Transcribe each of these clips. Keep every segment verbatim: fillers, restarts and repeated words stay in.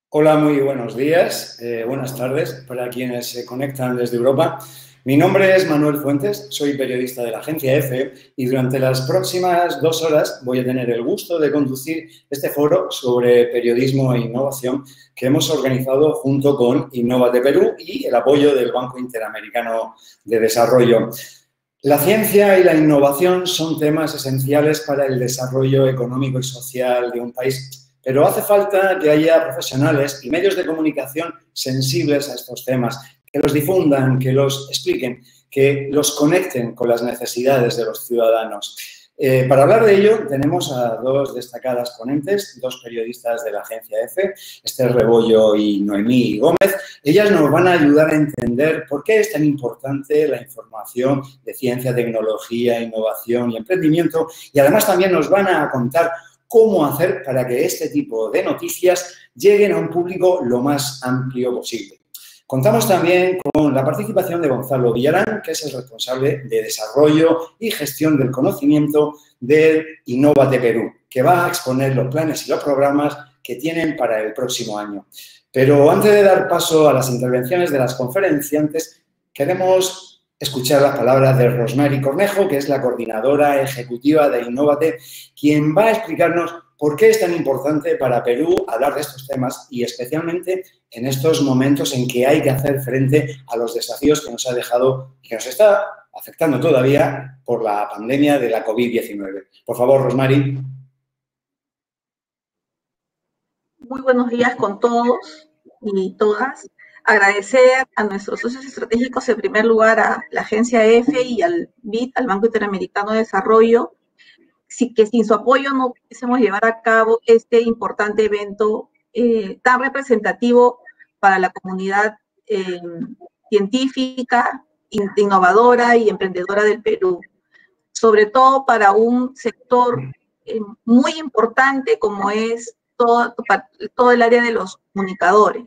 Hola, muy buenos días, eh, buenas tardes para quienes se conectan desde Europa. Mi nombre es Manuel Fuentes, soy periodista de la agencia EFE y durante las próximas dos horas voy a tener el gusto de conducir este foro sobre periodismo e innovación que hemos organizado junto con Innovate Perú y el apoyo del Banco Interamericano de Desarrollo. La ciencia y la innovación son temas esenciales para el desarrollo económico y social de un país. Pero hace falta que haya profesionales y medios de comunicación sensibles a estos temas, que los difundan, que los expliquen, que los conecten con las necesidades de los ciudadanos. Eh, para hablar de ello, tenemos a dos destacadas ponentes, dos periodistas de la agencia EFE, Esther Rebollo y Noemí Gómez. Ellas nos van a ayudar a entender por qué es tan importante la información de ciencia, tecnología, innovación y emprendimiento, y además también nos van a contar cómo hacer para que este tipo de noticias lleguen a un público lo más amplio posible. Contamos también con la participación de Gonzalo Villarán, que es el responsable de desarrollo y gestión del conocimiento de Innovate Perú, que va a exponer los planes y los programas que tienen para el próximo año. Pero antes de dar paso a las intervenciones de las conferenciantes, queremos escuchar las palabras de Rosemary Cornejo, que es la coordinadora ejecutiva de Innovate, quien va a explicarnos por qué es tan importante para Perú hablar de estos temas y especialmente en estos momentos en que hay que hacer frente a los desafíos que nos ha dejado y que nos está afectando todavía por la pandemia de la COVID diecinueve. Por favor, Rosemary. Muy buenos días con todos y todas. Agradecer a nuestros socios estratégicos, en primer lugar a la agencia EFE y al B I D, al Banco Interamericano de Desarrollo, que sin su apoyo no pudiésemos llevar a cabo este importante evento eh, tan representativo para la comunidad eh, científica, innovadora y emprendedora del Perú, sobre todo para un sector eh, muy importante como es todo, todo el área de los comunicadores.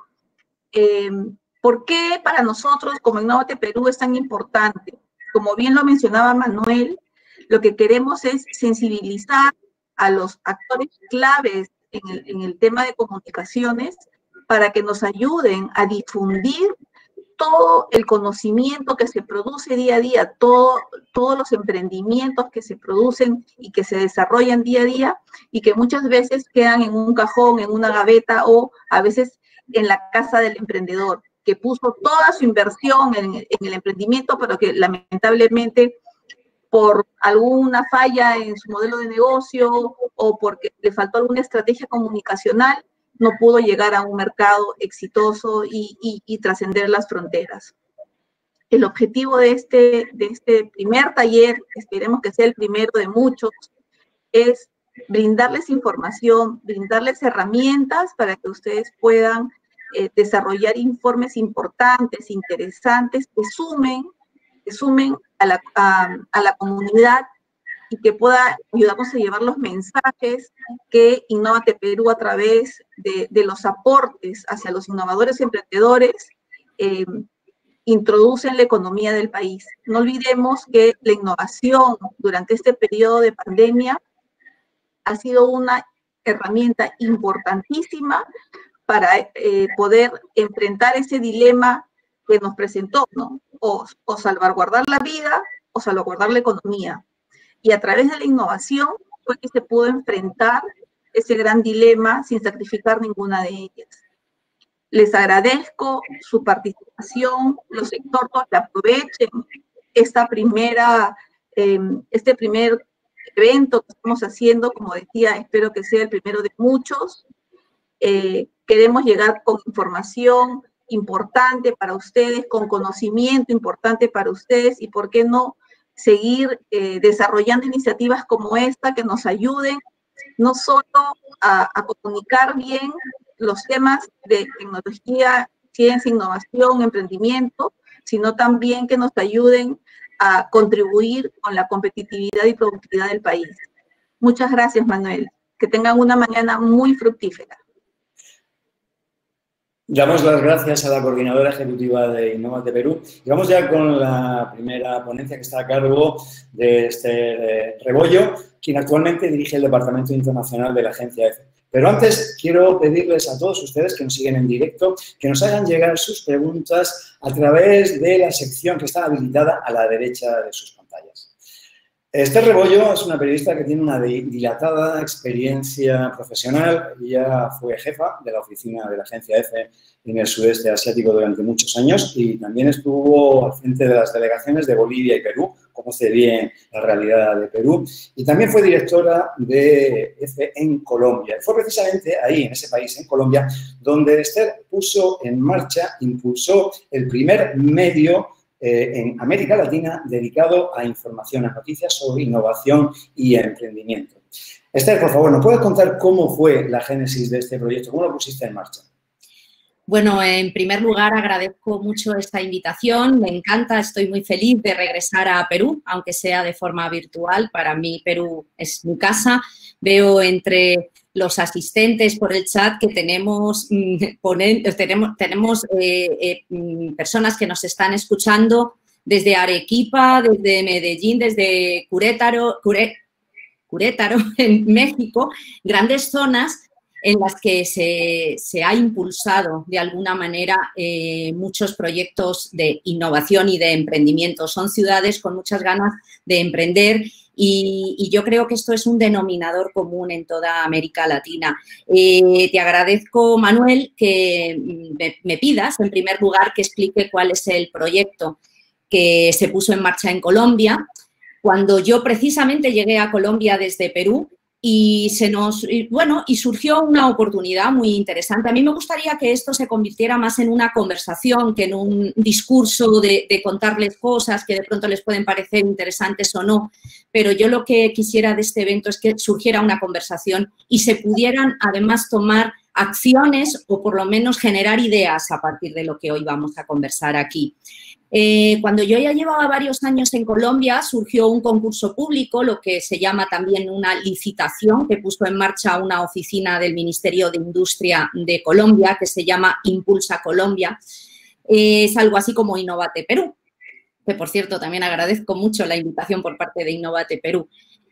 Eh, ¿Por qué para nosotros como Innovate Perú es tan importante? Como bien lo mencionaba Manuel, lo que queremos es sensibilizar a los actores claves en el, en el tema de comunicaciones para que nos ayuden a difundir todo el conocimiento que se produce día a día, todo, todos los emprendimientos que se producen y que se desarrollan día a día y que muchas veces quedan en un cajón, en una gaveta o a veces en la casa del emprendedor, que puso toda su inversión en, en el emprendimiento, pero que lamentablemente por alguna falla en su modelo de negocio o porque le faltó alguna estrategia comunicacional, no pudo llegar a un mercado exitoso y, y, y trascender las fronteras. El objetivo de este, de este primer taller, esperemos que sea el primero de muchos, es brindarles información, brindarles herramientas para que ustedes puedan eh, desarrollar informes importantes, interesantes, que sumen, que sumen a la, a, a la comunidad y que pueda ayudarnos a llevar los mensajes que Innovate Perú a través de, de los aportes hacia los innovadores y emprendedores eh, introduce en la economía del país. No olvidemos que la innovación durante este periodo de pandemia ha sido una herramienta importantísima para eh, poder enfrentar ese dilema que nos presentó, ¿no? O, o salvaguardar la vida o salvaguardar la economía. Y a través de la innovación fue que se pudo enfrentar ese gran dilema sin sacrificar ninguna de ellas. Les agradezco su participación, los exhorto a que aprovechen esta primera, eh, este primer evento que estamos haciendo, como decía, espero que sea el primero de muchos. Eh, queremos llegar con información importante para ustedes, con conocimiento importante para ustedes y, ¿por qué no?, seguir eh, desarrollando iniciativas como esta que nos ayuden no solo a, a comunicar bien los temas de tecnología, ciencia, innovación, emprendimiento, sino también que nos ayuden a contribuir con la competitividad y productividad del país. Muchas gracias, Manuel. Que tengan una mañana muy fructífera. Damos las gracias a la coordinadora ejecutiva de Innovate Perú y vamos ya con la primera ponencia que está a cargo de este Rebollo, quien actualmente dirige el Departamento Internacional de la Agencia EFE. Pero antes quiero pedirles a todos ustedes que nos siguen en directo que nos hagan llegar sus preguntas a través de la sección que está habilitada a la derecha de sus pantallas. Esther Rebollo es una periodista que tiene una dilatada experiencia profesional. Ella fue jefa de la oficina de la agencia EFE en el sudeste asiático durante muchos años y también estuvo al frente de las delegaciones de Bolivia y Perú, conoce bien la realidad de Perú, y también fue directora de EFE en Colombia. Fue precisamente ahí, en ese país, en Colombia, donde Esther puso en marcha, impulsó el primer medio Eh, en América Latina dedicado a información, a noticias sobre innovación y emprendimiento. Esther, por favor, ¿nos puedes contar cómo fue la génesis de este proyecto? ¿Cómo lo pusiste en marcha? Bueno, en primer lugar, agradezco mucho esta invitación. Me encanta, estoy muy feliz de regresar a Perú, aunque sea de forma virtual. Para mí, Perú es mi casa. Veo entre los asistentes por el chat que tenemos, ponen, tenemos, tenemos eh, eh, personas que nos están escuchando desde Arequipa, desde Medellín, desde Querétaro, Querétaro en México, grandes zonas en las que se, se ha impulsado de alguna manera eh, muchos proyectos de innovación y de emprendimiento. Son ciudades con muchas ganas de emprender y, y yo creo que esto es un denominador común en toda América Latina. Eh, te agradezco, Manuel, que me, me pidas, en primer lugar, que explique cuál es el proyecto que se puso en marcha en Colombia. Cuando yo precisamente llegué a Colombia desde Perú, y se nos, y bueno, y surgió una oportunidad muy interesante. A mí me gustaría que esto se convirtiera más en una conversación que en un discurso de, de contarles cosas que de pronto les pueden parecer interesantes o no, pero yo lo que quisiera de este evento es que surgiera una conversación y se pudieran además tomar acciones o por lo menos generar ideas a partir de lo que hoy vamos a conversar aquí. Eh, cuando yo ya llevaba varios años en Colombia, surgió un concurso público, lo que se llama también una licitación, que puso en marcha una oficina del Ministerio de Industria de Colombia, que se llama Impulsa Colombia. Eh, es algo así como Innovate Perú, que por cierto también agradezco mucho la invitación por parte de Innovate Perú.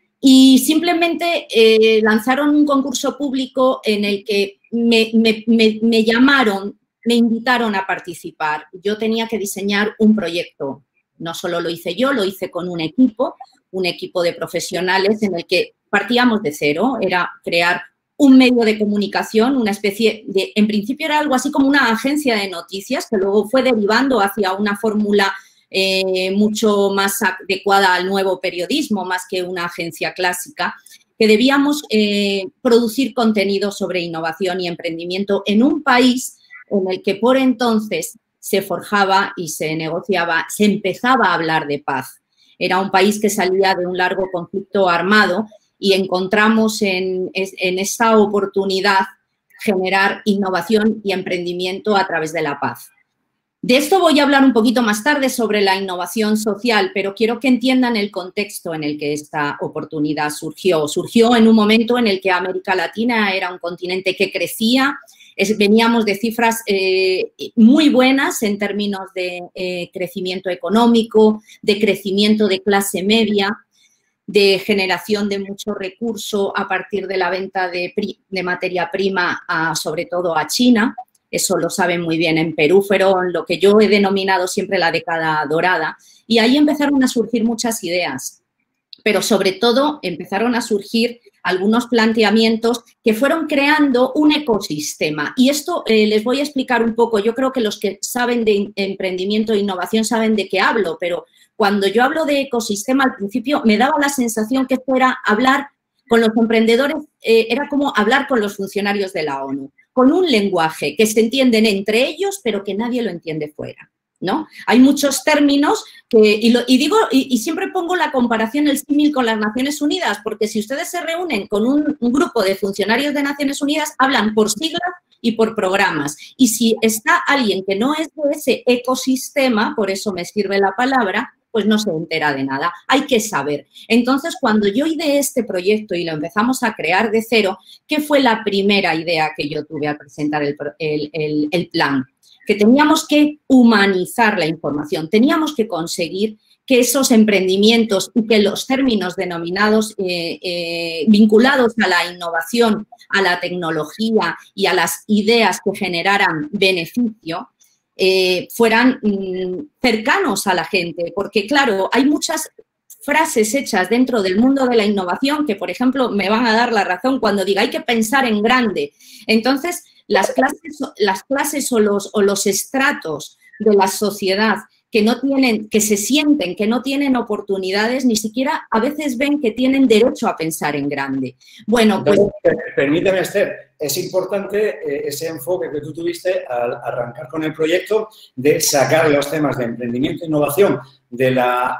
Y simplemente eh, lanzaron un concurso público en el que me, me, me, me llamaron, me invitaron a participar. Yo tenía que diseñar un proyecto. No solo lo hice yo, lo hice con un equipo, un equipo de profesionales en el que partíamos de cero. Era crear un medio de comunicación, una especie de, en principio era algo así como una agencia de noticias que luego fue derivando hacia una fórmula eh, mucho más adecuada al nuevo periodismo, más que una agencia clásica, que debíamos eh, producir contenido sobre innovación y emprendimiento en un país en el que por entonces se forjaba y se negociaba, se empezaba a hablar de paz. Era un país que salía de un largo conflicto armado y encontramos en, en esta oportunidad generar innovación y emprendimiento a través de la paz. De esto voy a hablar un poquito más tarde sobre la innovación social, pero quiero que entiendan el contexto en el que esta oportunidad surgió. Surgió en un momento en el que América Latina era un continente que crecía. Es, veníamos de cifras eh, muy buenas en términos de eh, crecimiento económico, de crecimiento de clase media, de generación de mucho recurso a partir de la venta de, de materia prima, a, sobre todo a China. Eso lo saben muy bien en Perú, fueron lo que yo he denominado siempre la década dorada. Y ahí empezaron a surgir muchas ideas, pero sobre todo empezaron a surgir algunos planteamientos que fueron creando un ecosistema. Y esto eh, les voy a explicar un poco. Yo creo que los que saben de emprendimiento e innovación saben de qué hablo, pero cuando yo hablo de ecosistema, al principio me daba la sensación que esto era hablar con los emprendedores, eh, era como hablar con los funcionarios de la ONU, con un lenguaje que se entienden entre ellos, pero que nadie lo entiende fuera, ¿no? Hay muchos términos que, y, lo, y digo, y, y siempre pongo la comparación, el símil con las Naciones Unidas, porque si ustedes se reúnen con un, un grupo de funcionarios de Naciones Unidas, hablan por siglas y por programas. Y si está alguien que no es de ese ecosistema, por eso me sirve la palabra, pues no se entera de nada. Hay que saber. Entonces, cuando yo ideé este proyecto y lo empezamos a crear de cero, ¿qué fue la primera idea que yo tuve al presentar el, el, el, el plan? Que teníamos que humanizar la información, teníamos que conseguir que esos emprendimientos y que los términos denominados eh, eh, vinculados a la innovación, a la tecnología y a las ideas que generaran beneficio, eh, fueran mm, cercanos a la gente. Porque, claro, hay muchas frases hechas dentro del mundo de la innovación que, por ejemplo, me van a dar la razón cuando diga hay que pensar en grande. Entonces, las clases, las clases o, los, o los estratos de la sociedad que no tienen, que se sienten que no tienen oportunidades, ni siquiera a veces ven que tienen derecho a pensar en grande. Bueno, pues... Permíteme, Esther, es importante eh, ese enfoque que tú tuviste al arrancar con el proyecto de sacar los temas de emprendimiento e innovación de la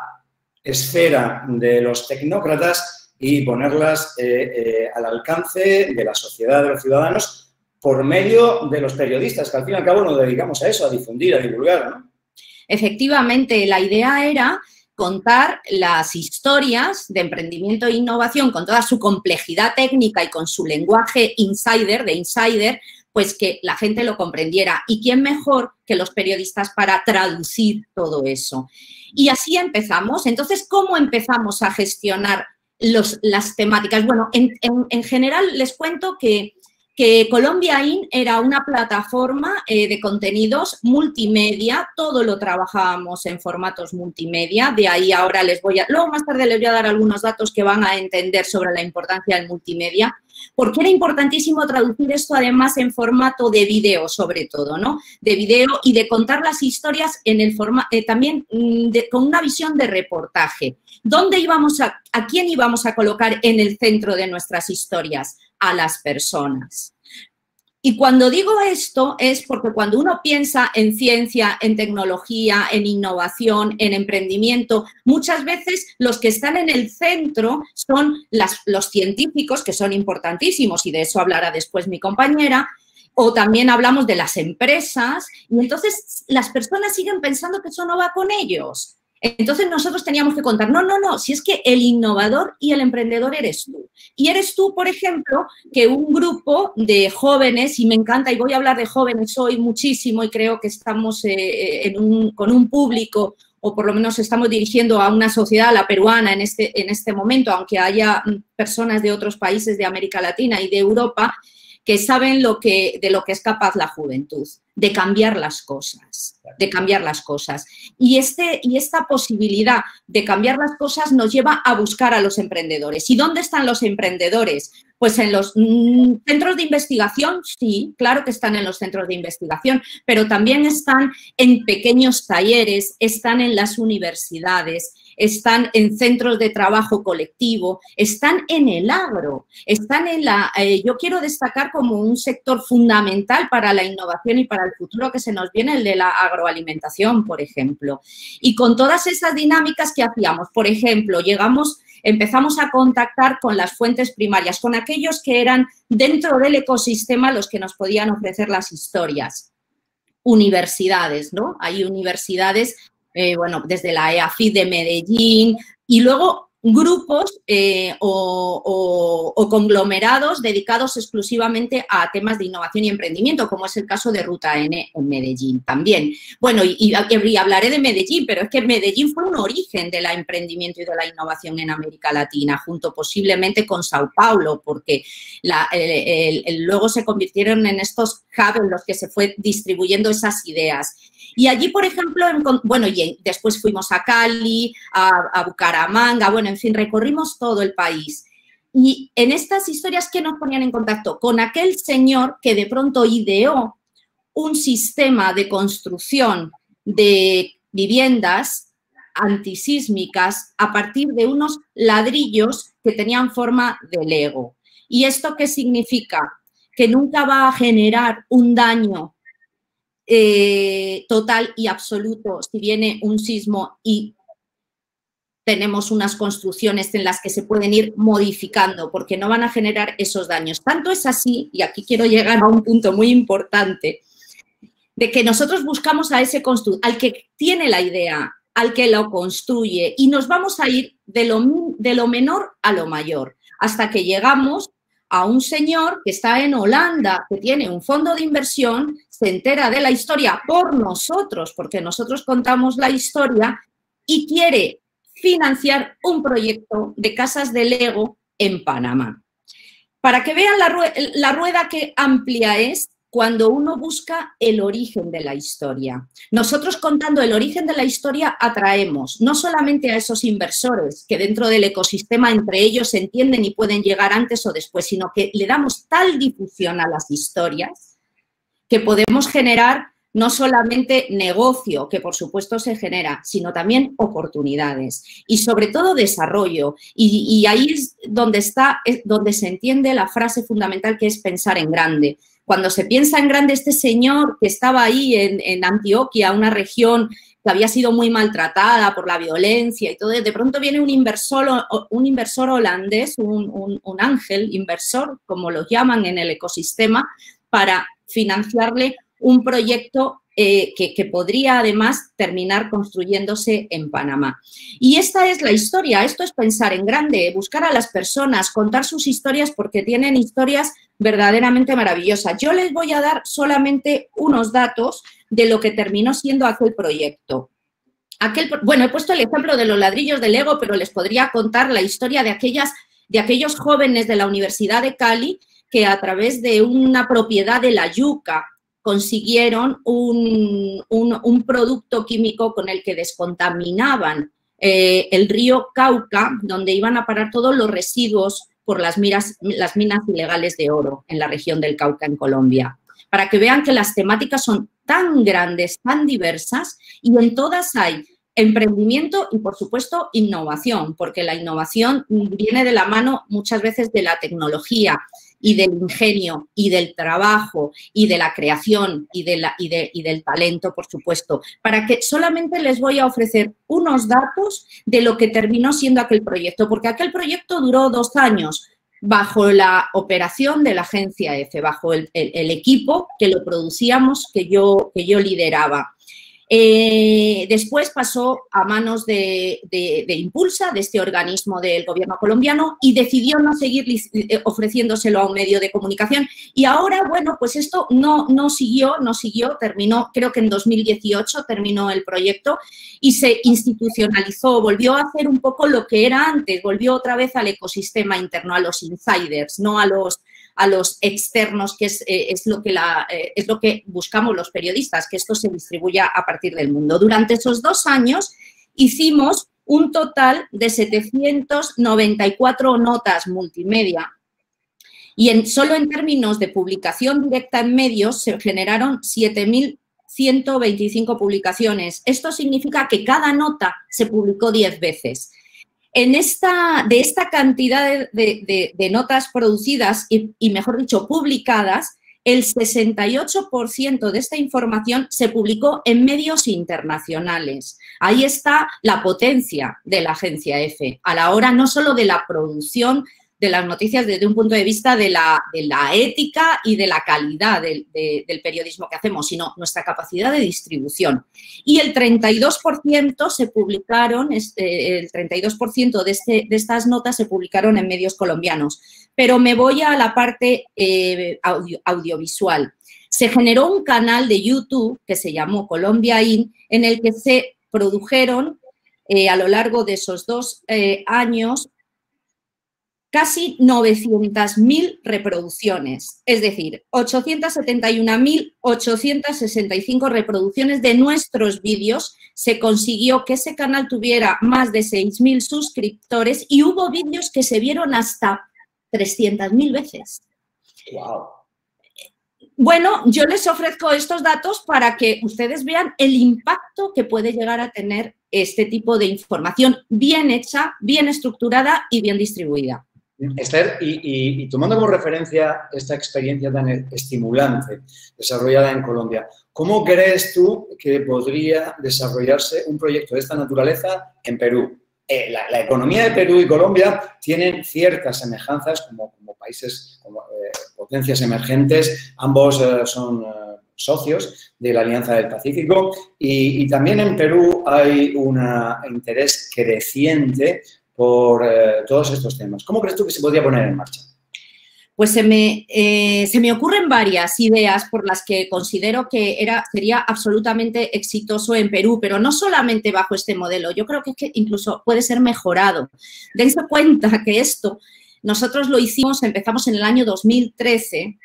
esfera de los tecnócratas y ponerlas eh, eh, al alcance de la sociedad, de los ciudadanos, por medio de los periodistas, que al fin y al cabo nos dedicamos a eso, a difundir, a divulgar, ¿no? Efectivamente, la idea era contar las historias de emprendimiento e innovación con toda su complejidad técnica y con su lenguaje insider, de insider, pues que la gente lo comprendiera. ¿Y quién mejor que los periodistas para traducir todo eso? Y así empezamos. Entonces, ¿cómo empezamos a gestionar los, las temáticas? Bueno, en, en, en general les cuento que que Colombia In era una plataforma eh, de contenidos multimedia, todo lo trabajábamos en formatos multimedia, de ahí ahora les voy a, luego más tarde les voy a dar algunos datos que van a entender sobre la importancia del multimedia, porque era importantísimo traducir esto además en formato de video sobre todo, ¿no? De video y de contar las historias en el formato, eh, también de, con una visión de reportaje. ¿Dónde íbamos a, a quién íbamos a colocar en el centro de nuestras historias? A las personas. Y cuando digo esto es porque cuando uno piensa en ciencia, en tecnología, en innovación, en emprendimiento, muchas veces los que están en el centro son las, los científicos, que son importantísimos, y de eso hablará después mi compañera, o también hablamos de las empresas, y entonces las personas siguen pensando que eso no va con ellos. Entonces nosotros teníamos que contar, no, no, no, si es que el innovador y el emprendedor eres tú. Y eres tú, por ejemplo, que un grupo de jóvenes, y me encanta, y voy a hablar de jóvenes hoy muchísimo, y creo que estamos eh, en un, con un público, o por lo menos estamos dirigiendo a una sociedad, la peruana en este, en este momento, aunque haya personas de otros países de América Latina y de Europa, que saben lo que, de lo que es capaz la juventud, de cambiar las cosas, de cambiar las cosas. Y, este, y esta posibilidad de cambiar las cosas nos lleva a buscar a los emprendedores. ¿Y dónde están los emprendedores? Pues en los mm, centros de investigación, sí, claro que están en los centros de investigación, pero también están en pequeños talleres, están en las universidades, están en centros de trabajo colectivo, están en el agro, están en la... Eh, yo quiero destacar como un sector fundamental para la innovación y para el futuro que se nos viene, el de la agroalimentación, por ejemplo. Y con todas esas dinámicas que hacíamos, por ejemplo, llegamos... Empezamos a contactar con las fuentes primarias, con aquellos que eran dentro del ecosistema los que nos podían ofrecer las historias. Universidades, ¿no? Hay universidades, eh, bueno, desde la E A F I de Medellín y luego grupos eh, o, o, o conglomerados dedicados exclusivamente a temas de innovación y emprendimiento, como es el caso de Ruta N en Medellín también. Bueno, y, y, y hablaré de Medellín, pero es que Medellín fue un origen del emprendimiento y de la innovación en América Latina, junto posiblemente con Sao Paulo, porque la, el, el, el, luego se convirtieron en estos hubs en los que se fue distribuyendo esas ideas. Y allí, por ejemplo, en, bueno, y después fuimos a Cali, a, a Bucaramanga, bueno, en fin, recorrimos todo el país. Y en estas historias, ¿qué nos ponían en contacto? Con aquel señor que de pronto ideó un sistema de construcción de viviendas antisísmicas a partir de unos ladrillos que tenían forma de Lego. ¿Y esto qué significa? Que nunca va a generar un daño Eh, total y absoluto si viene un sismo y tenemos unas construcciones en las que se pueden ir modificando porque no van a generar esos daños. Tanto es así, y aquí quiero llegar a un punto muy importante, de que nosotros buscamos a ese constructor, al que tiene la idea, al que lo construye y nos vamos a ir de lo, de lo menor a lo mayor, hasta que llegamos a un señor que está en Holanda, que tiene un fondo de inversión, se entera de la historia por nosotros, porque nosotros contamos la historia, y quiere financiar un proyecto de casas de Lego en Panamá. Para que vean la, rueda, la rueda que amplia es cuando uno busca el origen de la historia. Nosotros, contando el origen de la historia, atraemos no solamente a esos inversores que dentro del ecosistema entre ellos se entienden y pueden llegar antes o después, sino que le damos tal difusión a las historias que podemos generar no solamente negocio, que por supuesto se genera, sino también oportunidades y sobre todo desarrollo. Y, y ahí es donde, está, es donde se entiende la frase fundamental, que es pensar en grande. Cuando se piensa en grande, este señor que estaba ahí en, en Antioquia, una región que había sido muy maltratada por la violencia y todo, de pronto viene un inversor, un inversor holandés, un, un, un ángel inversor, como lo llaman en el ecosistema, para financiarle un proyecto eh, que, que podría además terminar construyéndose en Panamá. Y esta es la historia, esto es pensar en grande, buscar a las personas, contar sus historias, porque tienen historias verdaderamente maravillosas. Yo les voy a dar solamente unos datos de lo que terminó siendo aquel proyecto. Aquel, bueno, he puesto el ejemplo de los ladrillos de Lego, pero les podría contar la historia de, aquellas, de aquellos jóvenes de la Universidad de Cali que a través de una propiedad de la yuca consiguieron un, un, un producto químico con el que descontaminaban eh, el río Cauca, donde iban a parar todos los residuos por las, miras, las minas ilegales de oro en la región del Cauca, en Colombia. Para que vean que las temáticas son tan grandes, tan diversas, y en todas hay emprendimiento y, por supuesto, innovación, porque la innovación viene de la mano muchas veces de la tecnología y del ingenio y del trabajo y de la creación y, de la, y, de, y del talento, por supuesto, para que solamente les voy a ofrecer unos datos de lo que terminó siendo aquel proyecto, porque aquel proyecto duró dos años bajo la operación de la agencia F, bajo el, el, el equipo que lo producíamos, que yo, que yo lideraba. Eh, después pasó a manos de, de, de Impulsa, de este organismo del gobierno colombiano, y decidió no seguir ofreciéndoselo a un medio de comunicación. Y ahora, bueno, pues esto no, no siguió, no siguió, terminó, creo que en dos mil dieciocho terminó el proyecto y se institucionalizó, volvió a hacer un poco lo que era antes, volvió otra vez al ecosistema interno, a los insiders, no a los... a los externos, que es, eh, es, lo que la, eh, es lo que buscamos los periodistas, que esto se distribuya a partir del mundo. Durante esos dos años hicimos un total de setecientas noventa y cuatro notas multimedia y en, solo en términos de publicación directa en medios se generaron siete mil ciento veinticinco publicaciones. Esto significa que cada nota se publicó diez veces. En esta, de esta cantidad de, de, de notas producidas y, y, mejor dicho, publicadas, el sesenta y ocho por ciento de esta información se publicó en medios internacionales. Ahí está la potencia de la agencia F, a la hora no solo de la producción de las noticias desde un punto de vista de la, de la ética y de la calidad de, de, del periodismo que hacemos, sino nuestra capacidad de distribución. Y el treinta y dos por ciento se publicaron, este, el treinta y dos por ciento de, este, de estas notas se publicaron en medios colombianos. Pero me voy a la parte eh, audio, audiovisual. Se generó un canal de YouTube que se llamó Colombia In, en el que se produjeron eh, a lo largo de esos dos eh, años casi novecientas mil reproducciones, es decir, ochocientas setenta y una mil ochocientas sesenta y cinco reproducciones de nuestros vídeos. Se consiguió que ese canal tuviera más de seis mil suscriptores y hubo vídeos que se vieron hasta trescientas mil veces. Wow. Bueno, yo les ofrezco estos datos para que ustedes vean el impacto que puede llegar a tener este tipo de información bien hecha, bien estructurada y bien distribuida. Esther, y, y, y tomando como referencia esta experiencia tan estimulante desarrollada en Colombia, ¿cómo crees tú que podría desarrollarse un proyecto de esta naturaleza en Perú? Eh, la, la economía de Perú y Colombia tienen ciertas semejanzas como, como países, como eh, potencias emergentes. Ambos eh, son eh, socios de la Alianza del Pacífico y, y también en Perú hay un interés creciente por eh, todos estos temas. ¿Cómo crees tú que se podría poner en marcha? Pues se me, eh, se me ocurren varias ideas por las que considero que era, sería absolutamente exitoso en Perú, pero no solamente bajo este modelo. Yo creo que, que incluso puede ser mejorado. Dense cuenta que esto nosotros lo hicimos, empezamos en el año dos mil trece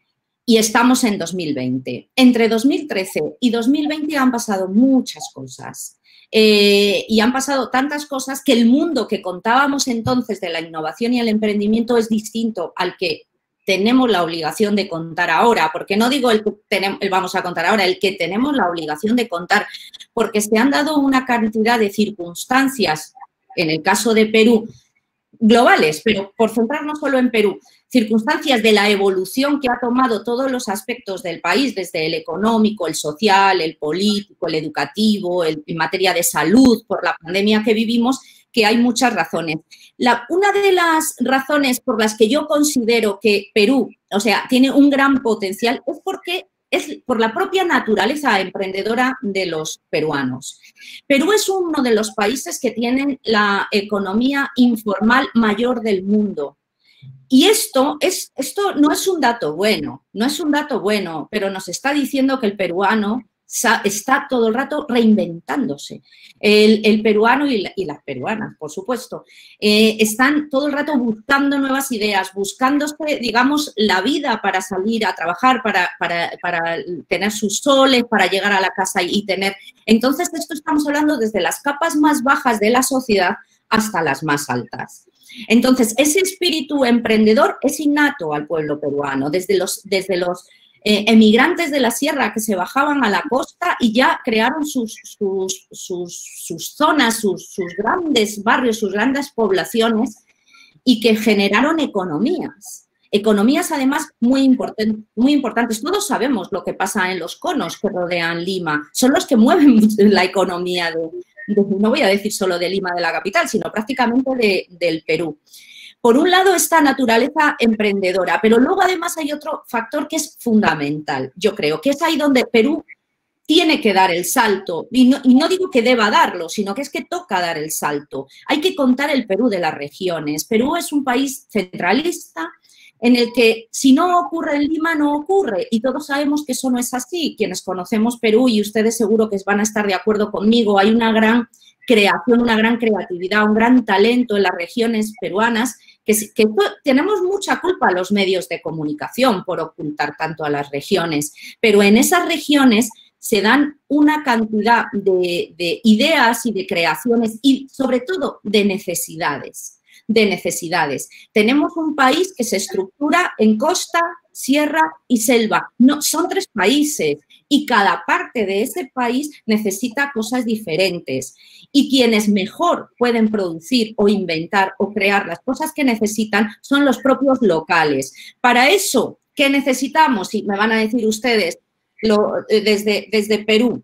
y estamos en dos mil veinte. Entre dos mil trece y dos mil veinte han pasado muchas cosas. Eh, y han pasado tantas cosas que el mundo que contábamos entonces de la innovación y el emprendimiento es distinto al que tenemos la obligación de contar ahora, porque no digo el que tenemos, el vamos a contar ahora, el que tenemos la obligación de contar, porque se han dado una cantidad de circunstancias, en el caso de Perú, globales, pero por centrarnos solo en Perú, circunstancias de la evolución que ha tomado todos los aspectos del país, desde el económico, el social, el político, el educativo, el, en materia de salud, por la pandemia que vivimos, que hay muchas razones. La, una de las razones por las que yo considero que Perú, o sea, tiene un gran potencial es porque es por la propia naturaleza emprendedora de los peruanos. Perú es uno de los países que tienen la economía informal mayor del mundo. Y esto, es, esto no es un dato bueno, no es un dato bueno, pero nos está diciendo que el peruano está todo el rato reinventándose. El, el peruano y, la, y las peruanas, por supuesto, eh, están todo el rato buscando nuevas ideas, buscándose, digamos, la vida para salir a trabajar, para, para, para tener sus soles, para llegar a la casa y, y tener... Entonces, esto estamos hablando desde las capas más bajas de la sociedad hasta las más altas. Entonces, ese espíritu emprendedor es innato al pueblo peruano, desde los... Desde los Eh, emigrantes de la sierra que se bajaban a la costa y ya crearon sus, sus, sus, sus zonas, sus, sus grandes barrios, sus grandes poblaciones y que generaron economías. Economías, además, muy, importan, muy importantes. Todos sabemos lo que pasa en los conos que rodean Lima. Son los que mueven la economía, de, de, no voy a decir solo de Lima, de la capital, sino prácticamente de, del Perú. Por un lado, esta naturaleza emprendedora, pero luego además hay otro factor que es fundamental, yo creo, que es ahí donde Perú tiene que dar el salto, y no, y no digo que deba darlo, sino que es que toca dar el salto. Hay que contar el Perú de las regiones. Perú es un país centralista en el que si no ocurre en Lima, no ocurre, y todos sabemos que eso no es así. Quienes conocemos Perú, y ustedes seguro que van a estar de acuerdo conmigo, hay una gran creación, una gran creatividad, un gran talento en las regiones peruanas, que, que tenemos mucha culpa a los medios de comunicación por ocultar tanto a las regiones, pero en esas regiones se dan una cantidad de, de ideas y de creaciones y sobre todo de necesidades, de necesidades. Tenemos un país que se estructura en costa, sierra y selva. No, son tres países y cada parte de ese país necesita cosas diferentes. Y quienes mejor pueden producir o inventar o crear las cosas que necesitan son los propios locales. Para eso, ¿qué necesitamos? Y me van a decir ustedes, lo, desde, desde Perú,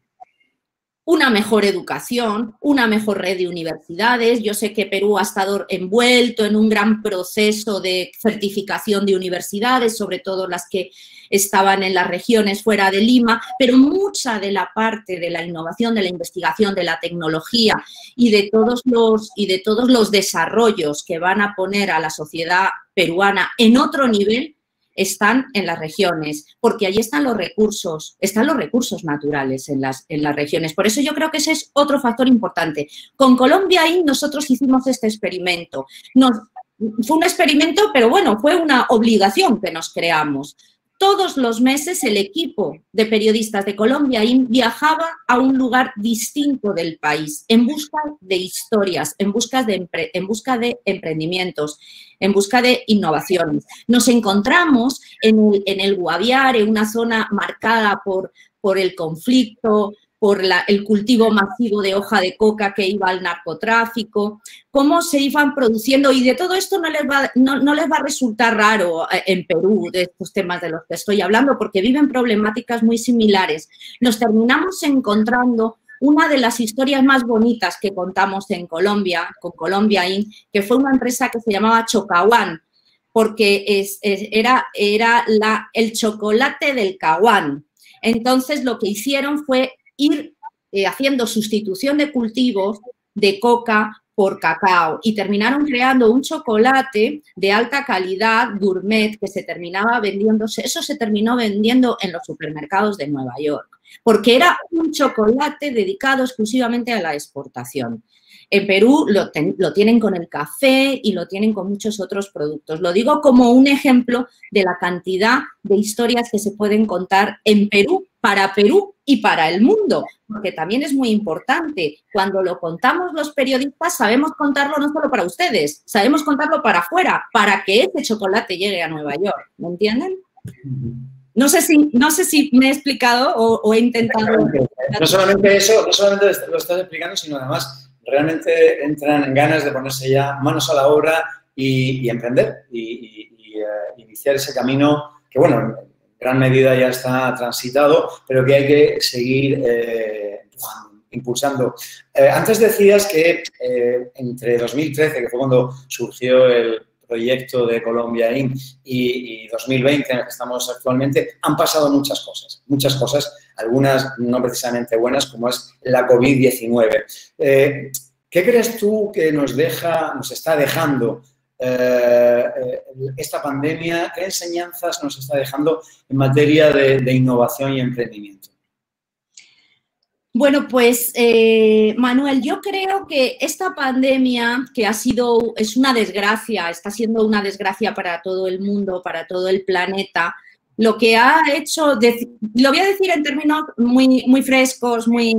una mejor educación, una mejor red de universidades. Yo sé que Perú ha estado envuelto en un gran proceso de certificación de universidades, sobre todo las que estaban en las regiones fuera de Lima, pero mucha de la parte de la innovación, de la investigación, de la tecnología y de todos los, y de todos los desarrollos que van a poner a la sociedad peruana en otro nivel, están en las regiones, porque allí están los recursos, están los recursos naturales en las, en las regiones. Por eso yo creo que ese es otro factor importante. Con Colombia I N nosotros hicimos este experimento. Nos, fue un experimento, pero bueno, fue una obligación que nos creamos. Todos los meses el equipo de periodistas de Colombia I N viajaba a un lugar distinto del país en busca de historias, en busca de, en busca de emprendimientos, en busca de innovaciones. Nos encontramos en el, en el Guaviare, una zona marcada por, por el conflicto, por la, el cultivo masivo de hoja de coca que iba al narcotráfico, cómo se iban produciendo, y de todo esto no les va, no, no les va a resultar raro en Perú, de estos temas de los que estoy hablando, porque viven problemáticas muy similares. Nos terminamos encontrando una de las historias más bonitas que contamos en Colombia, con Colombia I N, que fue una empresa que se llamaba Chocahuán, porque es, es, era, era la, el chocolate del caguán. Entonces, lo que hicieron fue ir eh, haciendo sustitución de cultivos de coca por cacao y terminaron creando un chocolate de alta calidad gourmet que se terminaba vendiéndose, eso se terminó vendiendo en los supermercados de Nueva York, porque era un chocolate dedicado exclusivamente a la exportación. En Perú lo, ten, lo tienen con el café y lo tienen con muchos otros productos. Lo digo como un ejemplo de la cantidad de historias que se pueden contar en Perú, para Perú y para el mundo, porque también es muy importante. Cuando lo contamos los periodistas, sabemos contarlo no solo para ustedes, sabemos contarlo para afuera, para que ese chocolate llegue a Nueva York. ¿Me entienden? No sé si, no sé si me he explicado o, o he intentado... No solamente eso, no solamente lo estás explicando, sino además realmente entran en ganas de ponerse ya manos a la obra y, y emprender y, y, y uh, iniciar ese camino que, bueno, en gran medida ya está transitado, pero que hay que seguir eh, impulsando. Eh, antes decías que eh, entre dos mil trece, que fue cuando surgió el proyecto de Colombia Inc y, y dos mil veinte, en el que estamos actualmente, han pasado muchas cosas, muchas cosas, algunas no precisamente buenas, como es la COVID diecinueve. Eh, ¿Qué crees tú que nos deja, nos está dejando eh, esta pandemia? ¿Qué enseñanzas nos está dejando en materia de, de innovación y emprendimiento? Bueno, pues, eh, Manuel, yo creo que esta pandemia, que ha sido, es una desgracia, está siendo una desgracia para todo el mundo, para todo el planeta, lo que ha hecho, de, lo voy a decir en términos muy, muy frescos, muy,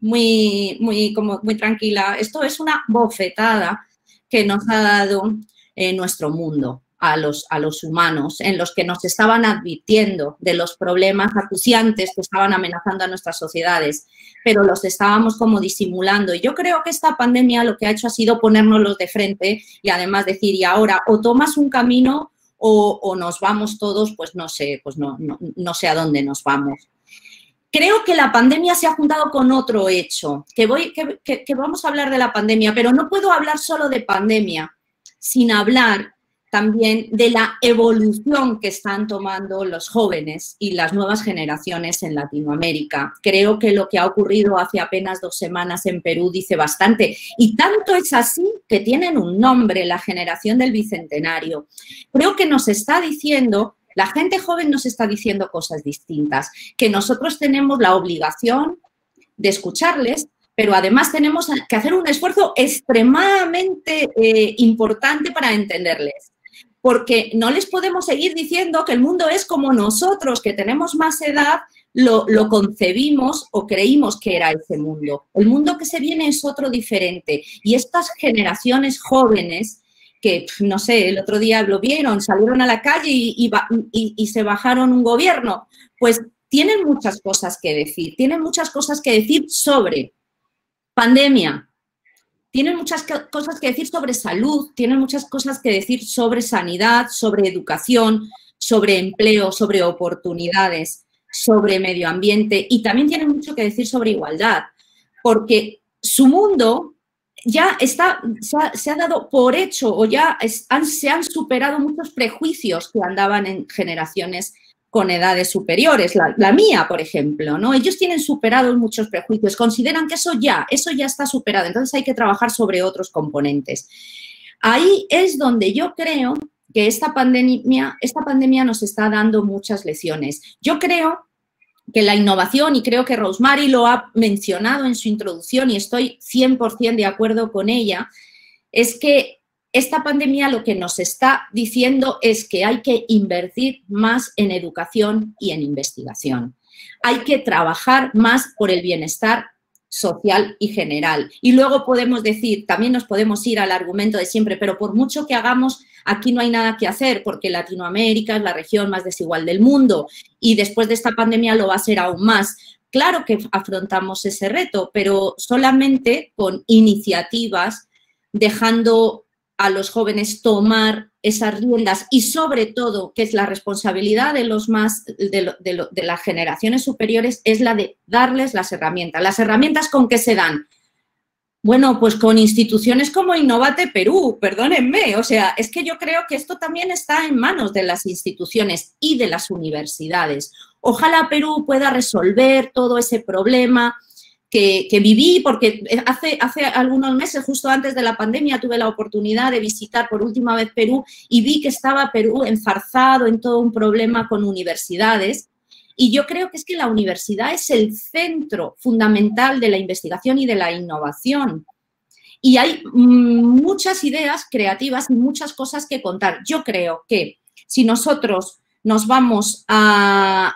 muy, muy, como, muy tranquila, esto es una bofetada que nos ha dado eh, nuestro mundo. A los, a los humanos, en los que nos estaban advirtiendo de los problemas acuciantes que estaban amenazando a nuestras sociedades, pero los estábamos como disimulando. Y yo creo que esta pandemia lo que ha hecho ha sido ponérnoslos de frente y además decir, y ahora o tomas un camino o, o nos vamos todos, pues no sé, pues no, no, no sé a dónde nos vamos. Creo que la pandemia se ha juntado con otro hecho, que, voy, que, que, que vamos a hablar de la pandemia, pero no puedo hablar solo de pandemia sin hablar también de la evolución que están tomando los jóvenes y las nuevas generaciones en Latinoamérica. Creo que lo que ha ocurrido hace apenas dos semanas en Perú dice bastante. Y tanto es así que tienen un nombre, la generación del Bicentenario. Creo que nos está diciendo, la gente joven nos está diciendo cosas distintas, que nosotros tenemos la obligación de escucharles, pero además tenemos que hacer un esfuerzo extremadamente eh, importante para entenderles. Porque no les podemos seguir diciendo que el mundo es como nosotros, que tenemos más edad, lo, lo concebimos o creímos que era ese mundo. El mundo que se viene es otro diferente. Y estas generaciones jóvenes que, no sé, el otro día lo vieron, salieron a la calle y, y, y, y se bajaron un gobierno, pues tienen muchas cosas que decir. Tienen muchas cosas que decir sobre pandemia. Tienen muchas cosas que decir sobre salud, tienen muchas cosas que decir sobre sanidad, sobre educación, sobre empleo, sobre oportunidades, sobre medio ambiente y también tienen mucho que decir sobre igualdad, porque su mundo ya está, se ha, se ha dado por hecho o ya es, han, se han superado muchos prejuicios que andaban en generaciones con edades superiores, la, la mía, por ejemplo, ¿no? Ellos tienen superados muchos prejuicios, consideran que eso ya, eso ya está superado, entonces hay que trabajar sobre otros componentes. Ahí es donde yo creo que esta pandemia, esta pandemia nos está dando muchas lecciones. Yo creo que la innovación, y creo que Rosemary lo ha mencionado en su introducción y estoy cien por cien de acuerdo con ella, es que esta pandemia lo que nos está diciendo es que hay que invertir más en educación y en investigación. Hay que trabajar más por el bienestar social y general. Y luego podemos decir, también nos podemos ir al argumento de siempre, pero por mucho que hagamos, aquí no hay nada que hacer porque Latinoamérica es la región más desigual del mundo y después de esta pandemia lo va a ser aún más. Claro que afrontamos ese reto, pero solamente con iniciativas, dejando a los jóvenes tomar esas riendas y sobre todo, que es la responsabilidad de los más, de, lo, de, lo, de las generaciones superiores, es la de darles las herramientas. Las herramientas con que se dan Bueno, pues con instituciones como Innovate Perú, perdónenme, o sea, es que yo creo que esto también está en manos de las instituciones y de las universidades. Ojalá Perú pueda resolver todo ese problema que, que viví, porque hace, hace algunos meses, justo antes de la pandemia, tuve la oportunidad de visitar por última vez Perú y vi que estaba Perú enzarzado en todo un problema con universidades. Y yo creo que es que la universidad es el centro fundamental de la investigación y de la innovación. Y hay muchas ideas creativas y muchas cosas que contar. Yo creo que si nosotros nos vamos a,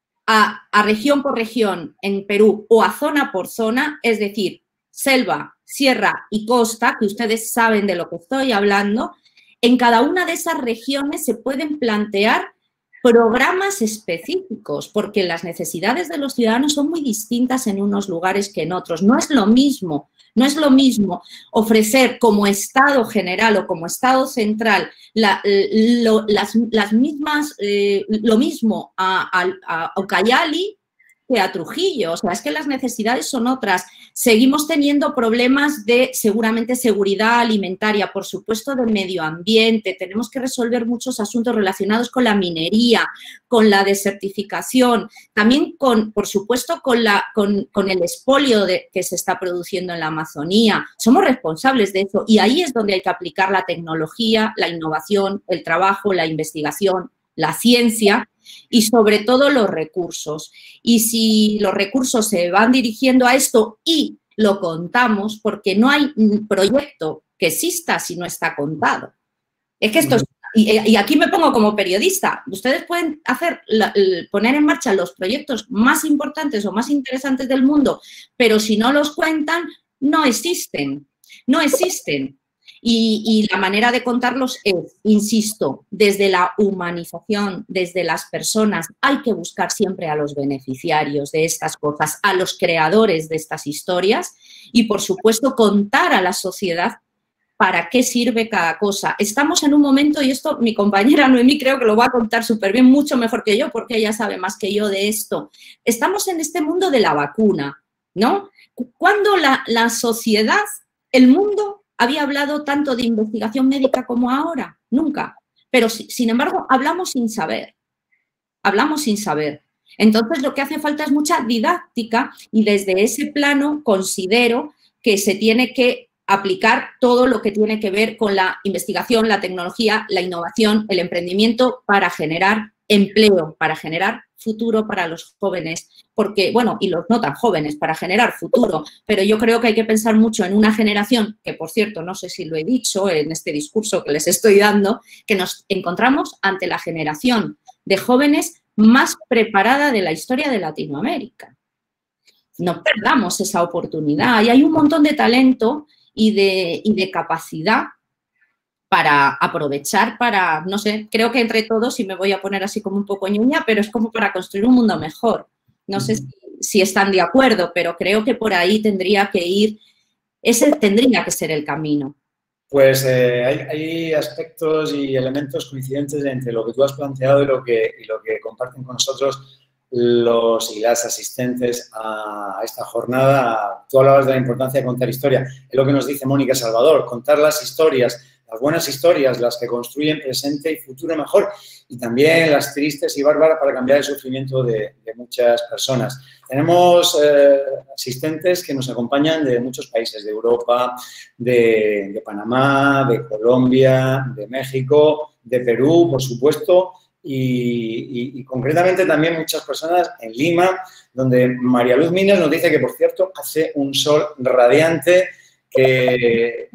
a, a región por región en Perú o a zona por zona, es decir, selva, sierra y costa, que ustedes saben de lo que estoy hablando, en cada una de esas regiones se pueden plantear programas específicos, porque las necesidades de los ciudadanos son muy distintas en unos lugares que en otros. No es lo mismo, no es lo mismo ofrecer como Estado general o como Estado central la, lo, las, las mismas, eh, lo mismo a, a, a Ucayali que a Trujillo. O sea, es que las necesidades son otras. Seguimos teniendo problemas de, seguramente, seguridad alimentaria, por supuesto, de medio ambiente. Tenemos que resolver muchos asuntos relacionados con la minería, con la desertificación, también, con, por supuesto, con, la, con, con el expolio de, que se está produciendo en la Amazonía. Somos responsables de eso y ahí es donde hay que aplicar la tecnología, la innovación, el trabajo, la investigación, la ciencia y sobre todo los recursos. Y si los recursos se van dirigiendo a esto y lo contamos, porque no hay un proyecto que exista si no está contado. Es que esto es, y, y aquí me pongo como periodista, ustedes pueden hacer, la, el, poner en marcha los proyectos más importantes o más interesantes del mundo, pero si no los cuentan, no existen, no existen. Y, y la manera de contarlos es, insisto, desde la humanización, desde las personas. Hay que buscar siempre a los beneficiarios de estas cosas, a los creadores de estas historias y, por supuesto, contar a la sociedad para qué sirve cada cosa. Estamos en un momento, y esto mi compañera Noemí creo que lo va a contar súper bien, mucho mejor que yo, porque ella sabe más que yo de esto. Estamos en este mundo de la vacuna, ¿no? Cuando la, la sociedad, el mundo había hablado tanto de investigación médica como ahora, nunca. Pero, sin embargo, hablamos sin saber, hablamos sin saber. Entonces, lo que hace falta es mucha didáctica y desde ese plano considero que se tiene que aplicar todo lo que tiene que ver con la investigación, la tecnología, la innovación, el emprendimiento para generar empleo, para generar futuro para los jóvenes, porque, bueno, y los no tan jóvenes, para generar futuro, pero yo creo que hay que pensar mucho en una generación, que por cierto, no sé si lo he dicho en este discurso que les estoy dando, que nos encontramos ante la generación de jóvenes más preparada de la historia de Latinoamérica. No perdamos esa oportunidad y hay un montón de talento y de, y de capacidad para aprovechar, para, no sé, creo que entre todos, y me voy a poner así como un poco ñoña, pero es como para construir un mundo mejor. No sé si, si están de acuerdo, pero creo que por ahí tendría que ir, ese tendría que ser el camino. Pues eh, hay, hay aspectos y elementos coincidentes entre lo que tú has planteado y lo que, y lo que comparten con nosotros los y las asistentes a esta jornada. Tú hablabas de la importancia de contar historia. Es lo que nos dice Mónica Salvador, contar las historias, las buenas historias, las que construyen presente y futuro mejor, y también las tristes y bárbaras para cambiar el sufrimiento de, de muchas personas. Tenemos eh, asistentes que nos acompañan de muchos países, de Europa, de, de Panamá, de Colombia, de México, de Perú, por supuesto, y, y, y concretamente también muchas personas en Lima, donde María Luz Minas nos dice que, por cierto, hace un sol radiante que,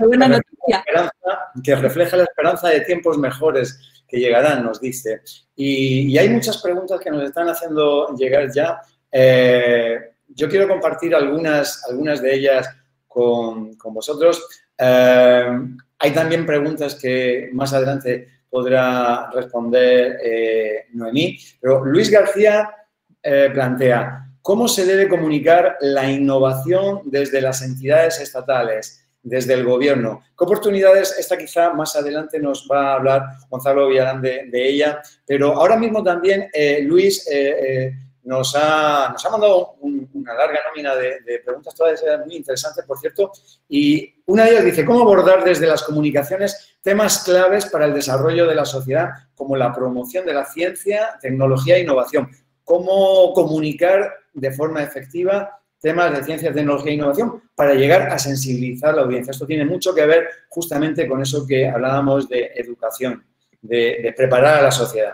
que refleja la esperanza de tiempos mejores que llegarán, nos dice. Y, y hay muchas preguntas que nos están haciendo llegar ya. Eh, yo quiero compartir algunas, algunas de ellas con, con vosotros. Eh, hay también preguntas que más adelante podrá responder eh, Noemí, pero Luis García eh, plantea: ¿cómo se debe comunicar la innovación desde las entidades estatales, desde el gobierno? ¿Qué oportunidades? Esta quizá más adelante nos va a hablar Gonzalo Villarán de, de ella, pero ahora mismo también, eh, Luis, eh, eh, nos ha, nos ha mandado un, una larga nómina de, de preguntas, todas muy interesantes, por cierto, y una de ellas dice, ¿cómo abordar desde las comunicaciones temas claves para el desarrollo de la sociedad, como la promoción de la ciencia, tecnología e innovación? ¿Cómo comunicar de forma efectiva temas de ciencia, tecnología e innovación para llegar a sensibilizar a la audiencia? Esto tiene mucho que ver justamente con eso que hablábamos de educación, de, de preparar a la sociedad.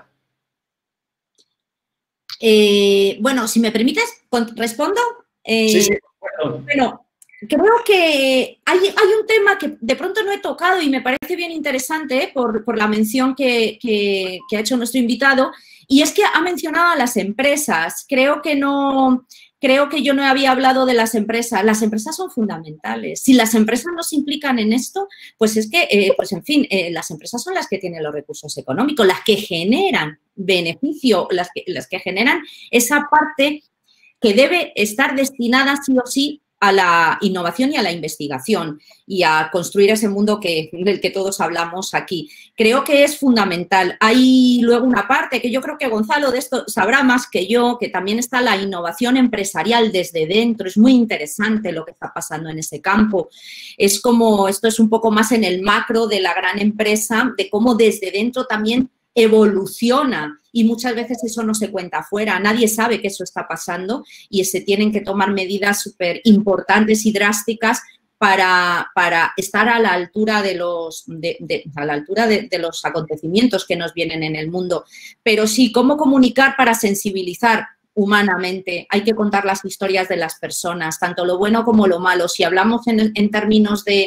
Eh, bueno, si me permites, ¿respondo? Eh, sí, sí. Bueno. bueno, creo que hay, hay un tema que de pronto no he tocado y me parece bien interesante ¿eh? por, por la mención que, que, que ha hecho nuestro invitado, y es que ha mencionado a las empresas. Creo que no... Creo que yo no había hablado de las empresas. Las empresas son fundamentales. Si las empresas no se implican en esto, pues es que, eh, pues en fin, eh, las empresas son las que tienen los recursos económicos, las que generan beneficio, las que, las que generan esa parte que debe estar destinada sí o sí a la innovación y a la investigación y a construir ese mundo que, del que todos hablamos aquí. Creo que es fundamental. Hay luego una parte que yo creo que Gonzalo de esto sabrá más que yo, que también está la innovación empresarial desde dentro. Es muy interesante lo que está pasando en ese campo. Es como, esto es un poco más en el macro de la gran empresa, de cómo desde dentro también evoluciona, y muchas veces eso no se cuenta afuera, nadie sabe que eso está pasando y se tienen que tomar medidas súper importantes y drásticas para, para estar a la altura de los, de, de, a la altura de, de los acontecimientos que nos vienen en el mundo. Pero sí, ¿cómo comunicar para sensibilizar humanamente? Hay que contar las historias de las personas, tanto lo bueno como lo malo. Si hablamos en, en términos de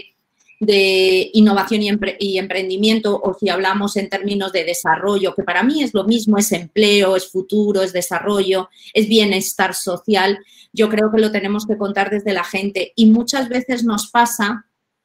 de innovación y, empre y emprendimiento, o si hablamos en términos de desarrollo, que para mí es lo mismo, es empleo, es futuro, es desarrollo, es bienestar social, yo creo que lo tenemos que contar desde la gente, y muchas veces nos pasa,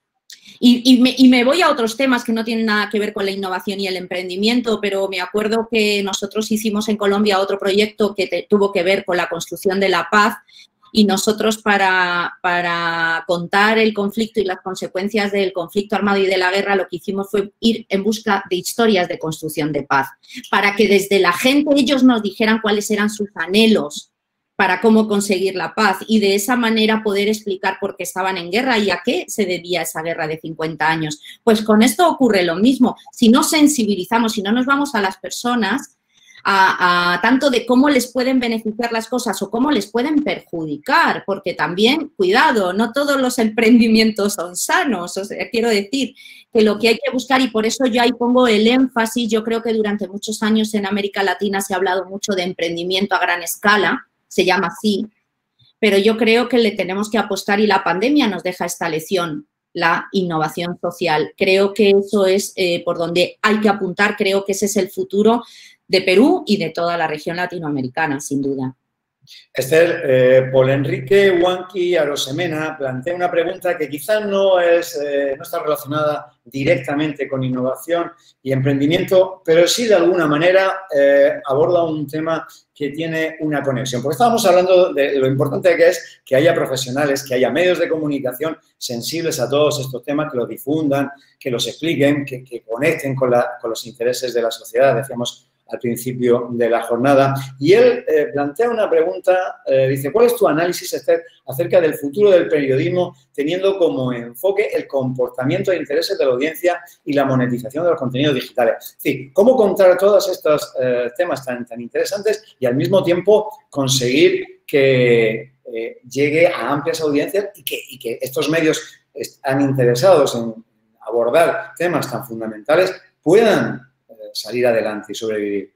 y, y, me, y me voy a otros temas que no tienen nada que ver con la innovación y el emprendimiento, pero me acuerdo que nosotros hicimos en Colombia otro proyecto que te, tuvo que ver con la construcción de la paz. Y nosotros para, para contar el conflicto y las consecuencias del conflicto armado y de la guerra, lo que hicimos fue ir en busca de historias de construcción de paz, para que desde la gente ellos nos dijeran cuáles eran sus anhelos para cómo conseguir la paz, y de esa manera poder explicar por qué estaban en guerra y a qué se debía esa guerra de cincuenta años. Pues con esto ocurre lo mismo. Si no sensibilizamos, si no nos vamos a las personas, A, a tanto de cómo les pueden beneficiar las cosas o cómo les pueden perjudicar, porque también, cuidado, no todos los emprendimientos son sanos. O sea, quiero decir que lo que hay que buscar, y por eso yo ahí pongo el énfasis, yo creo que durante muchos años en América Latina se ha hablado mucho de emprendimiento a gran escala, se llama así, pero yo creo que le tenemos que apostar, y la pandemia nos deja esta lección, la innovación social. Creo que eso es eh, por donde hay que apuntar, creo que ese es el futuro de Perú y de toda la región latinoamericana, sin duda. Esther, eh, Paul Enrique Huanqui Arosemena plantea una pregunta que quizás no, es, eh, no está relacionada directamente con innovación y emprendimiento, pero sí de alguna manera eh, aborda un tema que tiene una conexión. Porque estábamos hablando de lo importante que es que haya profesionales, que haya medios de comunicación sensibles a todos estos temas, que los difundan, que los expliquen, que, que conecten con, la, con los intereses de la sociedad, decíamos al principio de la jornada. Y él eh, plantea una pregunta, eh, dice, ¿cuál es tu análisis, Esther, acerca del futuro del periodismo teniendo como enfoque el comportamiento e intereses de la audiencia y la monetización de los contenidos digitales? Es decir, ¿cómo contar todos estos eh, temas tan, tan interesantes y al mismo tiempo conseguir que eh, llegue a amplias audiencias y que, y que estos medios están interesados en abordar temas tan fundamentales puedan salir adelante y sobrevivir?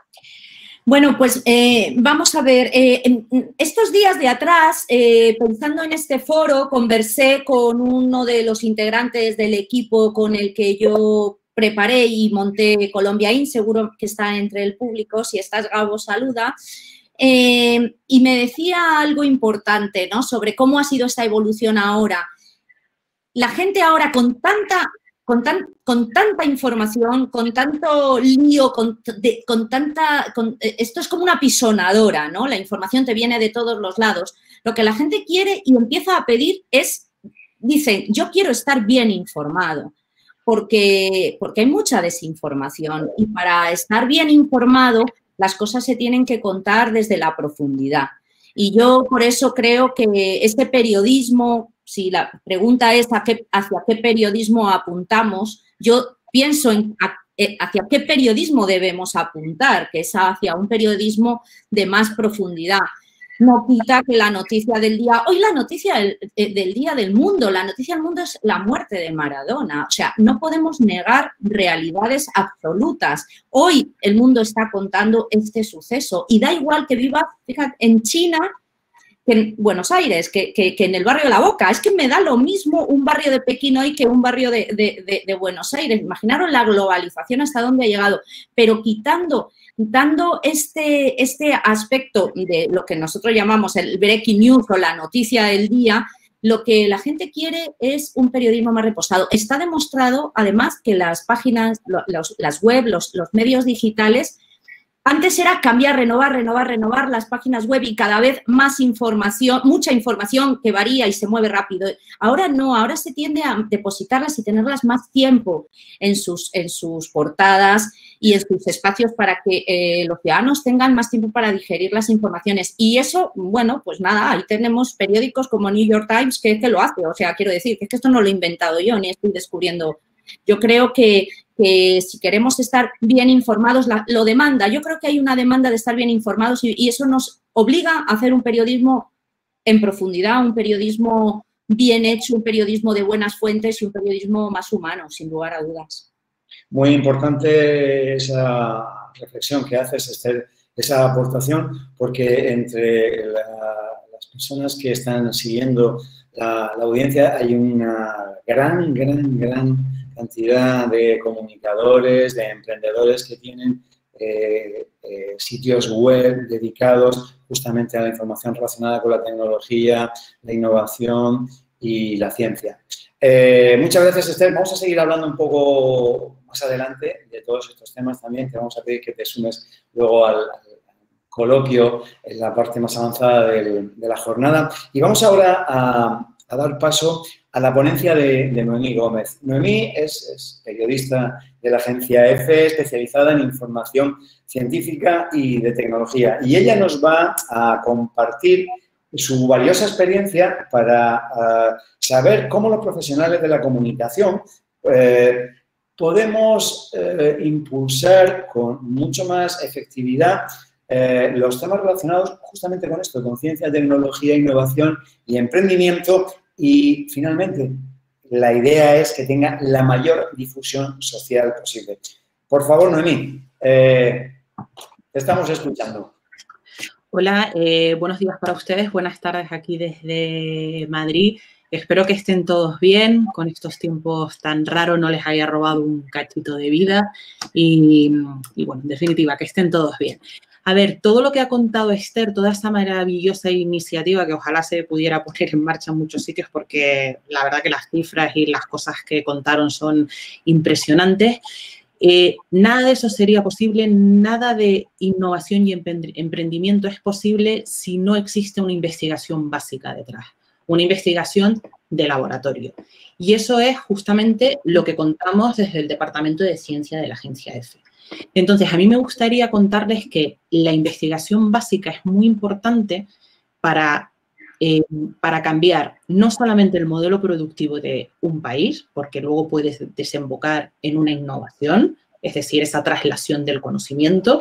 Bueno, pues eh, vamos a ver, eh, en estos días de atrás, eh, pensando en este foro, conversé con uno de los integrantes del equipo con el que yo preparé y monté Colombia In, seguro que está entre el público, si estás, Gabo, saluda, eh, y me decía algo importante, ¿no?, sobre cómo ha sido esta evolución ahora. La gente ahora con tanta... Con, tan, con tanta información, con tanto lío, con, de, con tanta... Con, esto es como una pisonadora, ¿no? La información te viene de todos los lados. Lo que la gente quiere y empieza a pedir es, dicen, yo quiero estar bien informado, porque, porque hay mucha desinformación. Y para estar bien informado, las cosas se tienen que contar desde la profundidad. Y yo por eso creo que este periodismo, si la pregunta es a qué, hacia qué periodismo apuntamos, yo pienso en a, hacia qué periodismo debemos apuntar, que es hacia un periodismo de más profundidad. No quita que la noticia del día, hoy la noticia del, del día del mundo, la noticia del mundo es la muerte de Maradona. O sea, no podemos negar realidades absolutas. Hoy el mundo está contando este suceso y da igual que viva, fíjate, en China que en Buenos Aires, que, que, que en el barrio de La Boca. Es que me da lo mismo un barrio de Pekín hoy que un barrio de, de, de, de Buenos Aires. Imaginaros la globalización hasta dónde ha llegado, pero quitando... Quitando este, este aspecto de lo que nosotros llamamos el breaking news o la noticia del día, lo que la gente quiere es un periodismo más reposado. Está demostrado, además, que las páginas, los, las web, los, los medios digitales, antes era cambiar, renovar, renovar, renovar las páginas web y cada vez más información, mucha información que varía y se mueve rápido. Ahora no, ahora se tiende a depositarlas y tenerlas más tiempo en sus, en sus portadas y en sus espacios para que eh, los ciudadanos tengan más tiempo para digerir las informaciones. Y eso, bueno, pues nada, ahí tenemos periódicos como New York Times que, que lo hace. O sea, quiero decir que, es que esto no lo he inventado yo ni estoy descubriendo. Yo creo que, que si queremos estar bien informados, la, lo demanda. Yo creo que hay una demanda de estar bien informados y, y eso nos obliga a hacer un periodismo en profundidad, un periodismo bien hecho, un periodismo de buenas fuentes y un periodismo más humano, sin lugar a dudas. Muy importante esa reflexión que haces, Esther, esa aportación, porque entre la, las personas que están siguiendo la, la audiencia hay una gran, gran, gran cantidad de comunicadores, de emprendedores que tienen eh, eh, sitios web dedicados justamente a la información relacionada con la tecnología, la innovación y la ciencia. Eh, muchas gracias, Esther. Vamos a seguir hablando un poco más adelante de todos estos temas también. Te vamos a pedir que te sumes luego al, al coloquio en la parte más avanzada del, de la jornada. Y vamos ahora a, a dar paso a la ponencia de, de Noemí Gómez. Noemí es, es periodista de la agencia EFE, especializada en información científica y de tecnología. Y ella nos va a compartir su valiosa experiencia para uh, saber cómo los profesionales de la comunicación eh, podemos eh, impulsar con mucho más efectividad eh, los temas relacionados justamente con esto, con ciencia, tecnología, innovación y emprendimiento. Y, finalmente, la idea es que tenga la mayor difusión social posible. Por favor, Noemí, eh, te estamos escuchando. Hola, eh, buenos días para ustedes, buenas tardes aquí desde Madrid. Espero que estén todos bien, con estos tiempos tan raros no les haya robado un cachito de vida y, y bueno, en definitiva, que estén todos bien. A ver, todo lo que ha contado Esther, toda esta maravillosa iniciativa que ojalá se pudiera poner en marcha en muchos sitios porque la verdad que las cifras y las cosas que contaron son impresionantes. Eh, nada de eso sería posible, nada de innovación y emprendimiento es posible si no existe una investigación básica detrás, una investigación de laboratorio. Y eso es justamente lo que contamos desde el Departamento de Ciencia de la Agencia EFE. Entonces, a mí me gustaría contarles que la investigación básica es muy importante para, eh, para cambiar no solamente el modelo productivo de un país, porque luego puedes desembocar en una innovación, es decir, esa traslación del conocimiento,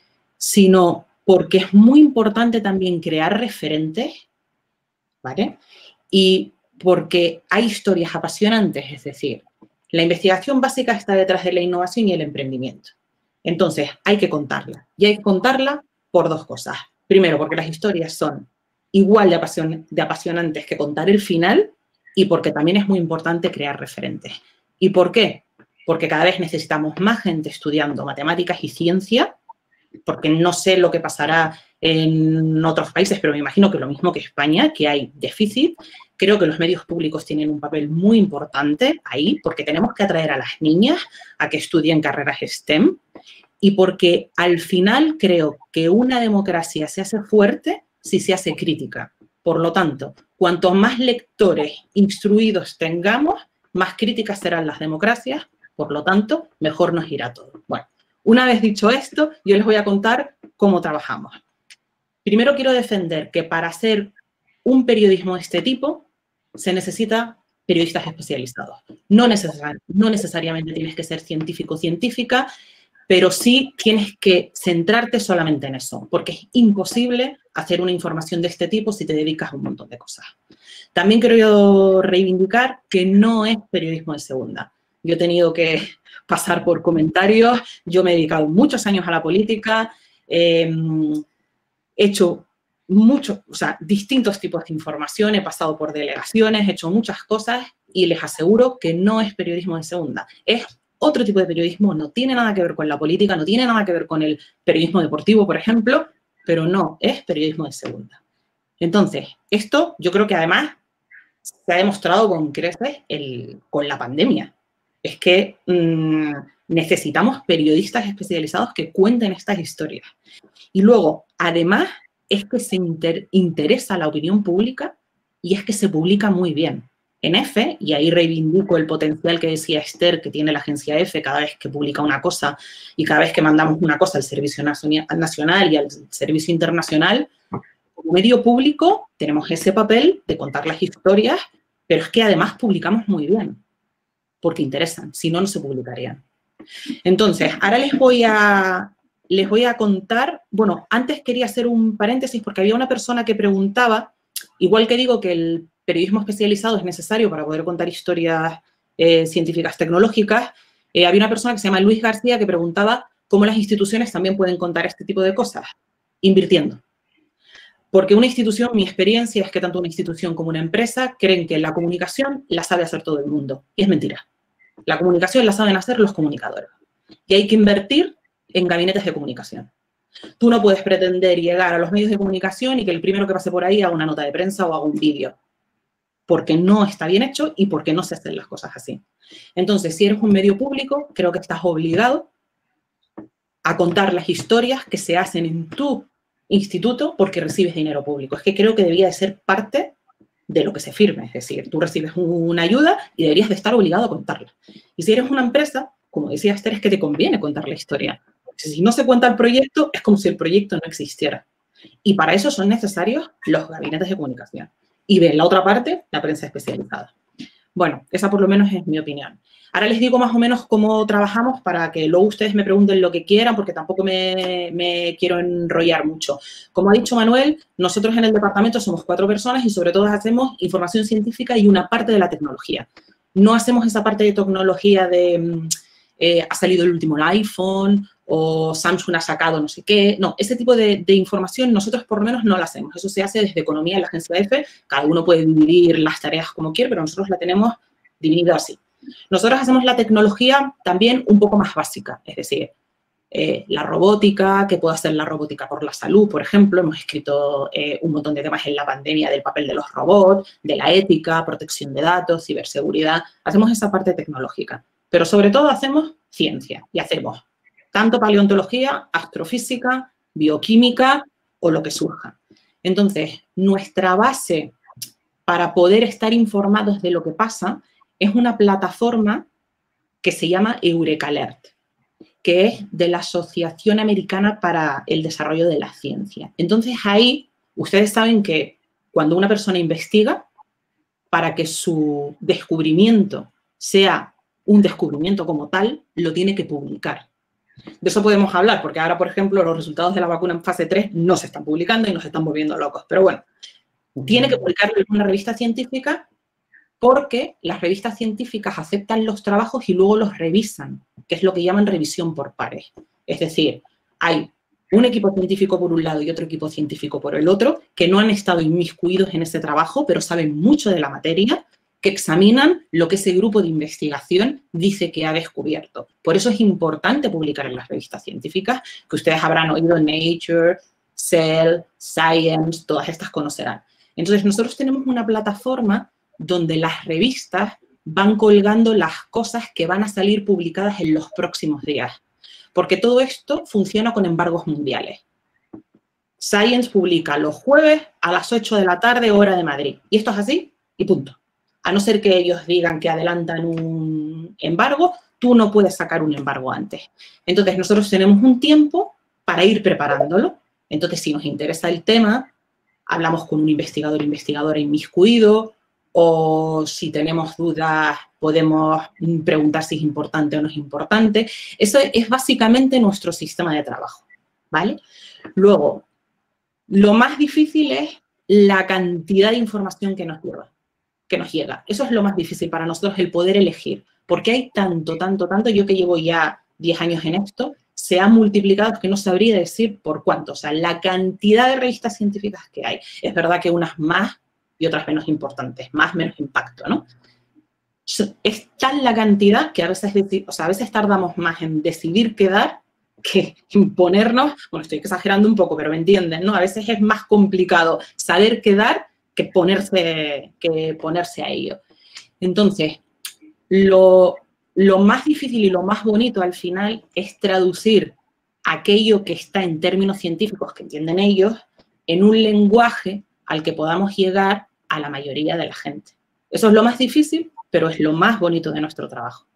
sino porque es muy importante también crear referentes, ¿vale? Y porque hay historias apasionantes, es decir, la investigación básica está detrás de la innovación y el emprendimiento. Entonces, hay que contarla. Y hay que contarla por dos cosas. Primero, porque las historias son igual de, apasion de apasionantes que contar el final y porque también es muy importante crear referentes. ¿Y por qué? Porque cada vez necesitamos más gente estudiando matemáticas y ciencia, porque no sé lo que pasará en otros países, pero me imagino que lo mismo que España, que hay déficit. Creo que los medios públicos tienen un papel muy importante ahí, porque tenemos que atraer a las niñas a que estudien carreras STEM y porque al final creo que una democracia se hace fuerte si se hace crítica. Por lo tanto, cuanto más lectores instruidos tengamos, más críticas serán las democracias, por lo tanto, mejor nos irá todo. Bueno, una vez dicho esto, yo les voy a contar cómo trabajamos. Primero quiero defender que para hacer un periodismo de este tipo se necesita periodistas especializados. No, necesar, no necesariamente tienes que ser científico o científica, pero sí tienes que centrarte solamente en eso, porque es imposible hacer una información de este tipo si te dedicas a un montón de cosas. También quiero reivindicar que no es periodismo de segunda. Yo he tenido que pasar por comentarios, yo me he dedicado muchos años a la política, eh, he hecho muchos, o sea, distintos tipos de información, he pasado por delegaciones, he hecho muchas cosas y les aseguro que no es periodismo de segunda. Es otro tipo de periodismo, no tiene nada que ver con la política, no tiene nada que ver con el periodismo deportivo, por ejemplo, pero no es periodismo de segunda. Entonces, esto yo creo que además se ha demostrado con creces el, con la pandemia. Es que mmm, necesitamos periodistas especializados que cuenten estas historias. Y luego, además, es que se inter, interesa la opinión pública y es que se publica muy bien. En EFE, y ahí reivindico el potencial que decía Esther, que tiene la agencia EFE cada vez que publica una cosa y cada vez que mandamos una cosa al Servicio Nacional y al Servicio Internacional, como medio público tenemos ese papel de contar las historias, pero es que además publicamos muy bien, porque interesan, si no, no se publicarían. Entonces, ahora les voy a, les voy a contar, bueno, antes quería hacer un paréntesis porque había una persona que preguntaba, igual que digo que el periodismo especializado es necesario para poder contar historias eh, científicas tecnológicas, eh, había una persona que se llama Luis García que preguntaba cómo las instituciones también pueden contar este tipo de cosas, invirtiendo. Porque una institución, mi experiencia es que tanto una institución como una empresa creen que la comunicación la sabe hacer todo el mundo. Y es mentira. La comunicación la saben hacer los comunicadores. Y hay que invertir en gabinetes de comunicación. Tú no puedes pretender llegar a los medios de comunicación y que el primero que pase por ahí haga una nota de prensa o haga un vídeo. Porque no está bien hecho y porque no se hacen las cosas así. Entonces, si eres un medio público, creo que estás obligado a contar las historias que se hacen en tu instituto porque recibes dinero público. Es que creo que debería de ser parte de lo que se firme. Es decir, tú recibes una ayuda y deberías de estar obligado a contarla. Y si eres una empresa, como decía Esther, es que te conviene contar la historia. Si no se cuenta el proyecto, es como si el proyecto no existiera. Y para eso son necesarios los gabinetes de comunicación. Y de la otra parte, la prensa especializada. Bueno, esa por lo menos es mi opinión. Ahora les digo más o menos cómo trabajamos para que luego ustedes me pregunten lo que quieran, porque tampoco me, me quiero enrollar mucho. Como ha dicho Manuel, nosotros en el departamento somos cuatro personas y sobre todo hacemos información científica y una parte de la tecnología. No hacemos esa parte de tecnología de eh, ha salido el último iPhone o Samsung ha sacado no sé qué. No, ese tipo de, de información nosotros por lo menos no la hacemos. Eso se hace desde Economía en la agencia EFE. Cada uno puede dividir las tareas como quiere, pero nosotros la tenemos dividida así. Nosotros hacemos la tecnología también un poco más básica, es decir, eh, la robótica, que puede hacer la robótica por la salud, por ejemplo. Hemos escrito eh, un montón de temas en la pandemia del papel de los robots, de la ética, protección de datos, ciberseguridad. Hacemos esa parte tecnológica, pero sobre todo hacemos ciencia y hacemos tanto paleontología, astrofísica, bioquímica o lo que surja. Entonces, nuestra base para poder estar informados de lo que pasa es una plataforma que se llama Eureka Alert, que es de la Asociación Americana para el Desarrollo de la Ciencia. Entonces, ahí ustedes saben que cuando una persona investiga, para que su descubrimiento sea un descubrimiento como tal, lo tiene que publicar. De eso podemos hablar, porque ahora, por ejemplo, los resultados de la vacuna en fase tres no se están publicando y nos están volviendo locos. Pero bueno, tiene que publicarlo en una revista científica porque las revistas científicas aceptan los trabajos y luego los revisan, que es lo que llaman revisión por pares. Es decir, hay un equipo científico por un lado y otro equipo científico por el otro, que no han estado inmiscuidos en ese trabajo, pero saben mucho de la materia, que examinan lo que ese grupo de investigación dice que ha descubierto. Por eso es importante publicar en las revistas científicas, que ustedes habrán oído Nature, Cell, Science, todas estas conocerán. Entonces, nosotros tenemos una plataforma donde las revistas van colgando las cosas que van a salir publicadas en los próximos días. Porque todo esto funciona con embargos mundiales. Science publica los jueves a las ocho de la tarde, hora de Madrid. Y esto es así y punto. A no ser que ellos digan que adelantan un embargo, tú no puedes sacar un embargo antes. Entonces, nosotros tenemos un tiempo para ir preparándolo. Entonces, si nos interesa el tema, hablamos con un investigador o investigadora inmiscuido, o si tenemos dudas, podemos preguntar si es importante o no es importante. Eso es básicamente nuestro sistema de trabajo, ¿vale? Luego, lo más difícil es la cantidad de información que nos llega, que nos llega. Eso es lo más difícil para nosotros, el poder elegir. Porque hay tanto, tanto, tanto. Yo que llevo ya diez años en esto, se ha multiplicado que no sabría decir por cuánto. O sea, la cantidad de revistas científicas que hay. Es verdad que unas más y otras menos importantes, más, menos impacto, ¿no? Es tal la cantidad que a veces, o sea, a veces tardamos más en decidir qué dar que imponernos. Bueno, estoy exagerando un poco, pero me entienden, ¿no? A veces es más complicado saber qué dar que ponerse, que ponerse a ello. Entonces, lo, lo más difícil y lo más bonito al final es traducir aquello que está en términos científicos que entienden ellos en un lenguaje al que podamos llegar a la mayoría de la gente. Eso es lo más difícil, pero es lo más bonito de nuestro trabajo.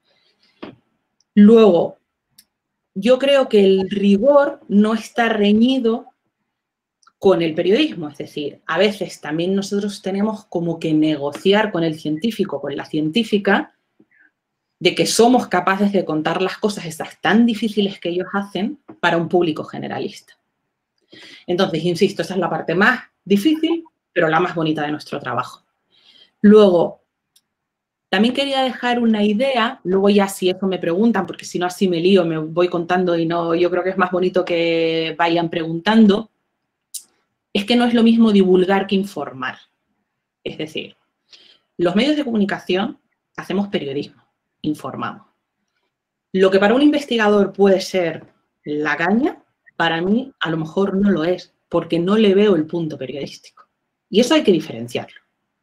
Luego, yo creo que el rigor no está reñido con el periodismo, es decir, a veces también nosotros tenemos como que negociar con el científico, con la científica, de que somos capaces de contar las cosas esas tan difíciles que ellos hacen para un público generalista. Entonces, insisto, esa es la parte más difícil, pero la más bonita de nuestro trabajo. Luego, también quería dejar una idea, luego ya si eso me preguntan, porque si no así me lío, me voy contando y no, yo creo que es más bonito que vayan preguntando, es que no es lo mismo divulgar que informar. Es decir, los medios de comunicación hacemos periodismo, informamos. Lo que para un investigador puede ser la caña, para mí a lo mejor no lo es, porque no le veo el punto periodístico. Y eso hay que diferenciarlo.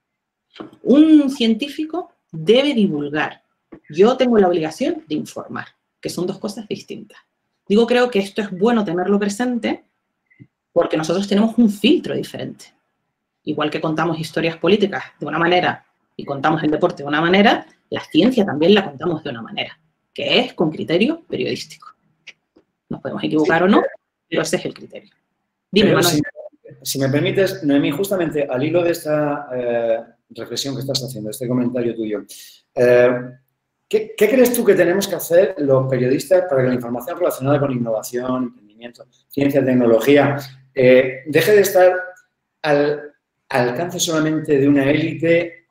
Un científico debe divulgar. Yo tengo la obligación de informar, que son dos cosas distintas. Digo, creo que esto es bueno tenerlo presente porque nosotros tenemos un filtro diferente. Igual que contamos historias políticas de una manera y contamos el deporte de una manera, la ciencia también la contamos de una manera, que es con criterio periodístico. Nos podemos equivocar o no, pero ese es el criterio. Dime, pero Manuel. Si, si me permites, Noemí, justamente al hilo de esta eh, reflexión que estás haciendo, este comentario tuyo, eh, ¿qué, ¿qué crees tú que tenemos que hacer los periodistas para que la información relacionada con innovación, emprendimiento, ciencia, tecnología, eh, deje de estar al, al alcance solamente de una élite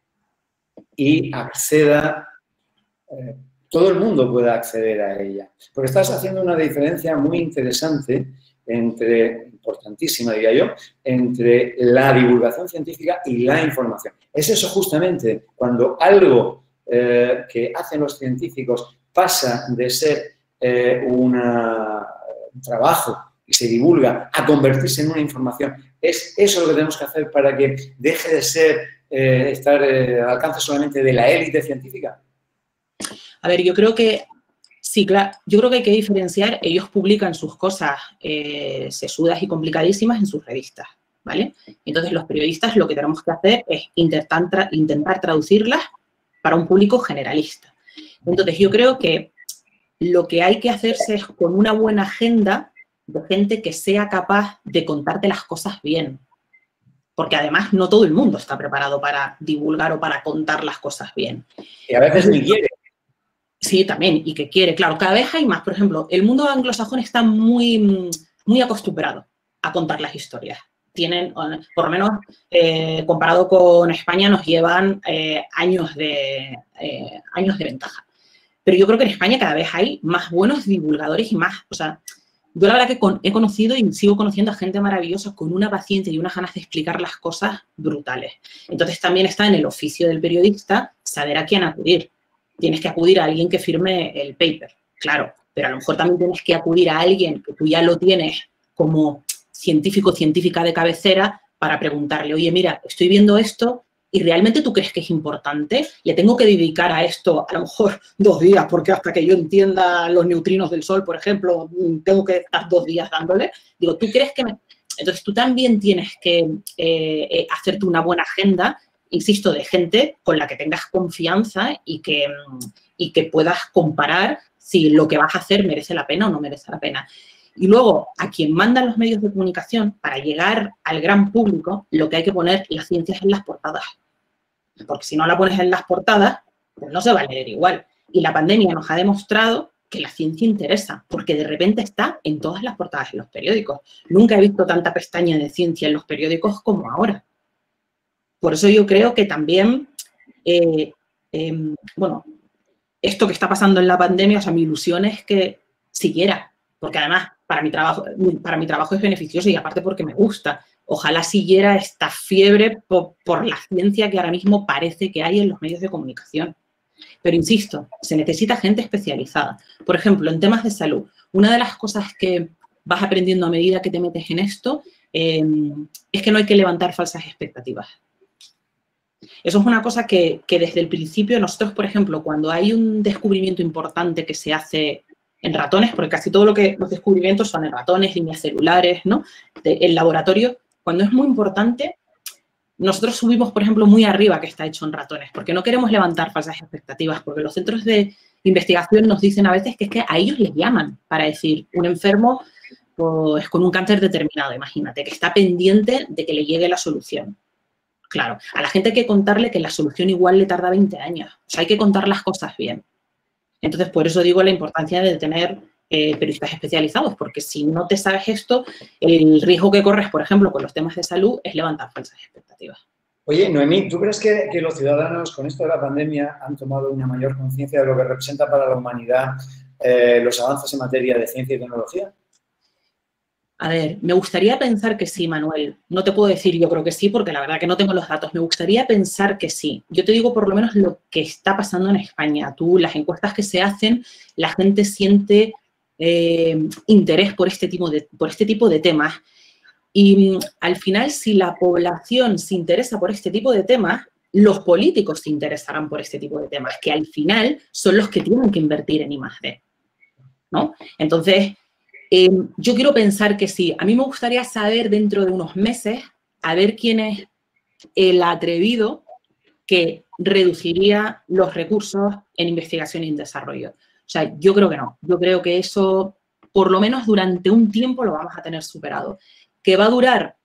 y acceda, eh, todo el mundo pueda acceder a ella? Porque estás haciendo una diferencia muy interesante entre, importantísima diría yo, entre la divulgación científica y la información. Es eso justamente, cuando algo eh, que hacen los científicos pasa de ser eh, una, un trabajo y se divulga a convertirse en una información. Es eso lo que tenemos que hacer para que deje de ser, eh, estar eh, al alcance solamente de la élite científica. A ver, yo creo que sí, claro, yo creo que hay que diferenciar. Ellos publican sus cosas eh, sesudas y complicadísimas en sus revistas, ¿vale? Entonces, los periodistas lo que tenemos que hacer es intentar, tra intentar traducirlas para un público generalista. Entonces, yo creo que lo que hay que hacerse es con una buena agenda de gente que sea capaz de contarte las cosas bien. Porque además no todo el mundo está preparado para divulgar o para contar las cosas bien. Y a veces ni quiere. Sí, también, y que quiere, claro, cada vez hay más. Por ejemplo, el mundo anglosajón está muy, muy acostumbrado a contar las historias. Tienen, por lo menos, eh, comparado con España, nos llevan eh, años, de, eh, años de ventaja. Pero yo creo que en España cada vez hay más buenos divulgadores y más, o sea, yo la verdad que con, he conocido y sigo conociendo a gente maravillosa con una paciencia y unas ganas de explicar las cosas brutales. Entonces también está en el oficio del periodista saber a quién acudir. Tienes que acudir a alguien que firme el paper, claro, pero a lo mejor también tienes que acudir a alguien que tú ya lo tienes como científico, científica de cabecera para preguntarle, oye, mira, estoy viendo esto y ¿realmente tú crees que es importante? ¿Le tengo que dedicar a esto a lo mejor dos días porque hasta que yo entienda los neutrinos del Sol, por ejemplo, tengo que estar dos días dándole? Digo, ¿tú crees que me...? Entonces tú también tienes que eh, hacerte una buena agenda, insisto, de gente con la que tengas confianza y que, y que puedas comparar si lo que vas a hacer merece la pena o no merece la pena. Y luego, a quien mandan los medios de comunicación, para llegar al gran público, lo que hay que poner las ciencias en las portadas. Porque si no la pones en las portadas, pues no se va a leer igual. Y la pandemia nos ha demostrado que la ciencia interesa, porque de repente está en todas las portadas de los periódicos. Nunca he visto tanta pestaña de ciencia en los periódicos como ahora. Por eso yo creo que también, eh, eh, bueno, esto que está pasando en la pandemia, o sea, mi ilusión es que siguiera, porque además para mi trabajo, para mi trabajo es beneficioso y aparte porque me gusta. Ojalá siguiera esta fiebre por, por la ciencia que ahora mismo parece que hay en los medios de comunicación. Pero insisto, se necesita gente especializada. Por ejemplo, en temas de salud, una de las cosas que vas aprendiendo a medida que te metes en esto eh, es que no hay que levantar falsas expectativas. Eso es una cosa que, que desde el principio nosotros, por ejemplo, cuando hay un descubrimiento importante que se hace en ratones, porque casi todo lo que los descubrimientos son en ratones, líneas celulares, ¿no? De, el laboratorio, cuando es muy importante, nosotros subimos, por ejemplo, muy arriba que está hecho en ratones, porque no queremos levantar falsas expectativas, porque los centros de investigación nos dicen a veces que es que a ellos les llaman para decir, un enfermo pues, con un cáncer determinado, imagínate, que está pendiente de que le llegue la solución. Claro, a la gente hay que contarle que la solución igual le tarda veinte años. O sea, hay que contar las cosas bien. Entonces, por eso digo la importancia de tener eh, periodistas especializados, porque si no te sabes esto, el riesgo que corres, por ejemplo, con los temas de salud, es levantar falsas expectativas. Oye, Noemí, ¿tú crees que, que los ciudadanos con esto de la pandemia han tomado una mayor conciencia de lo que representa para la humanidad eh, los avances en materia de ciencia y tecnología? A ver, me gustaría pensar que sí, Manuel. No te puedo decir yo creo que sí, porque la verdad que no tengo los datos. Me gustaría pensar que sí. Yo te digo por lo menos lo que está pasando en España. Tú, las encuestas que se hacen, la gente siente eh, interés por este, tipo de, por este tipo de temas. Y al final, si la población se interesa por este tipo de temas, los políticos se interesarán por este tipo de temas, que al final son los que tienen que invertir en I más D, ¿no? Entonces, Eh, yo quiero pensar que sí. A mí me gustaría saber dentro de unos meses a ver quién es el atrevido que reduciría los recursos en investigación y en desarrollo. O sea, yo creo que no. Yo creo que eso, por lo menos durante un tiempo, lo vamos a tener superado. ¿Que va a durar?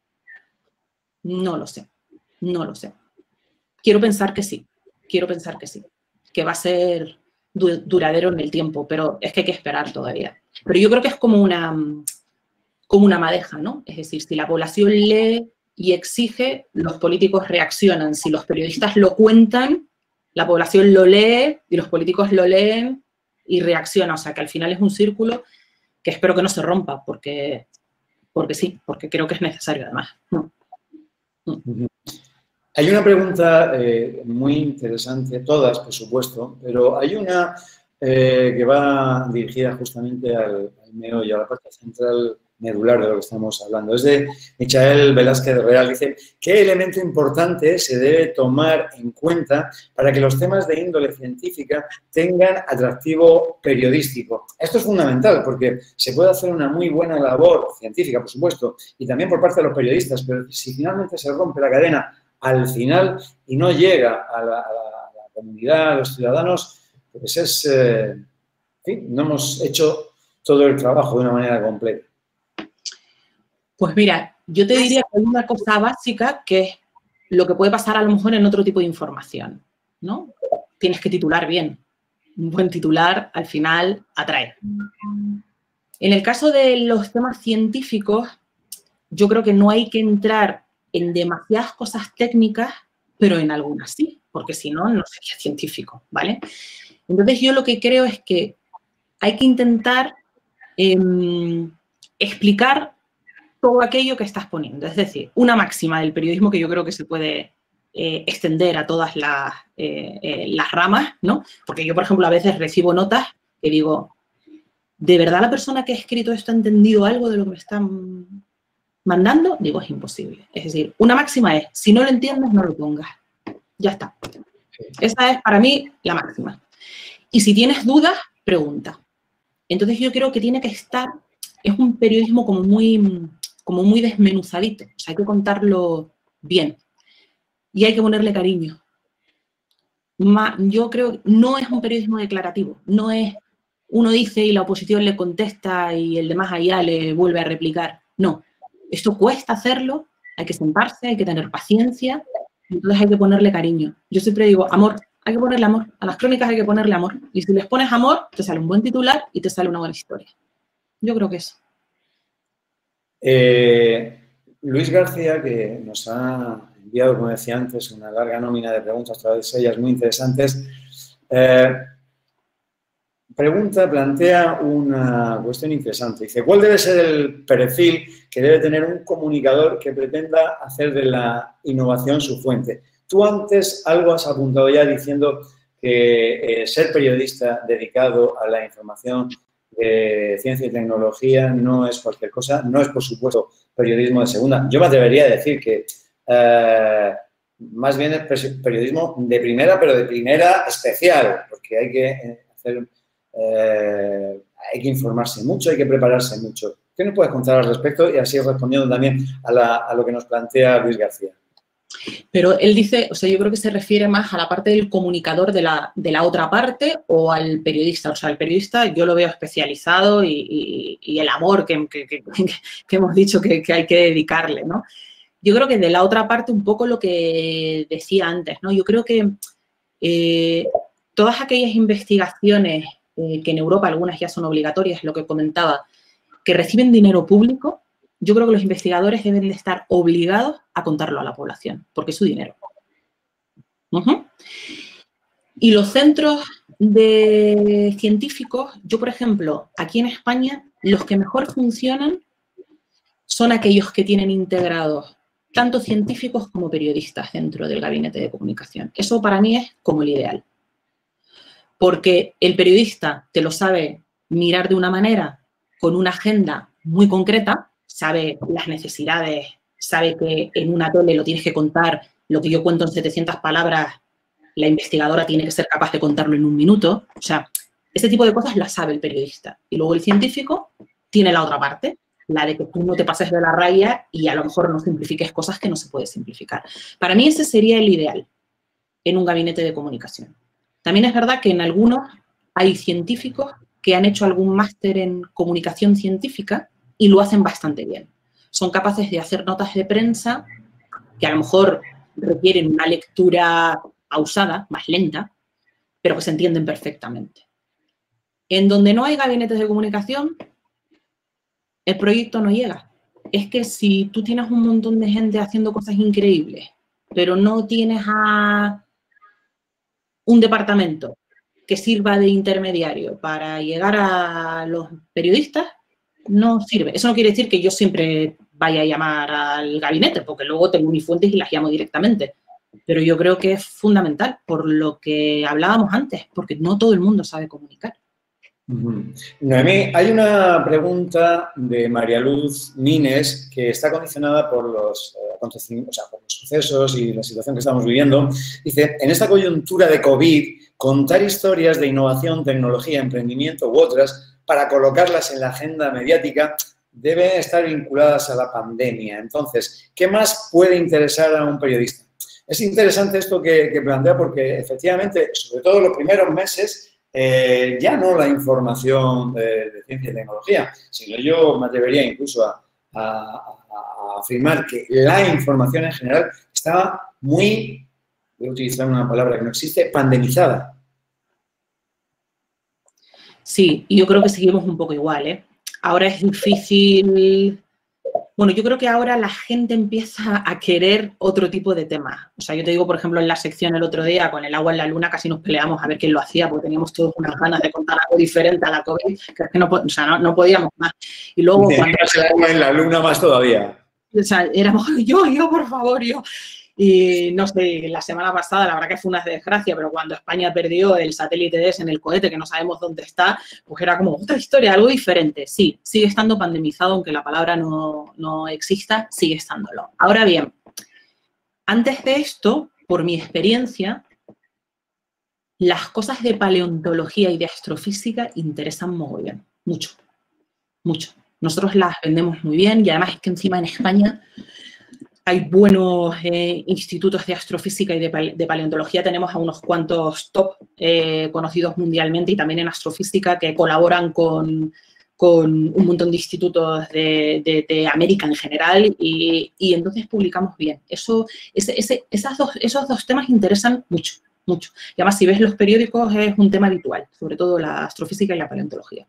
No lo sé. No lo sé. Quiero pensar que sí. Quiero pensar que sí. Que va a ser duradero en el tiempo, pero es que hay que esperar todavía. Pero yo creo que es como una, como una madeja, ¿no? Es decir, si la población lee y exige, los políticos reaccionan. Si los periodistas lo cuentan, la población lo lee y los políticos lo leen y reaccionan. O sea, que al final es un círculo que espero que no se rompa, porque, porque sí, porque creo que es necesario además. Uh-huh. Hay una pregunta eh, muy interesante, todas, por supuesto, pero hay una eh, que va dirigida justamente al, al meollo, a la parte central medular de lo que estamos hablando. Es de Michael Velázquez Real. Dice, ¿qué elemento importante se debe tomar en cuenta para que los temas de índole científica tengan atractivo periodístico? Esto es fundamental porque se puede hacer una muy buena labor científica, por supuesto, y también por parte de los periodistas, pero si finalmente se rompe la cadena al final y no llega a la, a la, a la comunidad, a los ciudadanos, pues es, eh, en fin, no hemos hecho todo el trabajo de una manera completa. Pues mira, yo te diría que hay una cosa básica que es lo que puede pasar a lo mejor en otro tipo de información, ¿no? Tienes que titular bien. Un buen titular al final atrae. En el caso de los temas científicos, yo creo que no hay que entrar en demasiadas cosas técnicas, pero en algunas sí, porque si no, no sería científico, ¿vale? Entonces, yo lo que creo es que hay que intentar eh, explicar todo aquello que estás poniendo. Es decir, una máxima del periodismo que yo creo que se puede eh, extender a todas las, eh, eh, las ramas, ¿no? Porque yo, por ejemplo, a veces recibo notas que digo, ¿de verdad la persona que ha escrito esto ha entendido algo de lo que me están mandando? Digo, es imposible. Es decir, una máxima es, si no lo entiendes, no lo pongas. Ya está. Esa es, para mí, la máxima. Y si tienes dudas, pregunta. Entonces, yo creo que tiene que estar, es un periodismo como muy, como muy desmenuzadito. O sea, hay que contarlo bien. Y hay que ponerle cariño. Yo creo que no es un periodismo declarativo. No es uno dice y la oposición le contesta y el de más allá le vuelve a replicar. No, esto cuesta hacerlo, hay que sentarse, hay que tener paciencia, entonces hay que ponerle cariño. Yo siempre digo, amor, hay que ponerle amor. A las crónicas hay que ponerle amor. Y si les pones amor, te sale un buen titular y te sale una buena historia. Yo creo que eso. Eh, Luis García, que nos ha enviado, como decía antes, una larga nómina de preguntas, todas ellas muy interesantes, eh, pregunta, plantea una cuestión interesante. Dice, ¿cuál debe ser el perfil que debe tener un comunicador que pretenda hacer de la innovación su fuente? Tú antes algo has apuntado ya diciendo que eh, ser periodista dedicado a la información de ciencia y tecnología no es cualquier cosa, no es, por supuesto, periodismo de segunda. Yo me atrevería a decir que eh, más bien es periodismo de primera, pero de primera especial, porque hay que hacer... Eh, hay que informarse mucho, hay que prepararse mucho. ¿Qué nos puedes contar al respecto? Y así respondiendo también a, la, a lo que nos plantea Luis García. Pero él dice, o sea, yo creo que se refiere más a la parte del comunicador de la, de la otra parte o al periodista. O sea, el periodista yo lo veo especializado y, y, y el amor que, que, que, que hemos dicho que, que hay que dedicarle, ¿no? Yo creo que de la otra parte un poco lo que decía antes, ¿no? Yo creo que eh, todas aquellas investigaciones eh, que en Europa algunas ya son obligatorias, lo que comentaba, que reciben dinero público, yo creo que los investigadores deben de estar obligados a contarlo a la población, porque es su dinero. Uh-huh. Y los centros de científicos, yo, por ejemplo, aquí en España, los que mejor funcionan son aquellos que tienen integrados tanto científicos como periodistas dentro del gabinete de comunicación. Eso para mí es como el ideal. Porque el periodista te lo sabe mirar de una manera, con una agenda muy concreta, sabe las necesidades, sabe que en una tele lo tienes que contar, lo que yo cuento en setecientas palabras, la investigadora tiene que ser capaz de contarlo en un minuto. O sea, ese tipo de cosas las sabe el periodista. Y luego el científico tiene la otra parte, la de que tú no te pases de la raya y a lo mejor no simplifiques cosas que no se puede simplificar. Para mí ese sería el ideal en un gabinete de comunicación. También es verdad que en algunos hay científicos que han hecho algún máster en comunicación científica y lo hacen bastante bien. Son capaces de hacer notas de prensa que a lo mejor requieren una lectura pausada, más lenta, pero que se entienden perfectamente. En donde no hay gabinetes de comunicación, el proyecto no llega. Es que si tú tienes un montón de gente haciendo cosas increíbles, pero no tienes a un departamento que sirva de intermediario para llegar a los periodistas, no sirve. Eso no quiere decir que yo siempre vaya a llamar al gabinete, porque luego tengo mis fuentes y las llamo directamente. Pero yo creo que es fundamental, por lo que hablábamos antes, porque no todo el mundo sabe comunicar. Uh-huh. Noemí, hay una pregunta de María Luz Nines que está condicionada por los eh, acontecimientos, o sea, por los sucesos y la situación que estamos viviendo. Dice, en esta coyuntura de COVID, contar historias de innovación, tecnología, emprendimiento u otras para colocarlas en la agenda mediática deben estar vinculadas a la pandemia. Entonces, ¿qué más puede interesar a un periodista? Es interesante esto que, que plantea porque, efectivamente, sobre todo los primeros meses, Eh, ya no la información de, de ciencia y tecnología, sino yo me atrevería incluso a, a, a afirmar que la información en general estaba muy, voy a utilizar una palabra que no existe, pandemizada. Sí, y yo creo que seguimos un poco igual, ¿eh? Ahora es difícil... Bueno, yo creo que ahora la gente empieza a querer otro tipo de temas. O sea, yo te digo, por ejemplo, en la sección el otro día, con el agua en la luna, casi nos peleamos a ver quién lo hacía, porque teníamos todos unas ganas de contar algo diferente a la COVID, que es que no, o sea, no, no podíamos más. Y luego cuando... el agua en la luna más todavía. O sea, éramos yo, yo, por favor, yo. Y no sé, la semana pasada, la verdad que fue una desgracia, pero cuando España perdió el satélite D E S en el cohete, que no sabemos dónde está, pues era como otra historia, algo diferente. Sí, sigue estando pandemizado, aunque la palabra no, no exista, sigue estándolo. Ahora bien, antes de esto, por mi experiencia, las cosas de paleontología y de astrofísica interesan mogollón, mucho, mucho. Nosotros las vendemos muy bien y además es que encima en España hay buenos eh, institutos de astrofísica y de, pale de paleontología. Tenemos a unos cuantos top eh, conocidos mundialmente y también en astrofísica que colaboran con, con un montón de institutos de, de, de América en general y, y entonces publicamos bien. Eso, ese, ese, esas dos, esos dos temas interesan mucho, mucho. Y además, si ves los periódicos, es un tema habitual, sobre todo la astrofísica y la paleontología.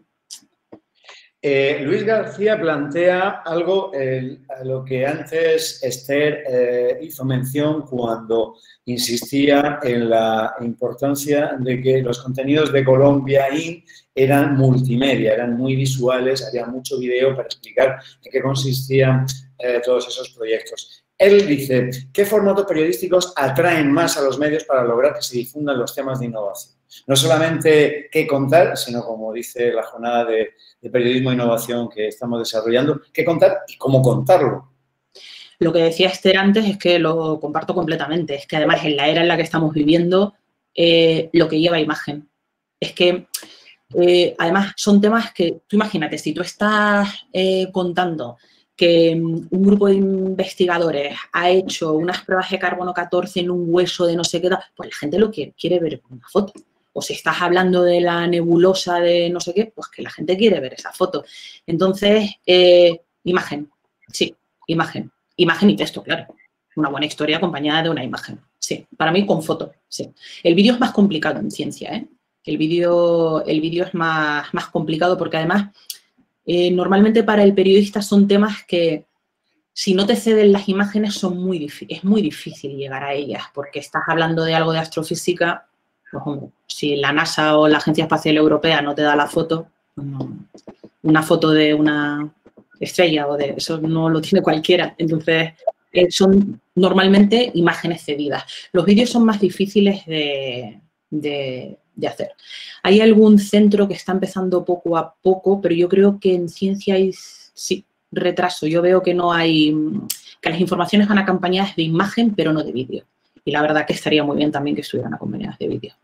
Eh, Luis García plantea algo eh, a lo que antes Esther eh, hizo mención cuando insistía en la importancia de que los contenidos de Colombia In eran multimedia, eran muy visuales, había mucho video para explicar en qué consistían eh, todos esos proyectos. Él dice, ¿qué formatos periodísticos atraen más a los medios para lograr que se difundan los temas de innovación? No solamente qué contar, sino como dice la jornada de, de periodismo e innovación que estamos desarrollando, qué contar y cómo contarlo. Lo que decía Esther antes es que lo comparto completamente. Es que además en la era en la que estamos viviendo, eh, lo que lleva imagen. Es que eh, además son temas que, tú imagínate, si tú estás eh, contando que un grupo de investigadores ha hecho unas pruebas de carbono catorce en un hueso de no sé qué, pues la gente lo quiere, quiere ver una foto. O si estás hablando de la nebulosa de no sé qué, pues que la gente quiere ver esa foto. Entonces, eh, imagen, sí, imagen. Imagen y texto, claro. Una buena historia acompañada de una imagen, sí. Para mí, con foto, sí. El vídeo es más complicado en ciencia, ¿eh? El vídeo, el vídeo es más, más complicado porque además, eh, normalmente para el periodista son temas que, si no te ceden las imágenes, son muy es muy difícil llegar a ellas porque estás hablando de algo de astrofísica. Pues, hombre, si la NASA o la Agencia Espacial Europea no te da la foto, no, una foto de una estrella o de eso no lo tiene cualquiera. Entonces, eh, son normalmente imágenes cedidas. Los vídeos son más difíciles de, de, de hacer. Hay algún centro que está empezando poco a poco, pero yo creo que en ciencia hay, sí, retraso. Yo veo que no hay, que las informaciones van acompañadas de imagen, pero no de vídeo. Y la verdad que estaría muy bien también que estuvieran acompañadas de vídeo.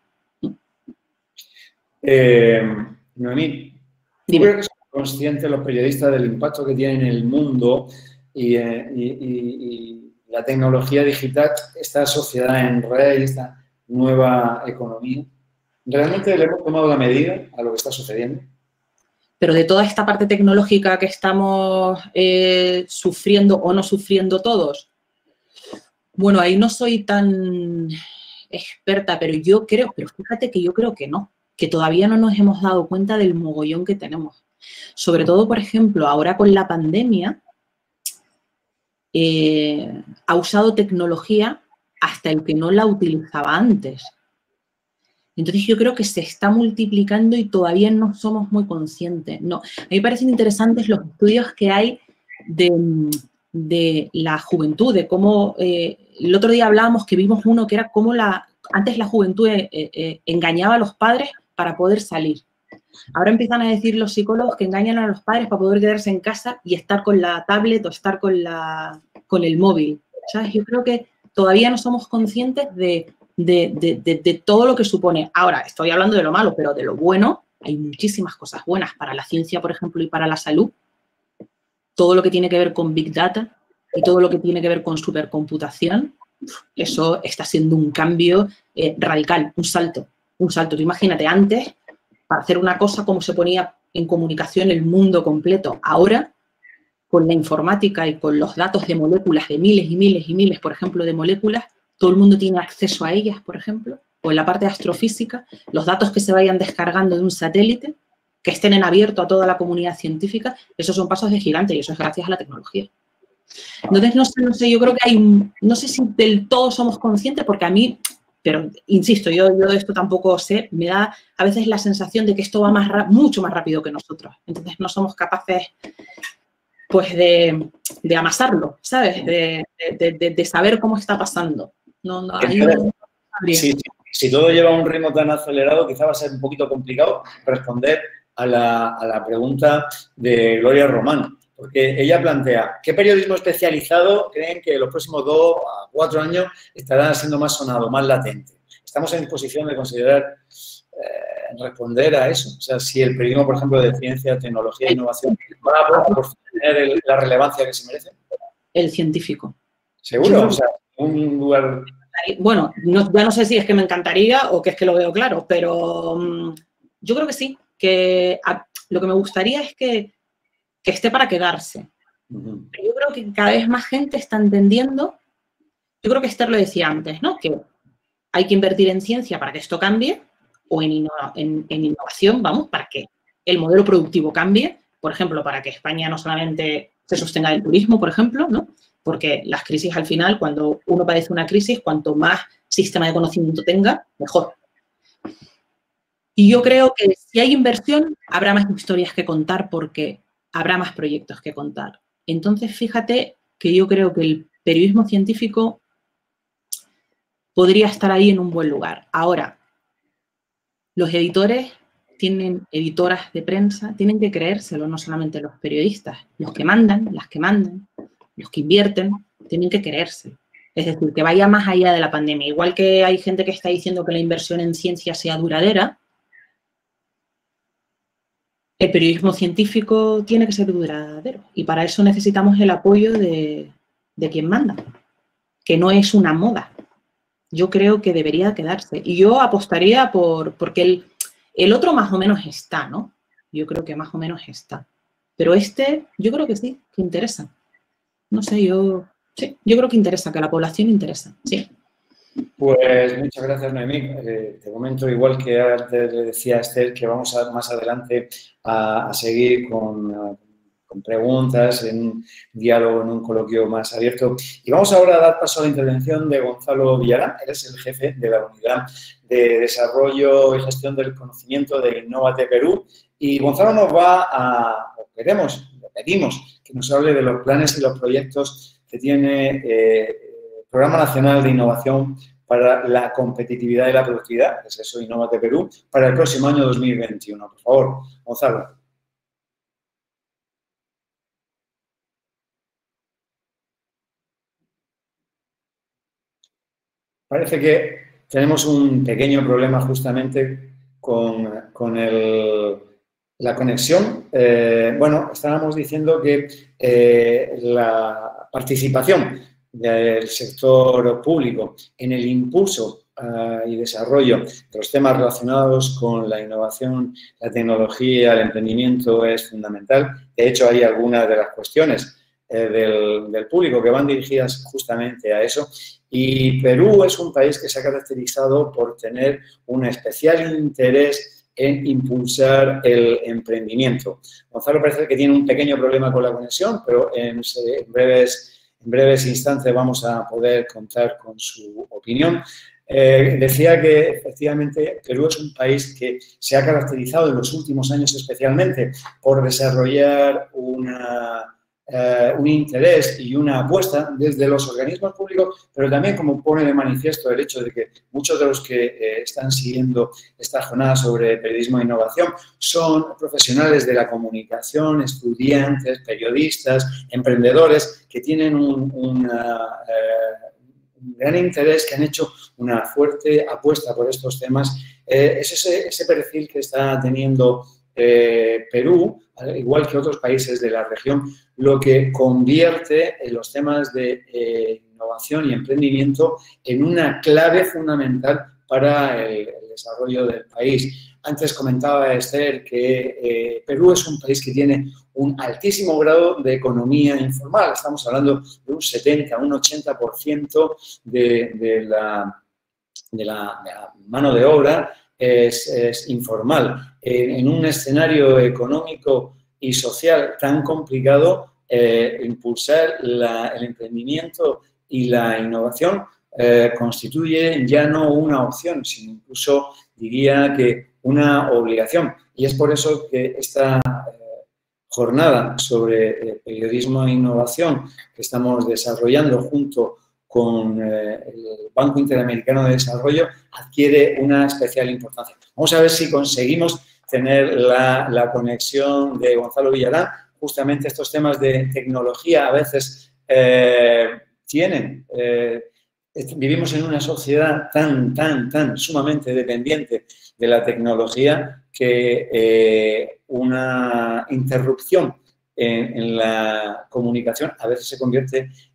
Eh, Noemí, ¿tú crees que son conscientes los periodistas del impacto que tiene en el mundo y, eh, y, y, y la tecnología digital, esta sociedad en red, esta nueva economía? ¿Realmente le hemos tomado la medida a lo que está sucediendo? Pero de toda esta parte tecnológica que estamos eh, sufriendo o no sufriendo todos, bueno, ahí no soy tan experta, pero yo creo, pero fíjate que yo creo que no, que todavía no nos hemos dado cuenta del mogollón que tenemos. Sobre todo, por ejemplo, ahora con la pandemia, eh, ha usado tecnología hasta el que no la utilizaba antes. Entonces, yo creo que se está multiplicando y todavía no somos muy conscientes. No, a mí me parecen interesantes los estudios que hay de... de la juventud, de cómo, eh, el otro día hablábamos que vimos uno que era cómo la, antes la juventud eh, eh, engañaba a los padres para poder salir. Ahora empiezan a decir los psicólogos que engañan a los padres para poder quedarse en casa y estar con la tablet o estar con, la, con el móvil, ¿sabes? Yo creo que todavía no somos conscientes de, de, de, de, de todo lo que supone. Ahora, estoy hablando de lo malo, pero de lo bueno, hay muchísimas cosas buenas para la ciencia, por ejemplo, y para la salud. Todo lo que tiene que ver con Big Data y todo lo que tiene que ver con supercomputación, eso está siendo un cambio eh, radical, un salto, un salto. Tú imagínate, antes, para hacer una cosa, cómo se ponía en comunicación el mundo completo. Ahora, con la informática y con los datos de moléculas, de miles y miles y miles, por ejemplo, de moléculas, todo el mundo tiene acceso a ellas, por ejemplo, o en la parte de astrofísica, los datos que se vayan descargando de un satélite, que estén en abierto a toda la comunidad científica, esos son pasos de gigante y eso es gracias a la tecnología. Entonces, no sé, no sé, yo creo que hay, un, no sé si del todo somos conscientes, porque a mí, pero insisto, yo, yo de esto tampoco sé, me da a veces la sensación de que esto va más mucho más rápido que nosotros. Entonces, no somos capaces, pues, de, de amasarlo, ¿sabes? De, de, de, de saber cómo está pasando. No, no, ahí no, no sí, sí. Si todo lleva a un ritmo tan acelerado, quizá va a ser un poquito complicado responder a la, a la pregunta de Gloria Román, porque ella plantea, ¿qué periodismo especializado creen que en los próximos dos a cuatro años estará siendo más sonado, más latente? Estamos en posición de considerar eh, responder a eso. O sea, si el periodismo, por ejemplo, de ciencia, tecnología e innovación va a por tener el, la relevancia que se merece. El científico. ¿Seguro? O sea, un lugar... Bueno, no, ya no sé si es que me encantaría o que es que lo veo claro, pero um, yo creo que sí, que a, lo que me gustaría es que, que esté para quedarse. Uh-huh. Pero yo creo que cada vez más gente está entendiendo, yo creo que Esther lo decía antes, ¿no? Que hay que invertir en ciencia para que esto cambie o en, innova, en, en innovación, vamos, para que el modelo productivo cambie, por ejemplo, para que España no solamente se sostenga del turismo, por ejemplo, ¿no? Porque las crisis al final, cuando uno padece una crisis, cuanto más sistema de conocimiento tenga, mejor. Y yo creo que si hay inversión, habrá más historias que contar porque habrá más proyectos que contar. Entonces, fíjate que yo creo que el periodismo científico podría estar ahí en un buen lugar. Ahora, los editores tienen, editoras de prensa, tienen que creérselo, no solamente los periodistas, los que mandan, las que mandan, los que invierten, tienen que creerse. Es decir, que vaya más allá de la pandemia. Igual que hay gente que está diciendo que la inversión en ciencia sea duradera, el periodismo científico tiene que ser duradero. Y para eso necesitamos el apoyo de, de quien manda, que no es una moda. Yo creo que debería quedarse. Y yo apostaría por, porque el, el otro más o menos está, ¿no? Yo creo que más o menos está. Pero este, yo creo que sí, que interesa. No sé, yo, sí, yo creo que interesa, que a la población interesa, sí. Pues muchas gracias, Noemí. Eh, te comento, igual que antes le decía a Esther, que vamos a, más adelante a, a seguir con, a, con preguntas, en un diálogo, en un coloquio más abierto. Y vamos ahora a dar paso a la intervención de Gonzalo Villarán. Él es el jefe de la Unidad de Desarrollo y Gestión del Conocimiento de Innovate Perú. Y Gonzalo nos va a, o queremos, lo pedimos, que nos hable de los planes y los proyectos que tiene eh, Programa Nacional de Innovación para la Competitividad y la Productividad, que es eso, Innovate Perú, para el próximo año dos mil veintiuno. Por favor, Gonzalo. Parece que tenemos un pequeño problema justamente con, con el, la conexión. Eh, bueno, estábamos diciendo que eh, la participación del sector público en el impulso uh, y desarrollo de los temas relacionados con la innovación, la tecnología, el emprendimiento es fundamental. De hecho, hay algunas de las cuestiones eh, del, del público que van dirigidas justamente a eso. Y Perú es un país que se ha caracterizado por tener un especial interés en impulsar el emprendimiento. Gonzalo parece que tiene un pequeño problema con la conexión, pero en, en breves En breves instantes vamos a poder contar con su opinión. Eh, decía que, efectivamente, Perú es un país que se ha caracterizado en los últimos años especialmente por desarrollar una, eh, un interés y una apuesta desde los organismos públicos, pero también, como pone de manifiesto el hecho de que muchos de los que eh, están siguiendo esta jornada sobre periodismo e innovación son profesionales de la comunicación, estudiantes, periodistas, emprendedores que tienen un, una, eh, un gran interés, que han hecho una fuerte apuesta por estos temas. Eh, es ese, ese perfil que está teniendo eh, Perú, al igual que otros países de la región, lo que convierte en los temas de eh, innovación y emprendimiento en una clave fundamental para el, el desarrollo del país. Antes comentaba Esther que eh, Perú es un país que tiene un altísimo grado de economía informal. Estamos hablando de un setenta, un ochenta por ciento de, de, la, de, la, de la mano de obra es, es informal. En, en un escenario económico y social tan complicado, eh, impulsar la, el emprendimiento y la innovación eh, constituye ya no una opción, sino incluso diría que una obligación. Y es por eso que esta eh, jornada sobre eh, periodismo e innovación que estamos desarrollando junto con eh, el Banco Interamericano de Desarrollo adquiere una especial importancia. Vamos a ver si conseguimos tener la, la conexión de Gonzalo Villarán. Justamente estos temas de tecnología a veces eh, tienen... Eh, vivimos en una sociedad tan, tan, tan sumamente dependiente de la tecnología que eh, una interrupción en, en la comunicación a veces se convierte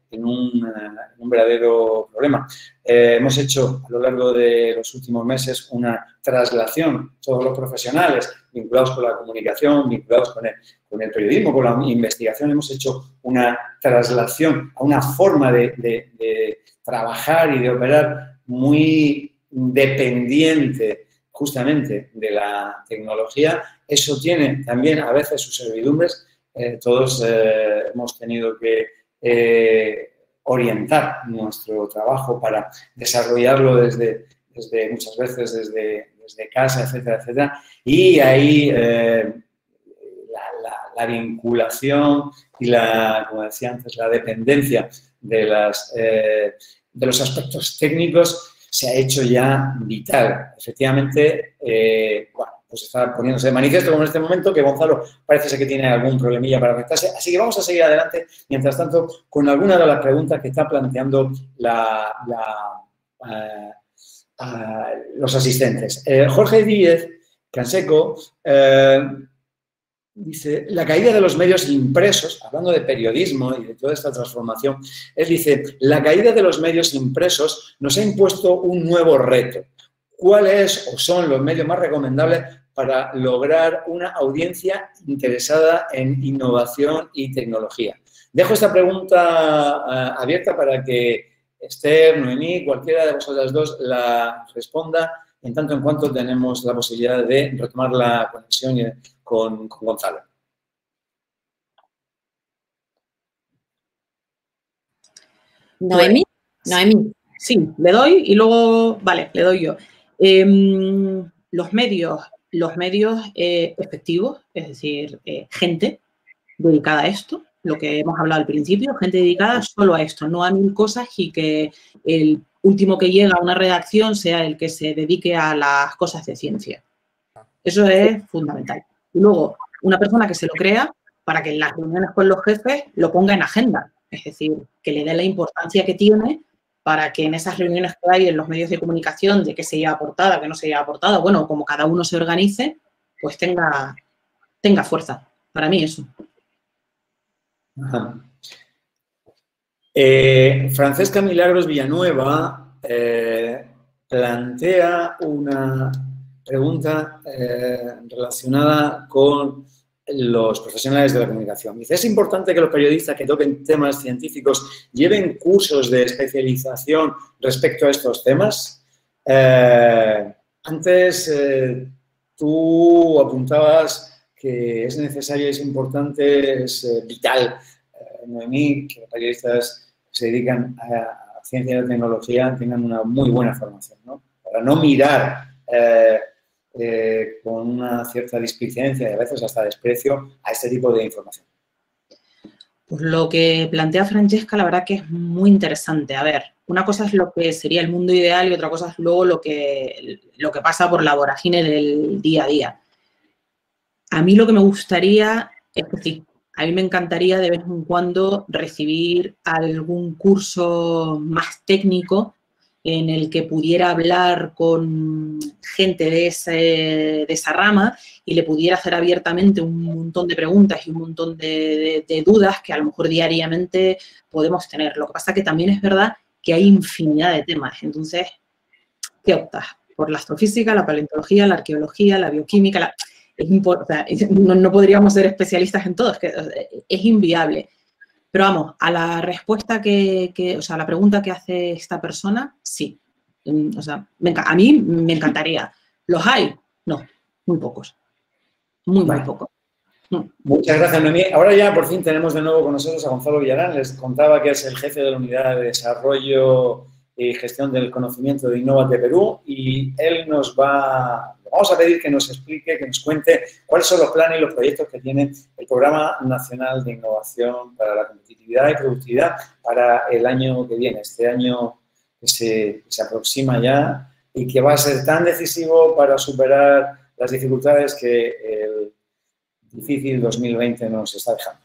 en un, en un verdadero problema. Eh, hemos hecho a lo largo de los últimos meses una traslación, todos los profesionales vinculados con la comunicación, vinculados con el, con el periodismo, con la investigación, hemos hecho una traslación a una forma de, de, de trabajar y de operar muy dependiente justamente de la tecnología. Eso tiene también a veces sus servidumbres. Eh, todos eh, hemos tenido que eh, orientar nuestro trabajo para desarrollarlo desde, desde muchas veces desde, desde casa, etcétera, etcétera. Y ahí eh, la, la, la vinculación y la, como decía antes, la dependencia de, las, eh, de los aspectos técnicos se ha hecho ya vital. Efectivamente, eh, bueno, pues está poniéndose de manifiesto como en este momento que Gonzalo parece ser que tiene algún problemilla para conectarse. Así que vamos a seguir adelante, mientras tanto, con alguna de las preguntas que está planteando la, la, uh, uh, los asistentes. Eh, Jorge Díez Canseco eh, dice, la caída de los medios impresos, hablando de periodismo y de toda esta transformación, él dice, la caída de los medios impresos nos ha impuesto un nuevo reto. ¿Cuáles o son los medios más recomendables para lograr una audiencia interesada en innovación y tecnología? Dejo esta pregunta uh, abierta para que Esther, Noemí, cualquiera de vosotras dos la responda, en tanto en cuanto tenemos la posibilidad de retomar la conexión con, con Gonzalo. Noemí. Noemí. Sí, le doy y luego, vale, le doy yo. Eh, los medios, los medios eh, efectivos, es decir, eh, gente dedicada a esto, lo que hemos hablado al principio, gente dedicada solo a esto, no a mil cosas y que el último que llega a una redacción sea el que se dedique a las cosas de ciencia. Eso es fundamental. Y luego, una persona que se lo crea para que en las reuniones con los jefes lo ponga en agenda, es decir, que le dé la importancia que tiene para que en esas reuniones que hay en los medios de comunicación de que se lleva portada, que no se lleva portada, bueno, como cada uno se organice, pues tenga, tenga fuerza. Para mí eso. Ajá. Eh, Francesca Milagros Villanueva eh, plantea una pregunta eh, relacionada con los profesionales de la comunicación. Dice, ¿es importante que los periodistas que toquen temas científicos lleven cursos de especialización respecto a estos temas? Eh, antes eh, tú apuntabas que es necesario, es importante, es eh, vital, eh, Noemí, que los periodistas que se dedican a, a ciencia y tecnología tengan una muy buena formación, ¿no? Para no mirar eh, Eh, con una cierta displicencia y a veces hasta desprecio a este tipo de información. Pues lo que plantea Francesca, la verdad que es muy interesante. A ver, una cosa es lo que sería el mundo ideal y otra cosa es luego lo que, lo que pasa por la vorágine del día a día. A mí lo que me gustaría es que sí, a mí me encantaría de vez en cuando recibir algún curso más técnico en el que pudiera hablar con gente de, ese, de esa rama y le pudiera hacer abiertamente un montón de preguntas y un montón de, de, de dudas que a lo mejor diariamente podemos tener. Lo que pasa es que también es verdad que hay infinidad de temas. Entonces, ¿qué optas? Por la astrofísica, la paleontología, la arqueología, la bioquímica. La, es o sea, no, no podríamos ser especialistas en todo, es que es inviable. Pero vamos, a la respuesta que, que, o sea, a la pregunta que hace esta persona, sí. O sea, me, a mí me encantaría. ¿Los hay? No, muy pocos. Muy, muy pocos. Muchas gracias, Noemí. Ahora ya por fin tenemos de nuevo con nosotros a Gonzalo Villarán. Les contaba que es el jefe de la Unidad de Desarrollo y Gestión del Conocimiento de Innovate Perú y él nos va... Vamos a pedir que nos explique, que nos cuente cuáles son los planes y los proyectos que tiene el Programa Nacional de Innovación para la Competitividad y Productividad para el año que viene, este año que se, que se aproxima ya y que va a ser tan decisivo para superar las dificultades que el difícil dos mil veinte nos está dejando.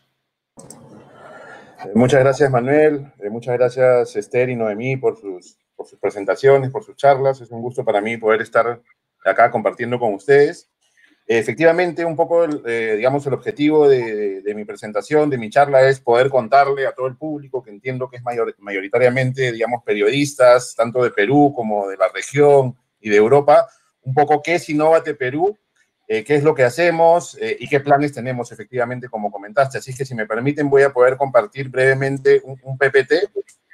Muchas gracias, Manuel. Muchas gracias, Esther y Noemí, por sus, por sus presentaciones, por sus charlas. Es un gusto para mí poder estar acá compartiendo con ustedes. Efectivamente, un poco, el, eh, digamos, el objetivo de, de, de mi presentación, de mi charla, es poder contarle a todo el público, que entiendo que es mayor, mayoritariamente, digamos, periodistas, tanto de Perú como de la región y de Europa, un poco qué es Innovate Perú, eh, qué es lo que hacemos eh, y qué planes tenemos, efectivamente, como comentaste. Así que, si me permiten, voy a poder compartir brevemente un, un P P T.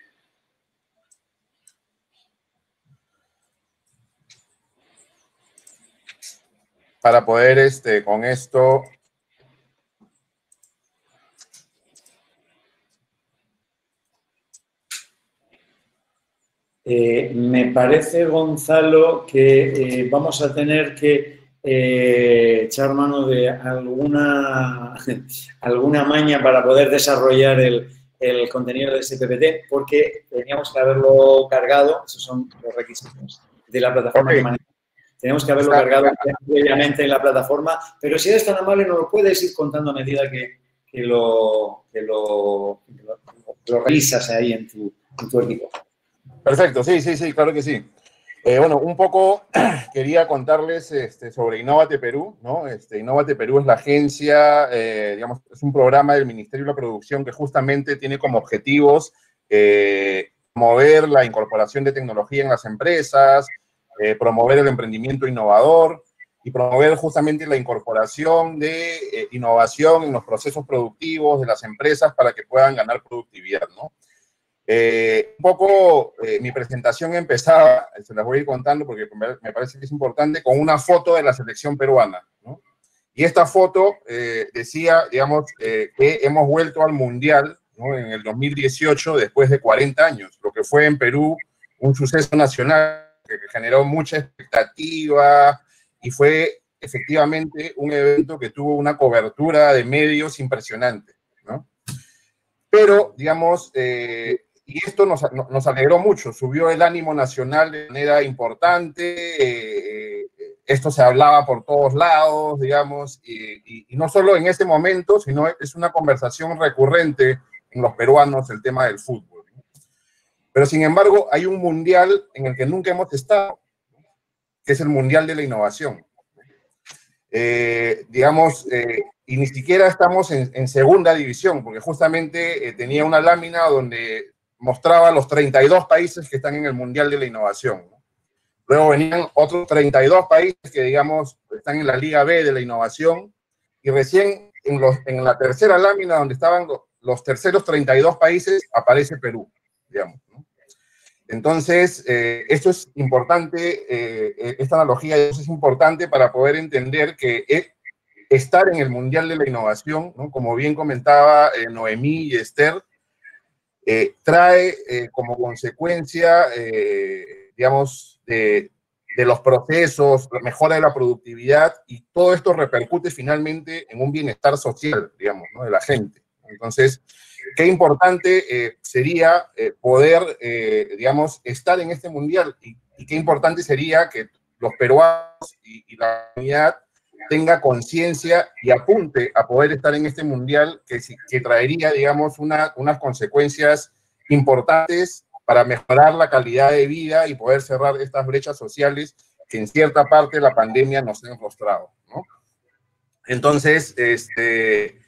Para poder, este, con esto... Eh, me parece, Gonzalo, que eh, vamos a tener que eh, echar mano de alguna, alguna maña para poder desarrollar el, el contenido de ese P P T, porque teníamos que haberlo cargado, esos son los requisitos de la plataforma Okay. que manejamos. Tenemos que haberlo Está, cargado previamente en la plataforma, pero si eres tan amable, nos lo puedes ir contando a medida que, que, lo, que, lo, que lo, lo revisas ahí en tu, en tu equipo. Perfecto, sí, sí, sí, claro que sí. Eh, bueno, un poco quería contarles este, sobre Innovate Perú, ¿no? Este, Innovate Perú es la agencia, eh, digamos, es un programa del Ministerio de la Producción que justamente tiene como objetivos eh, promover la incorporación de tecnología en las empresas, eh, promover el emprendimiento innovador y promover justamente la incorporación de eh, innovación en los procesos productivos de las empresas para que puedan ganar productividad, ¿no? Eh, un poco eh, mi presentación empezaba, se las voy a ir contando porque me parece que es importante, con una foto de la selección peruana, ¿no? Y esta foto eh, decía, digamos, eh, que hemos vuelto al Mundial, ¿no? En el dos mil dieciocho, después de cuarenta años, lo que fue en Perú un suceso nacional que generó mucha expectativa y fue efectivamente un evento que tuvo una cobertura de medios impresionante, ¿no? Pero, digamos, eh, y esto nos, nos alegró mucho, subió el ánimo nacional de manera importante, eh, esto se hablaba por todos lados, digamos, y, y, y no solo en ese momento, sino es una conversación recurrente en los peruanos el tema del fútbol. Pero, sin embargo, hay un mundial en el que nunca hemos estado, que es el Mundial de la Innovación. Eh, digamos, eh, y ni siquiera estamos en, en segunda división, porque justamente eh, tenía una lámina donde mostraba los treinta y dos países que están en el Mundial de la Innovación, ¿no? Luego venían otros treinta y dos países que, digamos, están en la Liga B de la Innovación, y recién en, los, en la tercera lámina, donde estaban los, los terceros treinta y dos países, aparece Perú, digamos, ¿no? Entonces, eh, esto es importante, eh, esta analogía es importante para poder entender que es, estar en el Mundial de la Innovación, ¿no? Como bien comentaba eh, Noemí y Esther, eh, trae eh, como consecuencia, eh, digamos, de, de los procesos, la mejora de la productividad, y todo esto repercute finalmente en un bienestar social, digamos, ¿no? De la gente. Entonces, qué importante eh, sería eh, poder, eh, digamos, estar en este mundial, y, y qué importante sería que los peruanos y, y la comunidad tenga conciencia y apunte a poder estar en este mundial que, que traería, digamos, una, unas consecuencias importantes para mejorar la calidad de vida y poder cerrar estas brechas sociales que en cierta parte la pandemia nos ha mostrado, ¿no? Entonces, este...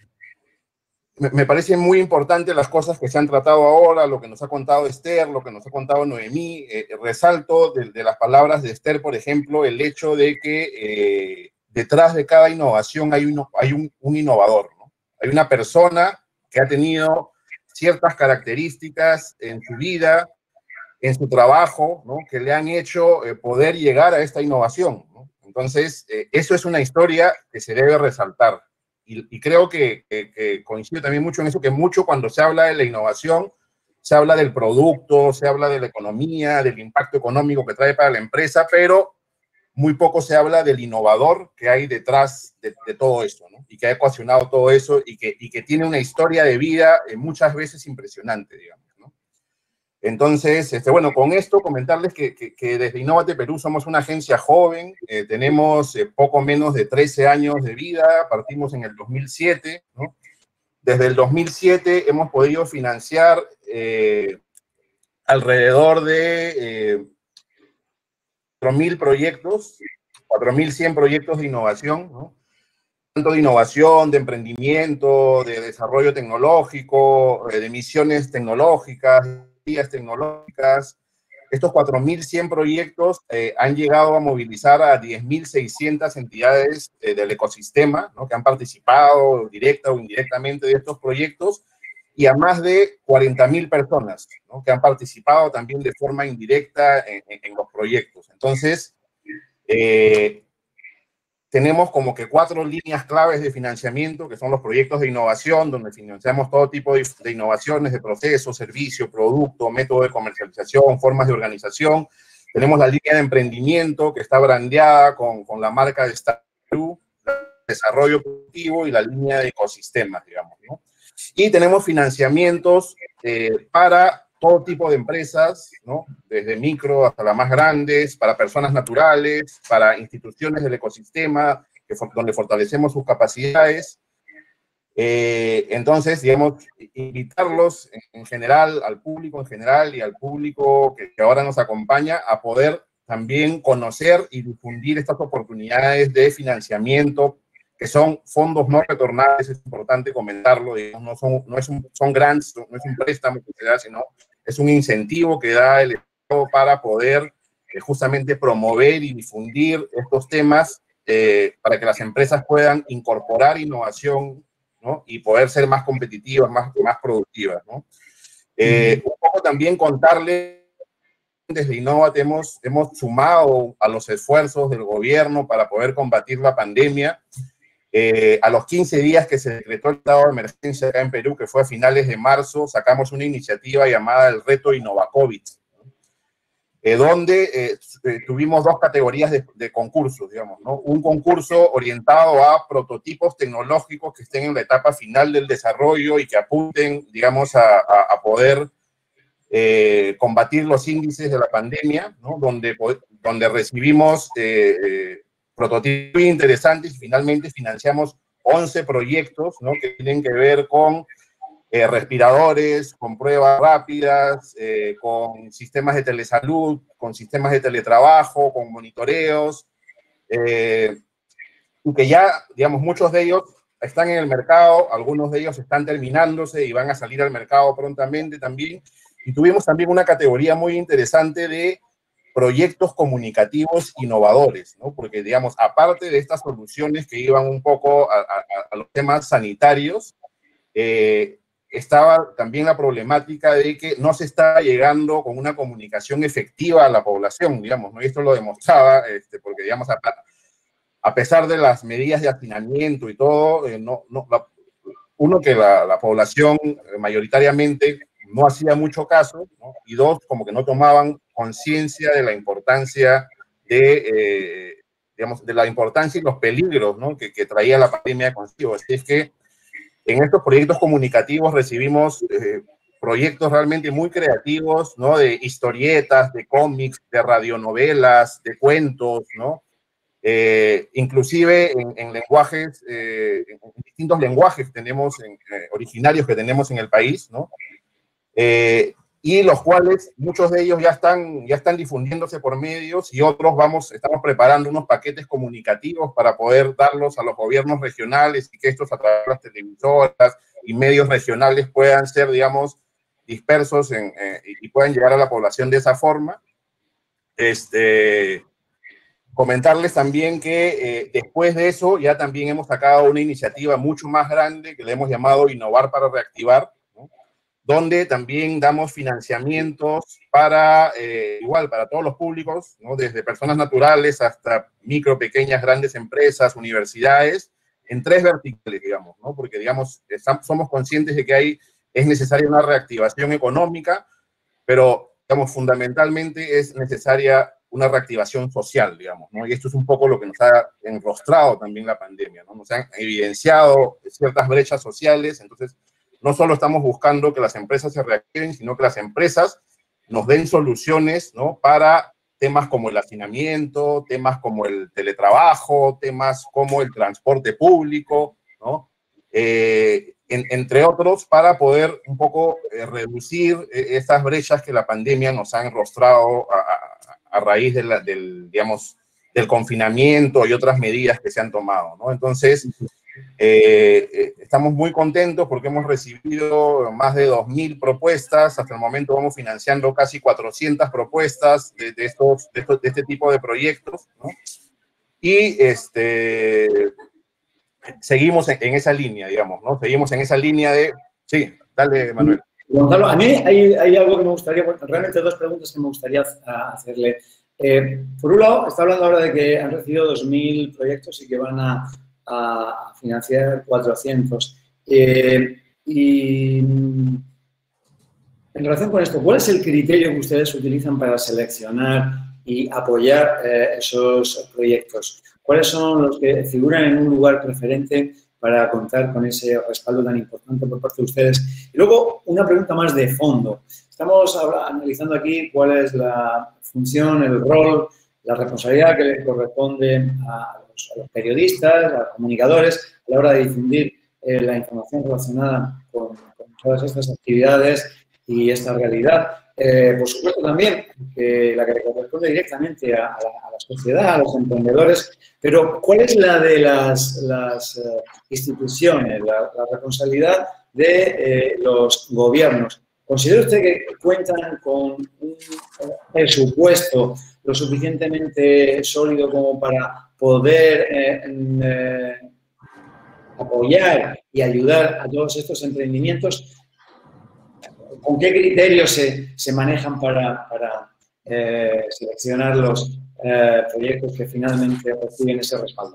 me parece muy importante las cosas que se han tratado ahora, lo que nos ha contado Esther, lo que nos ha contado Noemí. Eh, resalto de, de las palabras de Esther, por ejemplo, el hecho de que eh, detrás de cada innovación hay, uno, hay un, un innovador, ¿no? Hay una persona que ha tenido ciertas características en su vida, en su trabajo, ¿no? Que le han hecho eh, poder llegar a esta innovación, ¿no? Entonces, eh, eso es una historia que se debe resaltar. Y, y creo que, que, que coincido también mucho en eso, que mucho cuando se habla de la innovación, se habla del producto, se habla de la economía, del impacto económico que trae para la empresa, pero muy poco se habla del innovador que hay detrás de, de todo esto, ¿no? Y que ha ecuacionado todo eso y que, y que tiene una historia de vida eh, muchas veces impresionante, digamos, ¿no? Entonces, este, bueno, con esto comentarles que, que, que desde Innovate Perú somos una agencia joven, eh, tenemos eh, poco menos de trece años de vida, partimos en el dos mil siete, ¿no? Desde el dos mil siete hemos podido financiar eh, alrededor de eh, cuatro mil proyectos cuatro mil cien proyectos de innovación, ¿no? Tanto de innovación, de emprendimiento, de desarrollo tecnológico, de misiones tecnológicas, guías tecnológicas. Estos cuatro mil cien proyectos eh, han llegado a movilizar a diez mil seiscientas entidades eh, del ecosistema, ¿no? Que han participado directa o indirectamente de estos proyectos, y a más de cuarenta mil personas, ¿no? Que han participado también de forma indirecta en, en, en los proyectos. Entonces, eh, tenemos como que cuatro líneas claves de financiamiento, que son los proyectos de innovación, donde financiamos todo tipo de, de innovaciones, de procesos, servicio, producto, método de comercialización, formas de organización. Tenemos la línea de emprendimiento, que está brandeada con, con la marca de Start Perú, desarrollo productivo, y la línea de ecosistemas, digamos, ¿no? Y tenemos financiamientos eh, para todo tipo de empresas, ¿no? Desde micro hasta las más grandes, para personas naturales, para instituciones del ecosistema, que, donde fortalecemos sus capacidades. Eh, entonces, digamos, invitarlos en, en general, al público en general y al público que, que ahora nos acompaña, a poder también conocer y difundir estas oportunidades de financiamiento, que son fondos no retornables. Es importante comentarlo, digamos, no son, no es un, son grants, no es un préstamo que se da, sino es un incentivo que da el Estado para poder eh, justamente promover y difundir estos temas, eh, para que las empresas puedan incorporar innovación, ¿no? Y poder ser más competitivas, más, más productivas, ¿no? Eh, un poco también contarles, desde Innovate hemos, hemos sumado a los esfuerzos del gobierno para poder combatir la pandemia. Eh, a los quince días que se decretó el estado de emergencia acá en Perú, que fue a finales de marzo, sacamos una iniciativa llamada el Reto InnovaCovid, ¿no? eh, donde eh, tuvimos dos categorías de, de concursos, digamos, ¿no? Un concurso orientado a prototipos tecnológicos que estén en la etapa final del desarrollo y que apunten, digamos, a, a, a poder eh, combatir los índices de la pandemia, ¿no? Donde, donde recibimos eh, eh, prototipos interesantes y finalmente financiamos once proyectos, ¿no? Que tienen que ver con eh, respiradores, con pruebas rápidas, eh, con sistemas de telesalud, con sistemas de teletrabajo, con monitoreos, eh, y que ya, digamos, muchos de ellos están en el mercado, algunos de ellos están terminándose y van a salir al mercado prontamente también. Y tuvimos también una categoría muy interesante de proyectos comunicativos innovadores, ¿no? Porque, digamos, aparte de estas soluciones que iban un poco a, a, a los temas sanitarios, eh, estaba también la problemática de que no se está llegando con una comunicación efectiva a la población, digamos, ¿no? Y esto lo demostraba, este, porque, digamos, a, a pesar de las medidas de hacinamiento y todo, eh, no, no, la, uno, que la, la población mayoritariamente no hacía mucho caso, ¿no? Y dos, como que no tomaban conciencia de la importancia de, eh, digamos, de la importancia y los peligros, ¿no? que, que traía la pandemia consigo. Así es que en estos proyectos comunicativos recibimos eh, proyectos realmente muy creativos, ¿no? De historietas, de cómics, de radionovelas, de cuentos, ¿no? Eh, inclusive en, en lenguajes, eh, en distintos lenguajes tenemos, en, eh, originarios que tenemos en el país, ¿no? Eh, y los cuales, muchos de ellos ya están, ya están difundiéndose por medios, y otros vamos, estamos preparando unos paquetes comunicativos para poder darlos a los gobiernos regionales y que estos a través de las televisoras y medios regionales puedan ser, digamos, dispersos en, eh, y puedan llegar a la población de esa forma. Este, comentarles también que eh, después de eso ya también hemos sacado una iniciativa mucho más grande que le hemos llamado Innovar para Reactivar, donde también damos financiamientos para, eh, igual, para todos los públicos, ¿no? Desde personas naturales hasta micro, pequeñas, grandes empresas, universidades, en tres verticales, digamos, ¿no? Porque, digamos, estamos, somos conscientes de que hay, es necesaria una reactivación económica, pero, digamos, fundamentalmente es necesaria una reactivación social, digamos, ¿no? Y esto es un poco lo que nos ha enrostrado también la pandemia, ¿no? Nos han evidenciado ciertas brechas sociales. Entonces, no solo estamos buscando que las empresas se reactiven, sino que las empresas nos den soluciones, ¿no? Para temas como el hacinamiento, temas como el teletrabajo, temas como el transporte público, ¿no? Eh, en, entre otros, para poder un poco eh, reducir eh, estas brechas que la pandemia nos ha enrostrado a, a, a raíz de la, del, digamos, del confinamiento y otras medidas que se han tomado, ¿no? Entonces, eh, eh, estamos muy contentos porque hemos recibido más de dos mil propuestas. Hasta el momento vamos financiando casi cuatrocientas propuestas de, de, estos, de, estos, de este tipo de proyectos, ¿no? Y este, seguimos en, en esa línea, digamos, ¿no? Seguimos en esa línea de... Sí, dale, Manuel. Gonzalo, a mí hay, hay algo que me gustaría, bueno, realmente dos preguntas que me gustaría hacerle. Eh, por un lado, está hablando ahora de que han recibido dos mil proyectos y que van a, a financiar cuatrocientos. Eh, y en relación con esto, ¿cuál es el criterio que ustedes utilizan para seleccionar y apoyar eh, esos proyectos? ¿Cuáles son los que figuran en un lugar preferente para contar con ese respaldo tan importante por parte de ustedes? Y luego, una pregunta más de fondo. Estamos ahora analizando aquí cuál es la función, el rol, la responsabilidad que le corresponde a los, a los periodistas, a los comunicadores, a la hora de difundir eh, la información relacionada con, con todas estas actividades y esta realidad. Eh, por supuesto, también que la que le corresponde directamente a, a, la, a la sociedad, a los emprendedores, pero ¿cuál es la de las, las uh, instituciones, la, la responsabilidad de eh, los gobiernos? ¿Considera usted que cuentan con un presupuesto lo suficientemente sólido como para poder eh, eh, apoyar y ayudar a todos estos emprendimientos? ¿Con qué criterios se, se manejan para, para eh, seleccionar los eh, proyectos que finalmente reciben ese respaldo?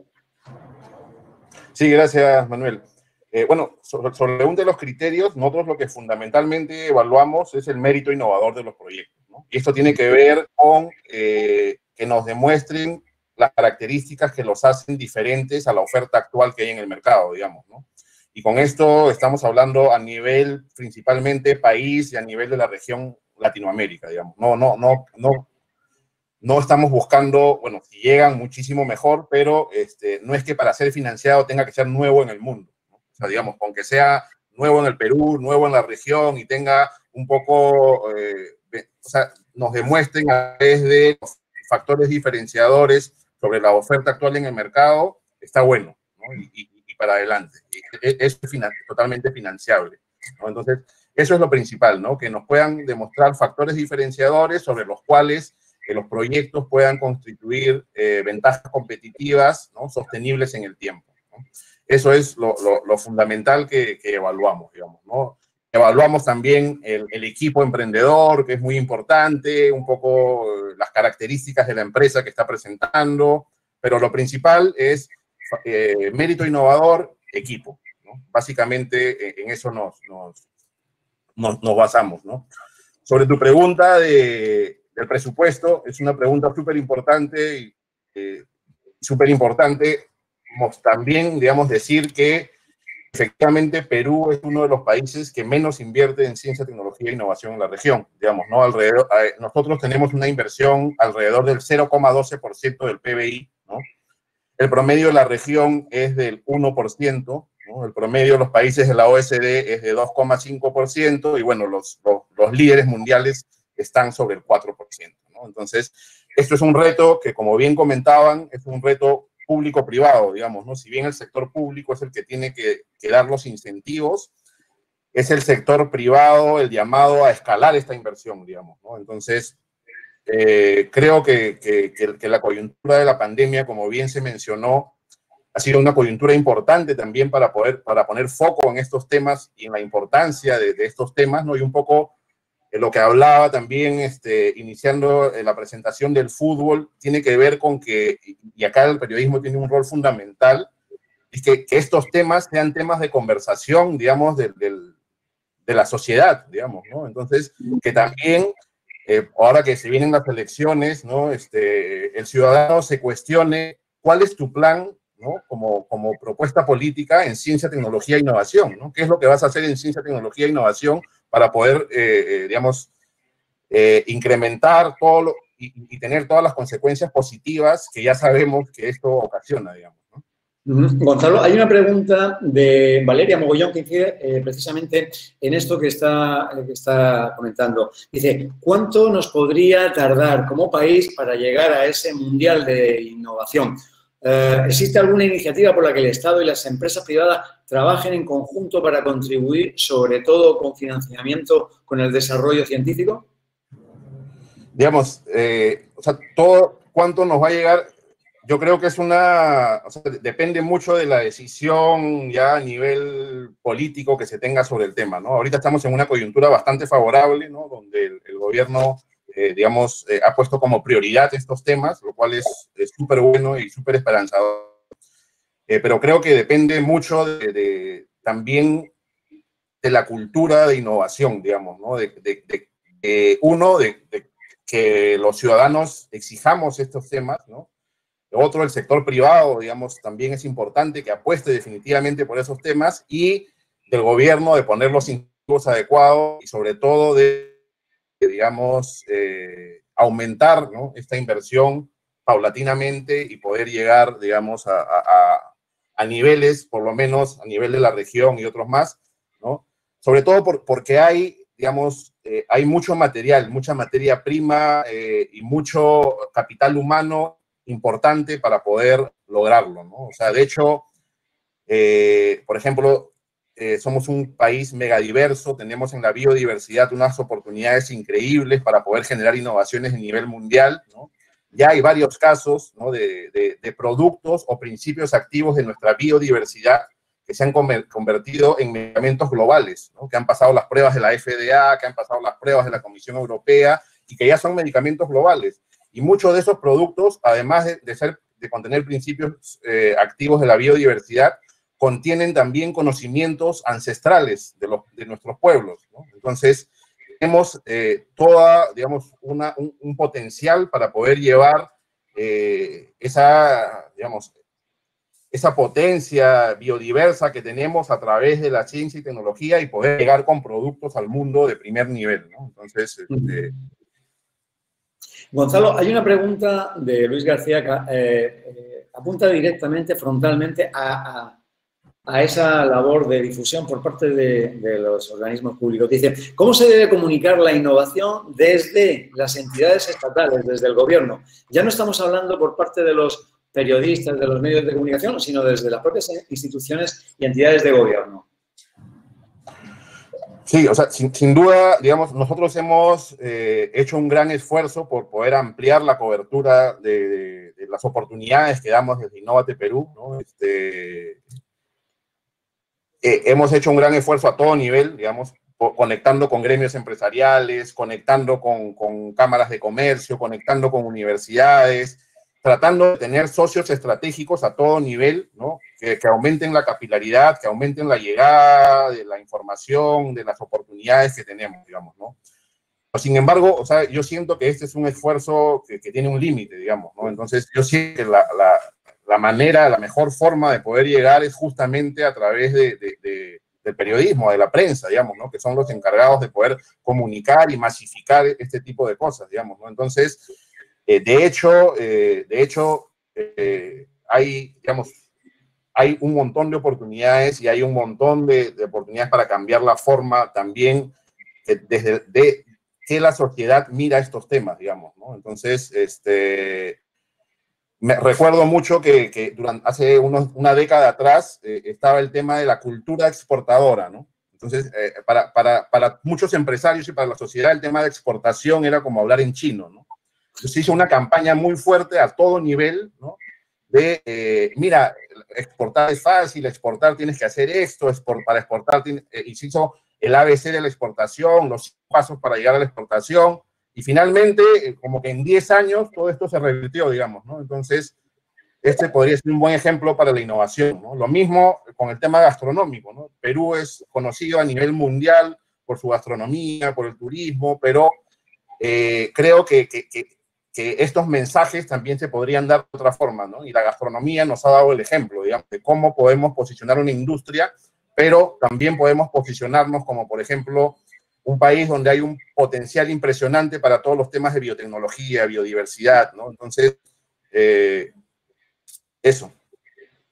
Sí, gracias, Manuel. Eh, bueno, sobre, sobre la pregunta de los criterios, nosotros lo que fundamentalmente evaluamos es el mérito innovador de los proyectos, ¿no? Y esto tiene que ver con eh, que nos demuestren las características que los hacen diferentes a la oferta actual que hay en el mercado, digamos, ¿no? Y con esto estamos hablando a nivel principalmente país y a nivel de la región Latinoamérica, digamos. No, no, no, no, no estamos buscando, bueno, si llegan muchísimo mejor, pero este, no es que para ser financiado tenga que ser nuevo en el mundo, ¿no? O sea, digamos, con que sea nuevo en el Perú, nuevo en la región y tenga un poco, eh, o sea, nos demuestren a través de factores diferenciadores sobre la oferta actual en el mercado, está bueno, ¿no? Y, y, y para adelante. Es finan totalmente financiable, ¿no? Entonces, eso es lo principal, ¿no? Que nos puedan demostrar factores diferenciadores sobre los cuales que los proyectos puedan constituir eh, ventajas competitivas, ¿no? Sostenibles en el tiempo, ¿no? Eso es lo, lo, lo fundamental que, que evaluamos, digamos, ¿no? Evaluamos también el, el equipo emprendedor, que es muy importante, un poco las características de la empresa que está presentando, pero lo principal es eh, mérito innovador, equipo, ¿no? Básicamente en eso nos, nos, nos, nos basamos, ¿no? Sobre tu pregunta de, del presupuesto, es una pregunta súper importante y eh, súper importante también, digamos, decir que efectivamente Perú es uno de los países que menos invierte en ciencia, tecnología e innovación en la región, digamos, ¿no? Alrededor, nosotros tenemos una inversión alrededor del cero coma doce por ciento del P B I, ¿no? El promedio de la región es del uno por ciento, ¿no? El promedio de los países de la O E C D es de dos coma cinco por ciento y, bueno, los, los, los líderes mundiales están sobre el cuatro por ciento, ¿no? Entonces, esto es un reto que, como bien comentaban, es un reto público-privado, digamos, ¿no? Si bien el sector público es el que tiene que, que dar los incentivos, es el sector privado el llamado a escalar esta inversión, digamos, ¿no? Entonces, eh, creo que, que, que, que la coyuntura de la pandemia, como bien se mencionó, ha sido una coyuntura importante también para poder, para poner foco en estos temas y en la importancia de, de estos temas, ¿no? Y un poco lo que hablaba también, este, iniciando la presentación del fútbol, tiene que ver con que, y acá el periodismo tiene un rol fundamental, es que, que estos temas sean temas de conversación, digamos, de, de, de la sociedad, digamos, ¿no? Entonces, que también, eh, ahora que se vienen las elecciones, ¿no? Este, el ciudadano se cuestione cuál es tu plan, ¿no? Como, como propuesta política en ciencia, tecnología e innovación, ¿no? ¿Qué es lo que vas a hacer en ciencia, tecnología e innovación para poder, eh, eh, digamos, eh, incrementar todo lo, y, y tener todas las consecuencias positivas que ya sabemos que esto ocasiona, digamos, ¿no? Gonzalo, hay una pregunta de Valeria Mogollón que incide eh, precisamente en esto que está, que está comentando. Dice, ¿cuánto nos podría tardar como país para llegar a ese mundial de innovación? Eh, ¿Existe alguna iniciativa por la que el Estado y las empresas privadas trabajen en conjunto para contribuir, sobre todo con financiamiento, con el desarrollo científico? Digamos, eh, o sea, todo, ¿cuánto nos va a llegar? Yo creo que es una, o sea, depende mucho de la decisión ya a nivel político que se tenga sobre el tema, ¿no? Ahorita estamos en una coyuntura bastante favorable, ¿no? Donde el, el gobierno, eh, digamos, eh, ha puesto como prioridad estos temas, lo cual es súper bueno y súper esperanzador. Eh, pero creo que depende mucho de, de, también de la cultura de innovación, digamos, ¿no? De, de, de, de uno, de, de que los ciudadanos exijamos estos temas, ¿no? Otro, el sector privado, digamos, también es importante que apueste definitivamente por esos temas y del gobierno de poner los incentivos adecuados y sobre todo de, de digamos, eh, aumentar, ¿no? esta inversión paulatinamente y poder llegar, digamos, a, a, a niveles, por lo menos a nivel de la región y otros más, ¿no? Sobre todo por, porque hay, digamos, eh, hay mucho material, mucha materia prima eh, y mucho capital humano importante para poder lograrlo, ¿no? O sea, de hecho, eh, por ejemplo, eh, somos un país megadiverso, tenemos en la biodiversidad unas oportunidades increíbles para poder generar innovaciones a nivel mundial, ¿no? Ya hay varios casos, ¿no? de, de, de productos o principios activos de nuestra biodiversidad que se han convertido en medicamentos globales, ¿no? Que han pasado las pruebas de la F D A, que han pasado las pruebas de la Comisión Europea y que ya son medicamentos globales. Y muchos de esos productos, además de, de, ser, de contener principios eh, activos de la biodiversidad, contienen también conocimientos ancestrales de, los, de nuestros pueblos, ¿no? Entonces, tenemos eh, toda, digamos, una, un, un potencial para poder llevar eh, esa, digamos, esa potencia biodiversa que tenemos a través de la ciencia y tecnología y poder llegar con productos al mundo de primer nivel, ¿no? Entonces, este, Gonzalo, hay una pregunta de Luis García que eh, eh, apunta directamente, frontalmente a, a, a esa labor de difusión por parte de, de los organismos públicos. Dice, ¿cómo se debe comunicar la innovación desde las entidades estatales, desde el gobierno? Ya no estamos hablando por parte de los periodistas, de los medios de comunicación, sino desde las propias instituciones y entidades de gobierno. Sí, o sea, sin, sin duda, digamos, nosotros hemos eh, hecho un gran esfuerzo por poder ampliar la cobertura de, de, de las oportunidades que damos desde Innovate Perú, ¿no? Este, eh, hemos hecho un gran esfuerzo a todo nivel, digamos, conectando con gremios empresariales, conectando con, con cámaras de comercio, conectando con universidades, tratando de tener socios estratégicos a todo nivel, ¿no? Que, que aumenten la capilaridad, que aumenten la llegada de la información, de las oportunidades que tenemos, digamos, ¿no? Pero sin embargo, o sea, yo siento que este es un esfuerzo que, que tiene un límite, digamos, ¿no? Entonces, yo siento que la, la, la manera, la mejor forma de poder llegar es justamente a través de, de, de, del periodismo, de la prensa, digamos, ¿no? Que son los encargados de poder comunicar y masificar este tipo de cosas, digamos, ¿no? Entonces, Eh, de hecho, eh, de hecho eh, hay, digamos, hay un montón de oportunidades y hay un montón de, de oportunidades para cambiar la forma también eh, desde de que la sociedad mira estos temas, digamos, ¿no? Entonces, este, me recuerdo mucho que, que durante, hace unos, una década atrás eh, estaba el tema de la cultura exportadora, ¿no? Entonces, eh, para, para, para muchos empresarios y para la sociedad el tema de exportación era como hablar en chino, ¿no? Se hizo una campaña muy fuerte a todo nivel, ¿no? De, eh, mira, exportar es fácil, exportar tienes que hacer esto, export, para exportar, eh, y se hizo el A B C de la exportación, los pasos para llegar a la exportación, y finalmente, eh, como que en diez años, todo esto se revirtió, digamos, ¿no? Entonces, este podría ser un buen ejemplo para la innovación, ¿no? Lo mismo con el tema gastronómico, ¿no? Perú es conocido a nivel mundial por su gastronomía, por el turismo, pero eh, creo que, que, que que estos mensajes también se podrían dar de otra forma, ¿no? Y la gastronomía nos ha dado el ejemplo, digamos, de cómo podemos posicionar una industria, pero también podemos posicionarnos como, por ejemplo, un país donde hay un potencial impresionante para todos los temas de biotecnología, biodiversidad, ¿no? Entonces, eh, eso.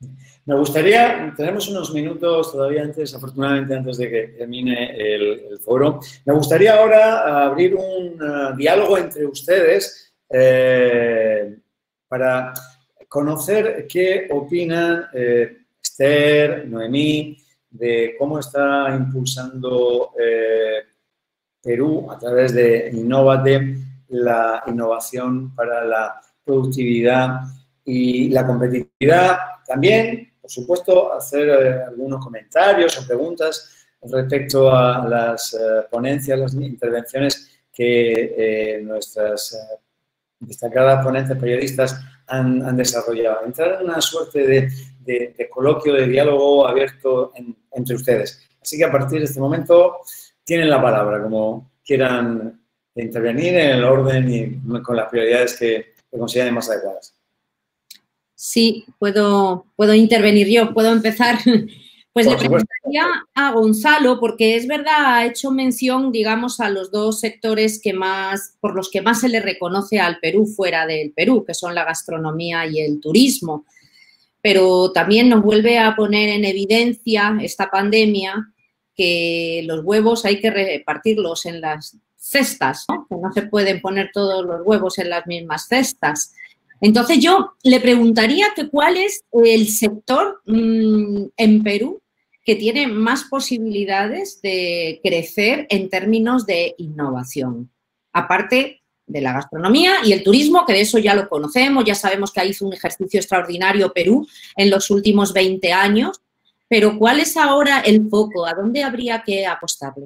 Me gustaría, tenemos unos minutos todavía antes, afortunadamente antes de que termine el, el foro, me gustaría ahora abrir un uh, diálogo entre ustedes eh, para conocer qué opinan eh, Esther, Noemí, de cómo está impulsando eh, Perú a través de Innovate la innovación para la productividad y la competitividad. También, por supuesto, hacer eh, algunos comentarios o preguntas respecto a las eh, ponencias, las intervenciones que eh, nuestras eh, destacadas ponentes periodistas han, han desarrollado. Entrar en una suerte de, de, de coloquio, de diálogo abierto en, entre ustedes. Así que a partir de este momento tienen la palabra, como quieran intervenir en el orden y con las prioridades que, que consideren más adecuadas. Sí, puedo, puedo intervenir yo, puedo empezar. Pues le preguntaría a Gonzalo, porque es verdad, ha hecho mención, digamos, a los dos sectores que más, por los que más se le reconoce al Perú fuera del Perú, que son la gastronomía y el turismo. Pero también nos vuelve a poner en evidencia esta pandemia que los huevos hay que repartirlos en las cestas, ¿no? Que no se pueden poner todos los huevos en las mismas cestas. Entonces, yo le preguntaría que cuál es el sector mmm, en Perú que tiene más posibilidades de crecer en términos de innovación, aparte de la gastronomía y el turismo, que de eso ya lo conocemos, ya sabemos que hizo un ejercicio extraordinario Perú en los últimos veinte años, pero ¿cuál es ahora el foco? ¿A dónde habría que apostarle?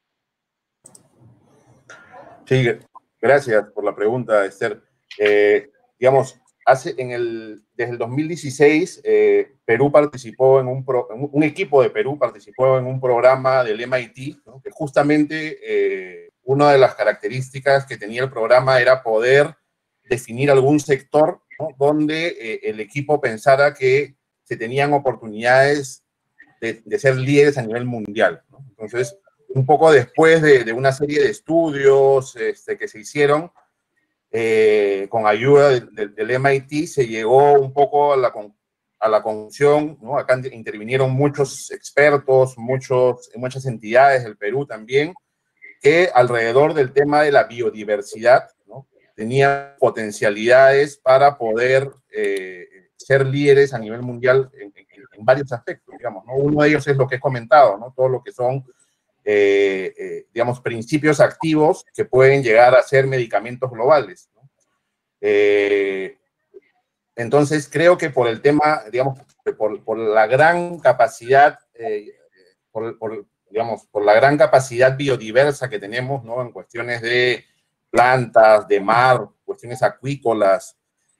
Sí, gracias por la pregunta, Esther. Eh, digamos, hace en el, desde el dos mil dieciséis, eh, Perú participó en un, pro, un equipo de Perú participó en un programa del M I T, ¿no? Que justamente eh, una de las características que tenía el programa era poder definir algún sector, ¿no? Donde eh, el equipo pensara que se tenían oportunidades de, de ser líderes a nivel mundial, ¿no? Entonces, un poco después de, de una serie de estudios este, que se hicieron, Eh, con ayuda de, de, del M I T, se llegó un poco a la, a la conclusión, ¿no? Acá intervinieron muchos expertos, muchos, muchas entidades del Perú también, que alrededor del tema de la biodiversidad, ¿no? Tenían potencialidades para poder eh, ser líderes a nivel mundial en, en, en varios aspectos, digamos, ¿no? Uno de ellos es lo que he comentado, ¿no? Todo lo que son Eh, eh, digamos, principios activos que pueden llegar a ser medicamentos globales, ¿no? Eh, entonces, creo que por el tema, digamos, por, por la gran capacidad, eh, por, por, digamos, por la gran capacidad biodiversa que tenemos, ¿no? En cuestiones de plantas, de mar, cuestiones acuícolas,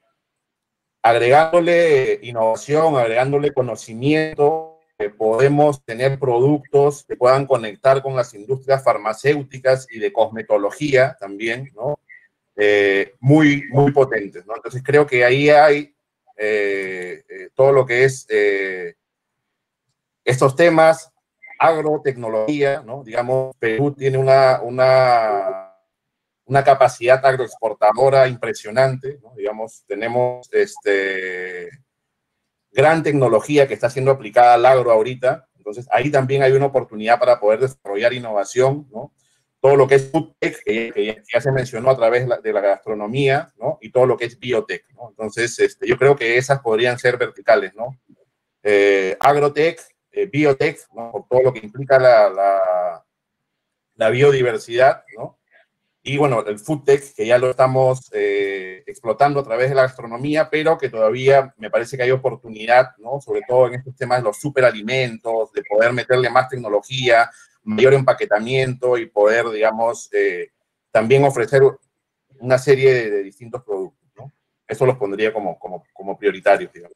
agregándole innovación, agregándole conocimiento, podemos tener productos que puedan conectar con las industrias farmacéuticas y de cosmetología también, ¿no? Eh, muy, muy potentes, ¿no? Entonces creo que ahí hay eh, eh, todo lo que es eh, estos temas, agrotecnología, ¿no? Digamos, Perú tiene una, una, una capacidad agroexportadora impresionante, ¿no? Digamos, tenemos este... gran tecnología que está siendo aplicada al agro ahorita. Entonces, ahí también hay una oportunidad para poder desarrollar innovación, ¿no? Todo lo que es food tech, que, que ya se mencionó a través de la gastronomía, ¿no? Y todo lo que es biotech, ¿no? Entonces, este, yo creo que esas podrían ser verticales, ¿no? Eh, agrotech, eh, biotech, ¿no? Por todo lo que implica la, la, la biodiversidad, ¿no? Y bueno, el food tech, que ya lo estamos eh, explotando a través de la gastronomía, pero que todavía me parece que hay oportunidad, ¿no? Sobre todo en estos temas de los superalimentos, de poder meterle más tecnología, mayor empaquetamiento y poder, digamos, eh, también ofrecer una serie de, de distintos productos, ¿no? Eso los pondría como, como, como prioritarios, digamos.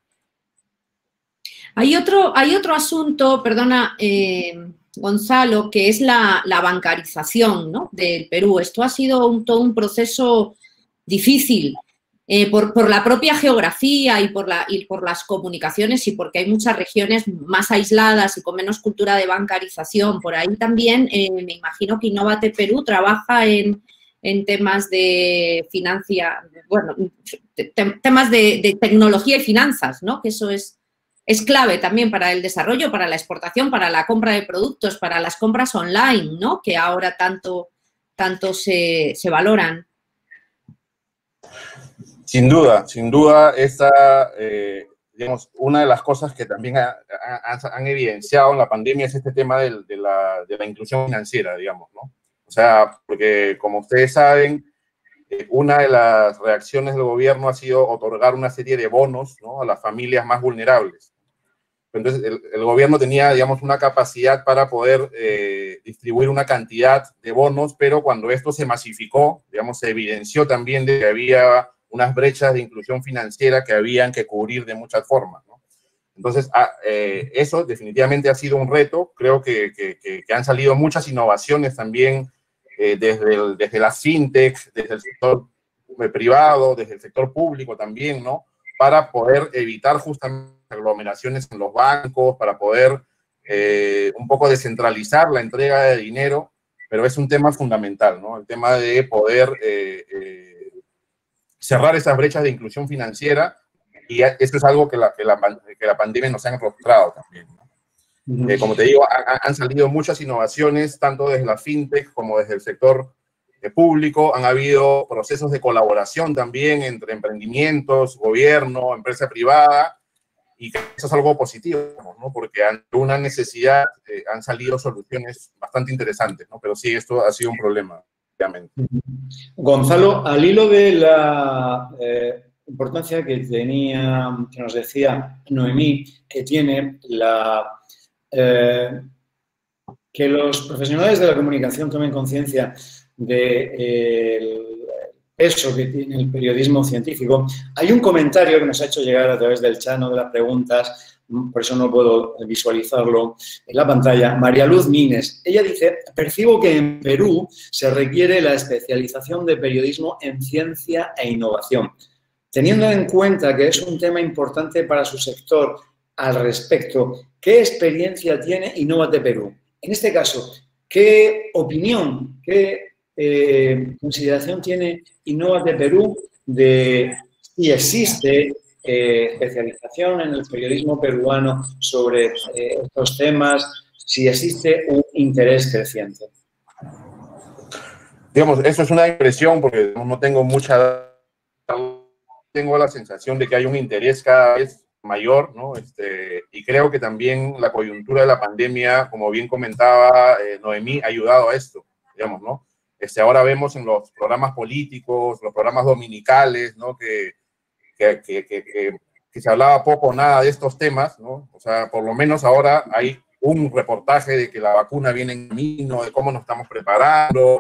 Hay otro, hay otro asunto, perdona, eh, Gonzalo, que es la, la bancarización, ¿no? Del Perú. Esto ha sido un, todo un proceso difícil eh, por, por la propia geografía y por, la, y por las comunicaciones y porque hay muchas regiones más aisladas y con menos cultura de bancarización. Por ahí también eh, me imagino que Innovate Perú trabaja en, en temas de financia, bueno, te, temas de, de tecnología y finanzas, ¿no? Que eso es es clave también para el desarrollo, para la exportación, para la compra de productos, para las compras online, ¿no? Que ahora tanto, tanto se, se valoran. Sin duda, sin duda, esta, eh, digamos, una de las cosas que también ha, ha, han evidenciado en la pandemia es este tema de, de, la, de la inclusión financiera, digamos, ¿no? O sea, porque como ustedes saben, eh, una de las reacciones del gobierno ha sido otorgar una serie de bonos, ¿no?, a las familias más vulnerables. Entonces, el, el gobierno tenía, digamos, una capacidad para poder eh, distribuir una cantidad de bonos, pero cuando esto se masificó, digamos, se evidenció también de que había unas brechas de inclusión financiera que habían que cubrir de muchas formas, ¿no? Entonces, ah, eh, eso definitivamente ha sido un reto. Creo que, que, que han salido muchas innovaciones también eh, desde, el, desde las fintech, desde el sector privado, desde el sector público también, ¿no?, para poder evitar justamente aglomeraciones en los bancos, para poder eh, un poco descentralizar la entrega de dinero, pero es un tema fundamental, ¿no? El tema de poder eh, eh, cerrar esas brechas de inclusión financiera, y esto es algo que la, que la, que la pandemia nos ha mostrado también, ¿no? Uh-huh. eh, como te digo, ha, han salido muchas innovaciones, tanto desde la fintech como desde el sector eh, público. Han habido procesos de colaboración también entre emprendimientos, gobierno, empresa privada, y que eso es algo positivo, ¿no?, porque ante una necesidad eh, han salido soluciones bastante interesantes, ¿no? Pero sí, esto ha sido un problema, obviamente. Gonzalo, al hilo de la eh, importancia que tenía, que nos decía Noemí, que tiene la, eh, que los profesionales de la comunicación tomen conciencia del eh, peso que tiene el periodismo científico, hay un comentario que nos ha hecho llegar a través del chano de las preguntas, por eso no puedo visualizarlo en la pantalla. María Luz Mines, ella dice: percibo que en Perú se requiere la especialización de periodismo en ciencia e innovación. Teniendo en cuenta que es un tema importante para su sector al respecto, ¿qué experiencia tiene Innovate Perú? En este caso, ¿qué opinión, qué eh, consideración tiene Innovate Perú de si existe eh, especialización en el periodismo peruano sobre eh, estos temas, si existe un interés creciente? Digamos, eso es una impresión porque no tengo mucha... Tengo la sensación de que hay un interés cada vez mayor, ¿no? Este, y creo que también la coyuntura de la pandemia, como bien comentaba eh, Noemí, ha ayudado a esto, digamos, ¿no? Este, ahora vemos en los programas políticos, los programas dominicales, ¿no?, que, que, que, que, que, que se hablaba poco o nada de estos temas, ¿no? O sea, por lo menos ahora hay un reportaje de que la vacuna viene en camino, de cómo nos estamos preparando,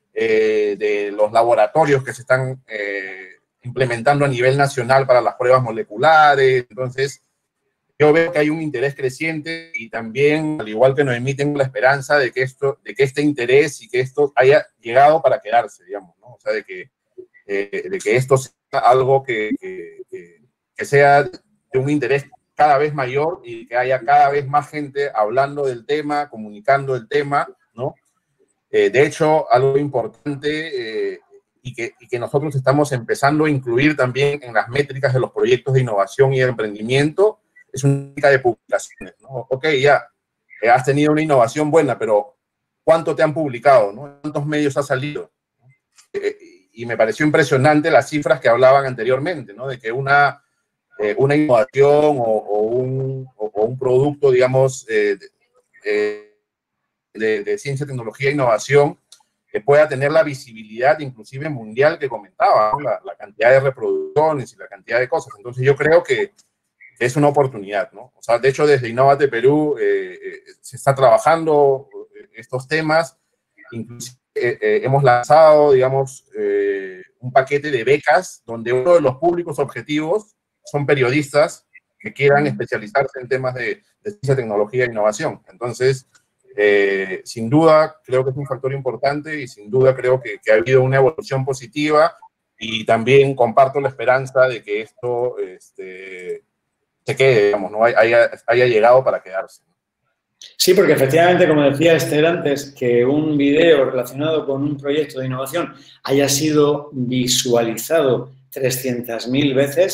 eh, de los laboratorios que se están eh, implementando a nivel nacional para las pruebas moleculares. Entonces, yo veo que hay un interés creciente y también, al igual que Noemí, tengo la esperanza de que, esto, de que este interés y que esto haya llegado para quedarse, digamos, ¿no? O sea, de que, eh, de que esto sea algo que, que, que sea de un interés cada vez mayor y que haya cada vez más gente hablando del tema, comunicando el tema, ¿no? Eh, de hecho, algo importante eh, y, que, y que nosotros estamos empezando a incluir también en las métricas de los proyectos de innovación y de emprendimiento es una métrica de publicaciones, ¿no? Ok, ya, eh, has tenido una innovación buena, pero ¿cuánto te han publicado, ¿no? ¿Cuántos medios ha salido? Eh, y me pareció impresionante las cifras que hablaban anteriormente, ¿no? De que una, eh, una innovación o, o, un, o, o un producto, digamos, eh, de, de, de ciencia, tecnología e innovación, que pueda tener la visibilidad inclusive mundial que comentaba, ¿no? la, la cantidad de reproducciones y la cantidad de cosas. Entonces yo creo que es una oportunidad, ¿no? O sea, de hecho, desde Innovate Perú eh, eh, se está trabajando estos temas. Inclusive eh, eh, hemos lanzado, digamos, eh, un paquete de becas donde uno de los públicos objetivos son periodistas que quieran especializarse en temas de, de ciencia, tecnología e innovación. Entonces, eh, sin duda, creo que es un factor importante y sin duda creo que, que ha habido una evolución positiva y también comparto la esperanza de que esto... Este, se quede, digamos, ¿no? haya, haya llegado para quedarse. Sí, porque efectivamente, como decía Esther antes, que un video relacionado con un proyecto de innovación haya sido visualizado trescientas mil veces,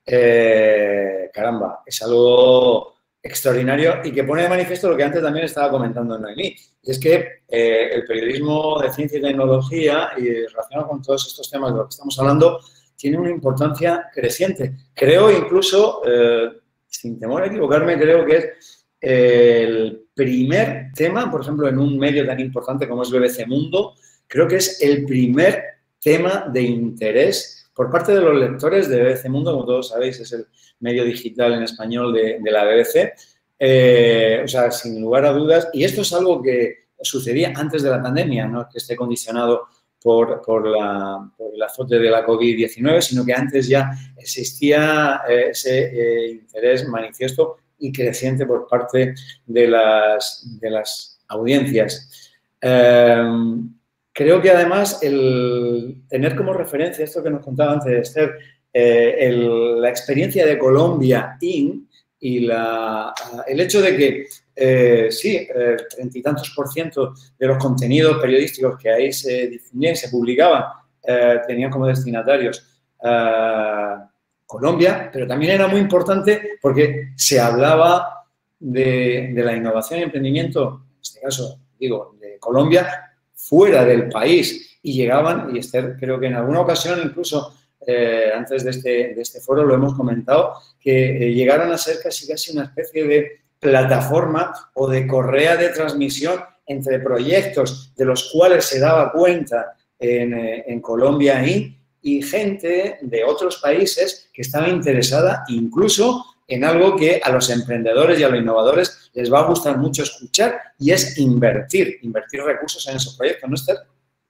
eh, caramba, es algo extraordinario y que pone de manifiesto lo que antes también estaba comentando Noemí. Y es que eh, el periodismo de ciencia y tecnología y relacionado con todos estos temas de los que estamos hablando tiene una importancia creciente. Creo incluso, eh, sin temor a equivocarme, creo que es eh, el primer tema, por ejemplo, en un medio tan importante como es B B C Mundo, creo que es el primer tema de interés por parte de los lectores de B B C Mundo, como todos sabéis, es el medio digital en español de, de la B B C. Eh, o sea, sin lugar a dudas, y esto es algo que sucedía antes de la pandemia, no es que esté condicionado por, por, la, por el azote de la COVID diecinueve, sino que antes ya existía eh, ese eh, interés manifiesto y creciente por parte de las, de las audiencias. Eh, creo que además el tener como referencia esto que nos contaba antes Esther, eh, el, la experiencia de Colombia In y la, el hecho de que eh, sí, treinta y tantos por ciento de los contenidos periodísticos que ahí se difundían, se publicaban, eh, tenían como destinatarios eh, Colombia, pero también era muy importante porque se hablaba de, de la innovación y emprendimiento, en este caso, digo, de Colombia, fuera del país y llegaban, y Esther creo que en alguna ocasión incluso eh, antes de este, de este foro lo hemos comentado, que eh, llegaron a ser casi casi una especie de plataforma o de correa de transmisión entre proyectos de los cuales se daba cuenta en, eh, en Colombia y, y gente de otros países que estaba interesada incluso en algo que a los emprendedores y a los innovadores les va a gustar mucho escuchar y es invertir, invertir recursos en esos proyectos, ¿no, Esther?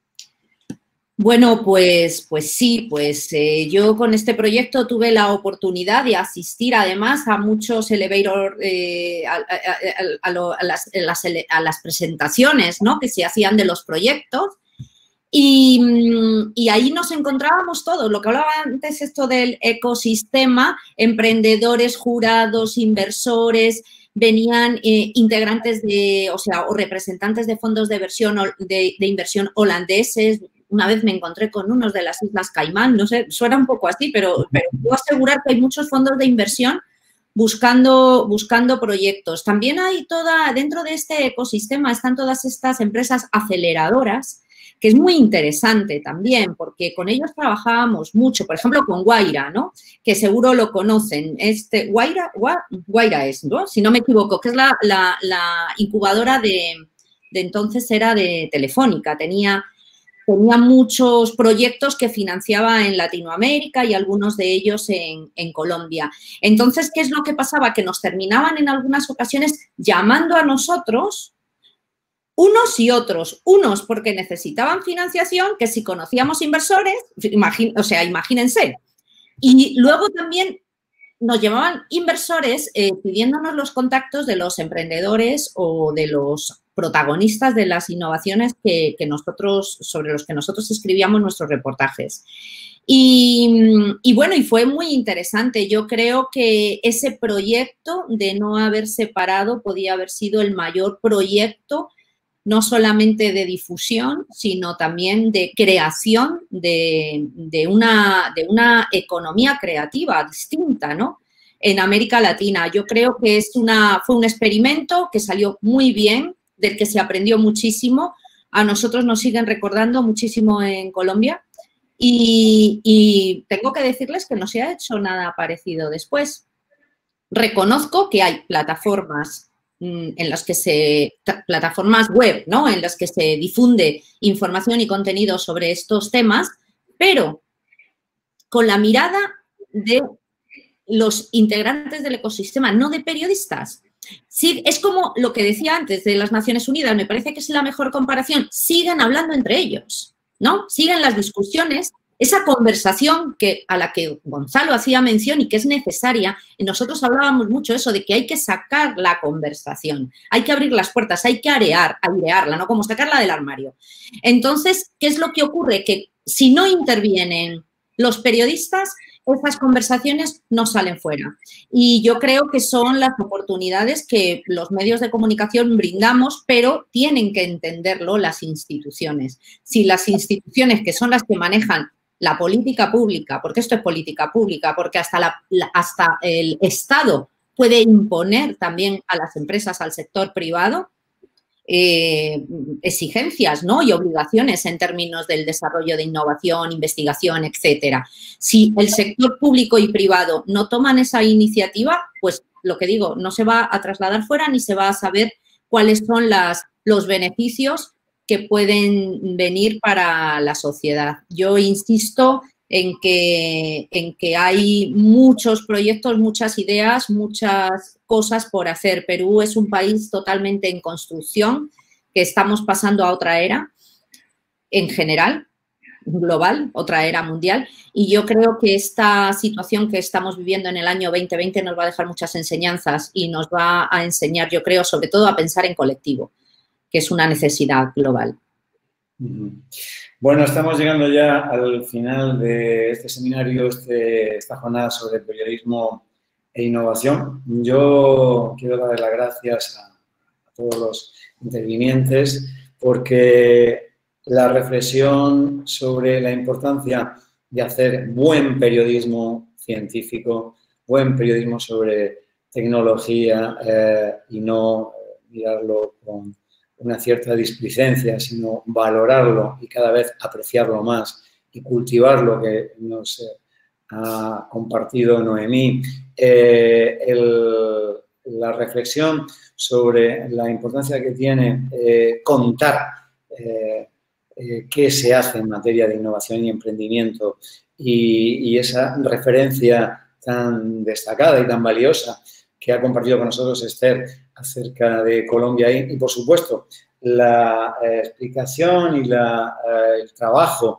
Bueno, pues, pues sí, pues eh, yo con este proyecto tuve la oportunidad de asistir además a muchos elevator, eh, a, a, a, a, lo, a, las, a, las, a las presentaciones, ¿no?, que se hacían de los proyectos y, y ahí nos encontrábamos todos, lo que hablaba antes esto del ecosistema, emprendedores, jurados, inversores, venían eh, integrantes de, o sea, o representantes de fondos de, versión, de, de inversión holandeses. Una vez me encontré con unos de las Islas Caimán, no sé, suena un poco así, pero, pero puedo asegurar que hay muchos fondos de inversión buscando, buscando proyectos. También hay toda, dentro de este ecosistema están todas estas empresas aceleradoras, que es muy interesante también, porque con ellos trabajábamos mucho, por ejemplo, con Guaira, ¿no?, que seguro lo conocen. Este, Guaira, Guaira es, ¿no?, si no me equivoco, que es la, la, la incubadora de, de entonces era de Telefónica, tenía... Tenía muchos proyectos que financiaba en Latinoamérica y algunos de ellos en, en Colombia. Entonces, ¿qué es lo que pasaba? Que nos terminaban en algunas ocasiones llamando a nosotros, unos y otros. Unos porque necesitaban financiación, que si conocíamos inversores, imagín, o sea, imagínense. Y luego también nos llamaban inversores eh, pidiéndonos los contactos de los emprendedores o de los protagonistas de las innovaciones que, que nosotros, sobre los que nosotros escribíamos nuestros reportajes. Y, y bueno, y fue muy interesante. Yo creo que ese proyecto de no haber separado podía haber sido el mayor proyecto, no solamente de difusión, sino también de creación de, de, una, de una economía creativa distinta, ¿no?, en América Latina. Yo creo que es una, fue un experimento que salió muy bien, del que se aprendió muchísimo. A nosotros nos siguen recordando muchísimo en Colombia y, y tengo que decirles que no se ha hecho nada parecido después. Reconozco que hay plataformas en las que se, plataformas web, ¿no?, en las que se difunde información y contenido sobre estos temas, pero con la mirada de los integrantes del ecosistema, no de periodistas. Sí, es como lo que decía antes de las Naciones Unidas, me parece que es la mejor comparación. Siguen hablando entre ellos, ¿no? Siguen las discusiones, esa conversación que, a la que Gonzalo hacía mención y que es necesaria. Y nosotros hablábamos mucho eso de que hay que sacar la conversación, hay que abrir las puertas, hay que arear, airearla, ¿no?, como sacarla del armario. Entonces, ¿qué es lo que ocurre? Que si no intervienen los periodistas, esas conversaciones no salen fuera. Y yo creo que son las oportunidades que los medios de comunicación brindamos, pero tienen que entenderlo las instituciones. Si las instituciones, que son las que manejan la política pública, porque esto es política pública, porque hasta, la, la, hasta el Estado puede imponer también a las empresas, al sector privado, eh, exigencias, ¿no? Y obligaciones en términos del desarrollo de innovación, investigación, etcétera. Si el sector público y privado no toman esa iniciativa, pues lo que digo, no se va a trasladar fuera ni se va a saber cuáles son las, los beneficios que pueden venir para la sociedad. Yo insisto en que, en que hay muchos proyectos, muchas ideas, muchas cosas por hacer. Perú es un país totalmente en construcción, que estamos pasando a otra era en general, global, otra era mundial, y yo creo que esta situación que estamos viviendo en el año veinte veinte nos va a dejar muchas enseñanzas y nos va a enseñar, yo creo, sobre todo a pensar en colectivo, que es una necesidad global. Bueno, estamos llegando ya al final de este seminario, este, esta jornada sobre periodismo e innovación. Yo quiero dar las gracias a, a todos los intervinientes porque la reflexión sobre la importancia de hacer buen periodismo científico, buen periodismo sobre tecnología eh, y no mirarlo con una cierta displicencia, sino valorarlo y cada vez apreciarlo más y cultivar lo que nos eh, ha compartido Noemí. Eh, el, la reflexión sobre la importancia que tiene eh, contar eh, eh, qué se hace en materia de innovación y emprendimiento y, y esa referencia tan destacada y tan valiosa que ha compartido con nosotros Esther acerca de Colombia y, y por supuesto, la eh, explicación y la, eh, el trabajo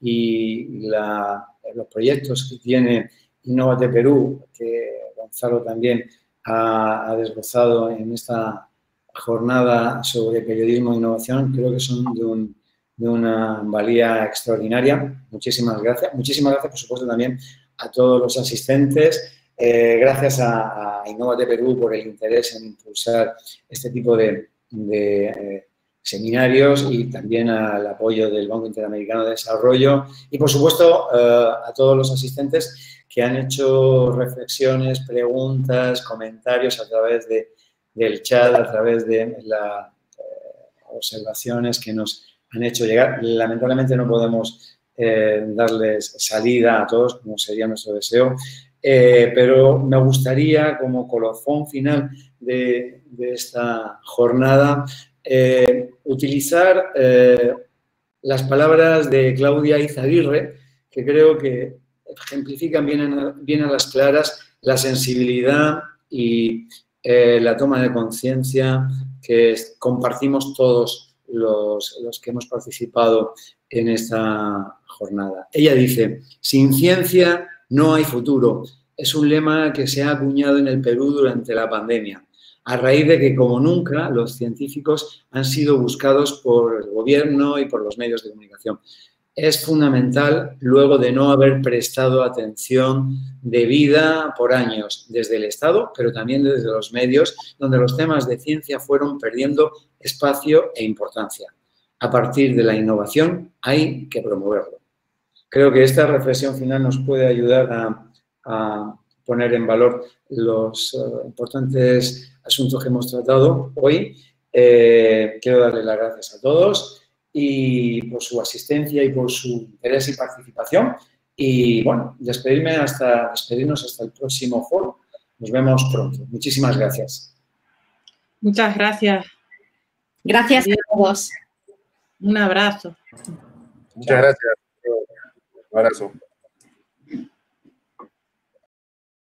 y la, los proyectos que tiene Innovate Perú, que Gonzalo también ha, ha desglosado en esta jornada sobre periodismo e innovación, creo que son de, un, de una valía extraordinaria. Muchísimas gracias. Muchísimas gracias, por supuesto, también a todos los asistentes. Eh, gracias a, a Innovate Perú por el interés en impulsar este tipo de, de eh, seminarios y también al apoyo del Banco Interamericano de Desarrollo y, por supuesto, eh, a todos los asistentes que han hecho reflexiones, preguntas, comentarios a través de, del chat, a través de las eh, observaciones que nos han hecho llegar. Lamentablemente no podemos eh, darles salida a todos, como sería nuestro deseo. Eh, pero me gustaría, como colofón final de, de esta jornada, eh, utilizar eh, las palabras de Claudia Izaguirre, que creo que ejemplifican bien a, bien a las claras la sensibilidad y eh, la toma de conciencia que compartimos todos los, los que hemos participado en esta jornada. Ella dice, sin ciencia no hay futuro. Es un lema que se ha acuñado en el Perú durante la pandemia, a raíz de que, como nunca, los científicos han sido buscados por el gobierno y por los medios de comunicación. Es fundamental, luego de no haber prestado atención debida por años, desde el Estado, pero también desde los medios, donde los temas de ciencia fueron perdiendo espacio e importancia. A partir de la innovación hay que promoverlo. Creo que esta reflexión final nos puede ayudar a, a poner en valor los uh, importantes asuntos que hemos tratado hoy. Eh, quiero darle las gracias a todos y por su asistencia y por su interés y participación. Y, bueno, despedirme hasta, despedirnos hasta el próximo foro. Nos vemos pronto. Muchísimas gracias. Muchas gracias. Gracias a todos. Un abrazo. Muchas gracias. Un abrazo.